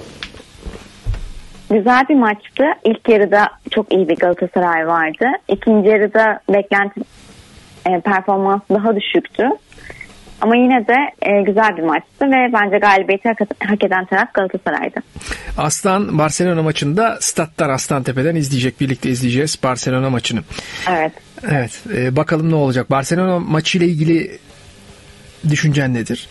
Güzel bir maçtı. İlk yarıda çok iyi bir Galatasaray vardı. İkinci yarıda beklenti e, performansı daha düşüktü. Ama yine de e, güzel bir maçtı ve bence galibiyeti hak, hak eden taraf Galatasaray'dı. Aslan Barcelona maçında stat'tan Aslantepe'den izleyecek. Birlikte izleyeceğiz Barcelona maçını. Evet. Evet. E, bakalım ne olacak. Barcelona maçıyla ilgili düşüncen nedir?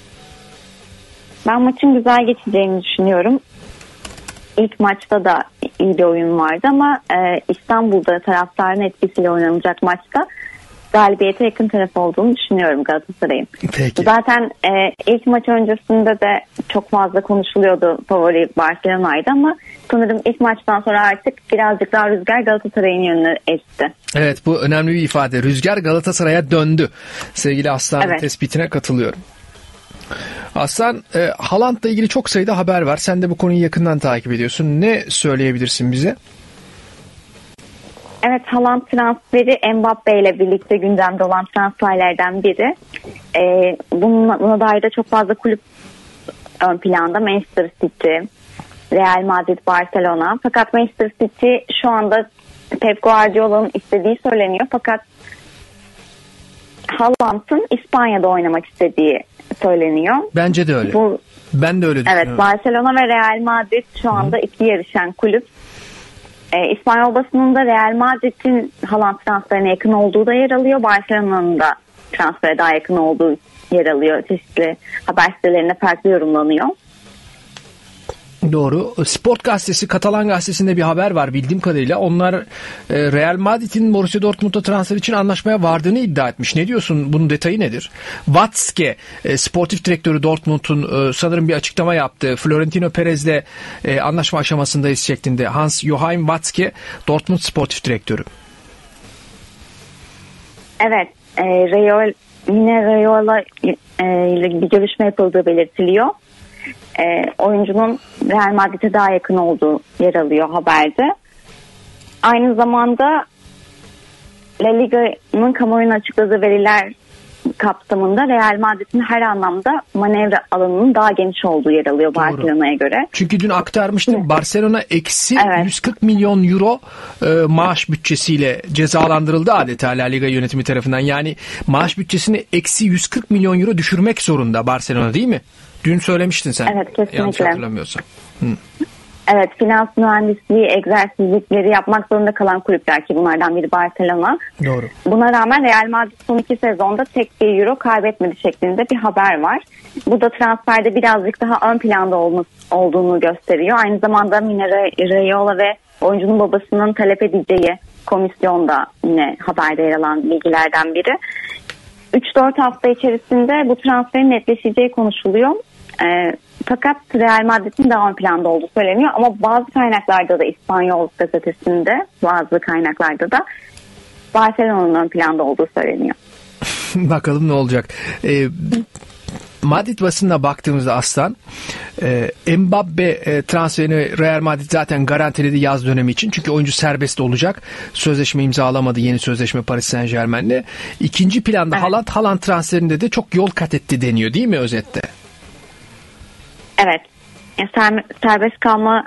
Ben maçın güzel geçeceğini düşünüyorum. İlk maçta da iyi bir oyun vardı ama e, İstanbul'da taraftarın etkisiyle oynanacak maçta galibiyete yakın taraf olduğunu düşünüyorum Galatasaray'ın. Peki. Zaten e, ilk maç öncesinde de çok fazla konuşuluyordu, favori Barcelona'ydı ama sanırım ilk maçtan sonra artık birazcık daha rüzgar Galatasaray'ın yönüne esti. Evet, bu önemli bir ifade. Rüzgar Galatasaray'a döndü. Sevgili Aslan'ın evet. tespitine katılıyorum. Aslan, e, Haaland'la ilgili çok sayıda haber var. Sen de bu konuyu yakından takip ediyorsun. Ne söyleyebilirsin bize? Evet, Haaland transferi Mbappe ile birlikte gündemde olan transferlerden biri. Ee, bununla, buna dair de çok fazla kulüp ön planda. Manchester City, Real Madrid, Barcelona. Fakat Manchester City şu anda Pep Guardiola'nın istediği söyleniyor. Fakat Haaland'ın İspanya'da oynamak istediği söyleniyor. Bence de öyle. Bu, ben de öyle düşünüyorum. Evet, Barcelona ve Real Madrid şu anda Hı. iki yarışan kulüp. Ee, İspanyol basınında Real Madrid'in Haaland transferine yakın olduğu da yer alıyor. Barcelona'nın da transfere daha yakın olduğu yer alıyor. Çeşitli haber sitelerinde farklı yorumlanıyor. Doğru. Sport gazetesi, Katalan gazetesinde bir haber var bildiğim kadarıyla. Onlar e, Real Madrid'in Borussia Dortmund'a transfer için anlaşmaya vardığını iddia etmiş. Ne diyorsun? Bunun detayı nedir? Watzke, e, sportif direktörü Dortmund'un e, sanırım bir açıklama yaptı. Florentino Perez'le e, anlaşma aşamasındayız şeklinde. Hans-Joachim Watzke, Dortmund sportif direktörü. Evet. E, Real, yine Real'la e, bir görüşme yapıldığı belirtiliyor. E, oyuncunun Real Madrid'e daha yakın olduğu yer alıyor haberde. Aynı zamanda La Liga'nın kamuoyuna açıkladığı veriler kapsamında Real Madrid'in her anlamda manevra alanının daha geniş olduğu yer alıyor Barcelona'ya göre. Çünkü dün aktarmıştım, Barcelona eksi evet. yüz kırk milyon euro e, maaş bütçesiyle cezalandırıldı adeta La Liga yönetimi tarafından. Yani maaş bütçesini eksi yüz kırk milyon euro düşürmek zorunda Barcelona, değil mi? Dün söylemiştin sen. Evet, kesinlikle. Yanlış hatırlamıyorsam. Hı. Evet, finans mühendisliği egzersizlikleri yapmak zorunda kalan kulüpler ki bunlardan biri Barcelona. Doğru. Buna rağmen Real Madrid son iki sezonda tek bir euro kaybetmedi şeklinde bir haber var. Bu da transferde birazcık daha ön planda olması, olduğunu gösteriyor. Aynı zamanda Mino Raiola ve oyuncunun babasının talep edeceği komisyonda yine haberde yer alan bilgilerden biri. üç dört hafta içerisinde bu transferin netleşeceği konuşuluyor. Ee, fakat Real Madrid'in daha ön planda olduğu söyleniyor ama bazı kaynaklarda da, İspanyol gazetesinde bazı kaynaklarda da Barcelona'nın ön planda olduğu söyleniyor. Bakalım ne olacak. Ee, Madrid basınına baktığımızda Aslan, e, Mbappe e, transferini Real Madrid zaten garantiledi yaz dönemi için. Çünkü oyuncu serbest olacak. Sözleşme imzalamadı, yeni sözleşme Paris Saint-Germain'le. İkinci planda evet. Haaland, Haaland transferinde de çok yol kat etti deniyor, değil mi özette? Evet. Yani serbest kalma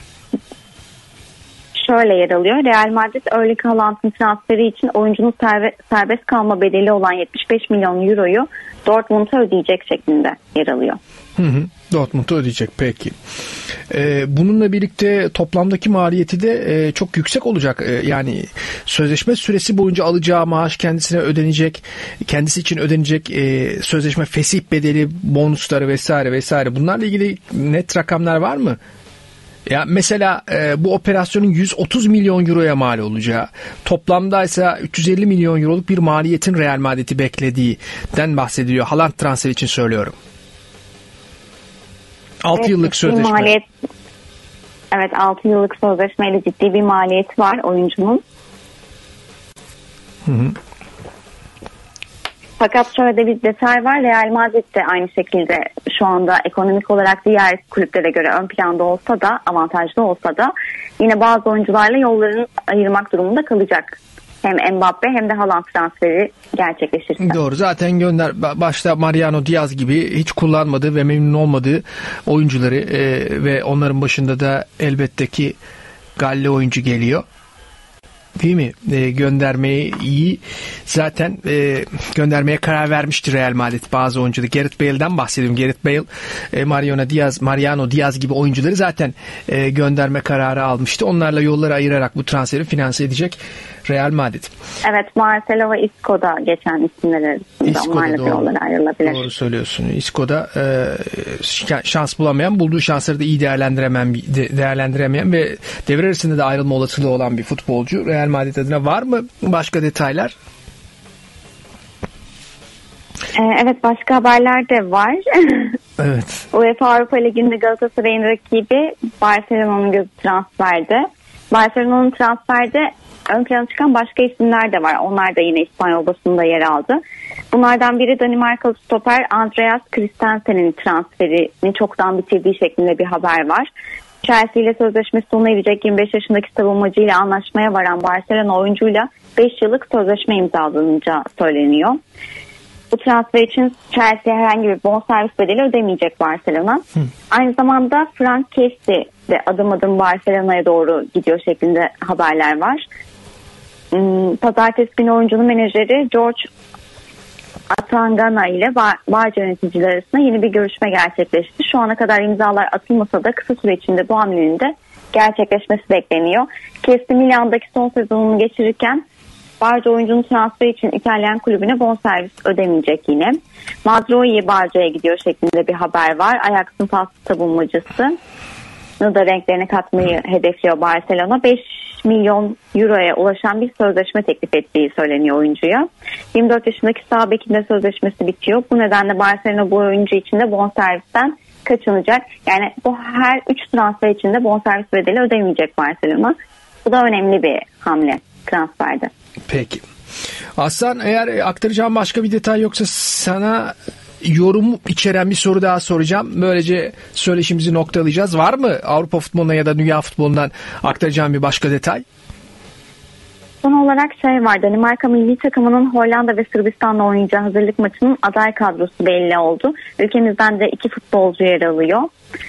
şöyle yer alıyor. Real Madrid Erling Haaland'ın transferi için oyuncunun serbest kalma bedeli olan yetmiş beş milyon euroyu Dortmund'a ödeyecek şeklinde yer alıyor. Hı hı. Dortmund'a ödeyecek peki. Ee, bununla birlikte toplamdaki maliyeti de e, çok yüksek olacak. E, yani sözleşme süresi boyunca alacağı maaş kendisine ödenecek, kendisi için ödenecek e, sözleşme fesih bedeli, bonusları vesaire vesaire. Bunlarla ilgili net rakamlar var mı? Ya mesela e, bu operasyonun yüz otuz milyon euroya mal olacağı, toplamda ise üç yüz elli milyon euroluk bir maliyetin Real Madrid'i beklediğinden bahsediliyor. Haaland transferi için söylüyorum. altı evet, yıllık sözleşme. Maliyet, evet, altı yıllık sözleşmeyle ciddi bir maliyeti var oyuncunun. Hı hı. Fakat şöyle de bir detay var. Real Madrid de aynı şekilde şu anda ekonomik olarak diğer kulüplere göre ön planda olsa da, avantajlı olsa da yine bazı oyuncularla yollarını ayırmak durumunda kalacak. Hem Mbappe hem de Haaland transferi gerçekleşirse. Doğru. Zaten gönder başta Mariano Diaz gibi hiç kullanmadığı ve memnun olmadığı oyuncuları e, ve onların başında da elbette ki Galle oyuncu geliyor. Değil mi? E, göndermeyi iyi zaten e, göndermeye karar vermişti Real Madrid bazı oyuncuları. Gareth Bale'den bahsediyorum. Gareth Bale, e, Mariano Diaz, Mariano Diaz gibi oyuncuları zaten e, gönderme kararı almıştı. Onlarla yolları ayırarak bu transferi finanse edecek Real Madrid. Evet, Marcelo ve Isco'da geçen isimler arasında. Onlarla da yolları ayrılabilir. Doğru söylüyorsun. Isco'da e, şans bulamayan, bulduğu şansları da iyi değerlendiremeyen, değerlendiremeyen ve devre arasında da ayrılma olasılığı olan bir futbolcu. Real Madrid adına var mı başka detaylar? Evet, başka haberler de var. Evet. UEFA Avrupa Ligi'nde Galatasaray'ın rakibi Barcelona'nın gözü transferde. Barcelona'nın transferde ön plana çıkan başka isimler de var. Onlar da yine İspanyol basında yer aldı. Bunlardan biri Danimarkalı stoper Andreas Christensen'in transferini çoktan bitirdiği şeklinde bir haber var. Chelsea ile sözleşmesi sona erecek yirmi beş yaşındaki savunmacıyla anlaşmaya varan Barcelona oyuncuyla beş yıllık sözleşme imzalanacağı söyleniyor. Bu transfer için Chelsea herhangi bir bonservis bedeli ödemeyecek Barcelona. Hı. Aynı zamanda Frank Kessie de adım adım Barcelona'ya doğru gidiyor şeklinde haberler var. Pazartesi günü oyuncunun menajeri George Atangana ile Barca yöneticiler arasında yeni bir görüşme gerçekleşti. Şu ana kadar imzalar atılmasa da kısa süre içinde bu hamlenin de gerçekleşmesi bekleniyor. Kessie Milan'daki son sezonunu geçirirken Barca oyuncunun transferi için İtalyan kulübüne bonservis ödemeyecek yine. Mazraoui Barca'ya gidiyor şeklinde bir haber var. Ajax'ın paslı savunmacısı da renklerine katmayı hedefliyor Barcelona. beş milyon euroya ulaşan bir sözleşme teklif ettiği söyleniyor oyuncuya. yirmi dört yaşındaki sağ bekin de sözleşmesi bitiyor. Bu nedenle Barcelona bu oyuncu için de bonservisten kaçınacak. Yani bu her üç transfer için de bonservis bedeli ödemeyecek Barcelona. Bu da önemli bir hamle transferde. Peki. Aslan, eğer aktaracağım başka bir detay yoksa sana yorum içeren bir soru daha soracağım. Böylece söyleşimizi noktalayacağız. Var mı Avrupa futbolundan ya da dünya futbolundan aktaracağım bir başka detay? Son olarak şey var. Danimarka milli takımının Hollanda ve Sırbistan'la oynayacağı hazırlık maçının aday kadrosu belli oldu. Ülkemizden de iki futbolcu yer alıyor.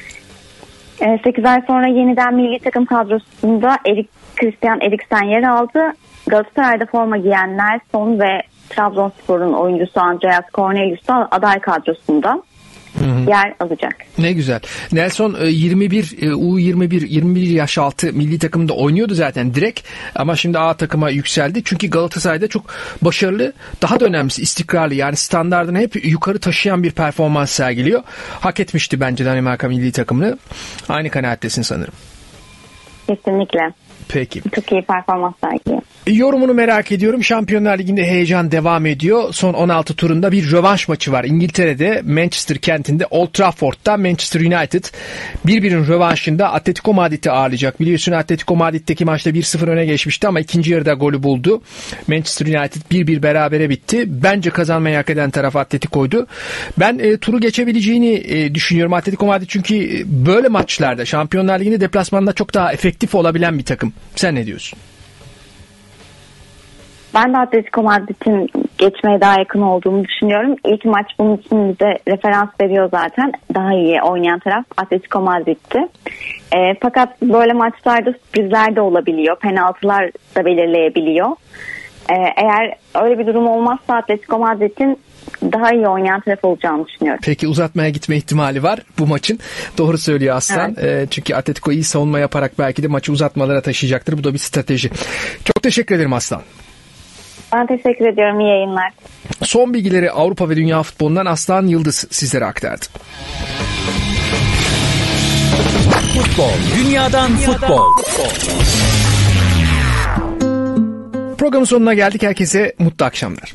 sekiz ay sonra yeniden milli takım kadrosunda Erik Christian Eriksen yer aldı. Galatasaray'da forma giyen Nelson ve Trabzonspor'un oyuncusu Andreas Cornelius da aday kadrosunda hı hı. yer alacak. Ne güzel. Nelson yirmi bir U yirmi bir yirmi bir yaş altı milli takımda oynuyordu zaten direkt, ama şimdi A takıma yükseldi. Çünkü Galatasaray'da çok başarılı, daha da önemlisi istikrarlı, yani standardını hep yukarı taşıyan bir performans sergiliyor. Hak etmişti bence Danimarka milli takımını. Aynı kanaattesin sanırım. Kesinlikle. Peki. Çok iyi performans sergiliyor. Yorumunu merak ediyorum. Şampiyonlar Ligi'nde heyecan devam ediyor. Son on altı turunda bir rövanş maçı var. İngiltere'de Manchester kentinde Old Trafford'da Manchester United bir birin rövanşında Atletico Madrid'i ağırlayacak. Biliyorsun Atletico Madrid'deki maçta bir sıfır öne geçmişti ama ikinci yarıda golü buldu. Manchester United bir bir berabere bitti. Bence kazanmayı hak eden taraf Atletico'ydu. Ben e, turu geçebileceğini e, düşünüyorum. Atletico Madrid çünkü böyle maçlarda Şampiyonlar Ligi'nde deplasmanda çok daha efektif olabilen bir takım. Sen ne diyorsun? Ben de Atletico Madrid'in geçmeye daha yakın olduğunu düşünüyorum. İlk maç bunun için bize referans veriyor zaten. Daha iyi oynayan taraf Atletico Madrid'ti. E, fakat böyle maçlarda sürprizler de olabiliyor. Penaltılar da belirleyebiliyor. E, eğer öyle bir durum olmazsa Atletico Madrid'in daha iyi oynayan taraf olacağını düşünüyorum. Peki, uzatmaya gitme ihtimali var bu maçın. Doğru söylüyor Aslan. Evet. E, çünkü Atletico iyi savunma yaparak belki de maçı uzatmalara taşıyacaktır. Bu da bir strateji. Çok teşekkür ederim Aslan. Ben teşekkür ediyorum. İyi yayınlar. Son bilgileri Avrupa ve dünya futbolundan Aslan Yıldız sizlere aktardı. Futbol, dünyadan futbol. Programın sonuna geldik. Herkese mutlu akşamlar.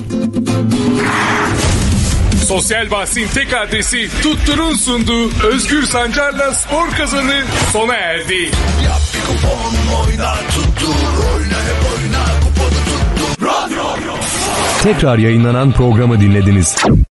Sosyal bahsin tek adresi Tuttur'un sunduğu Özgür Sancar'la Spor Kazanı sona erdi. Yap bir kupon, oyna tuttur, oyna hep oyna, kuponu tuttur. Radyo. Tekrar yayınlanan programı dinlediniz.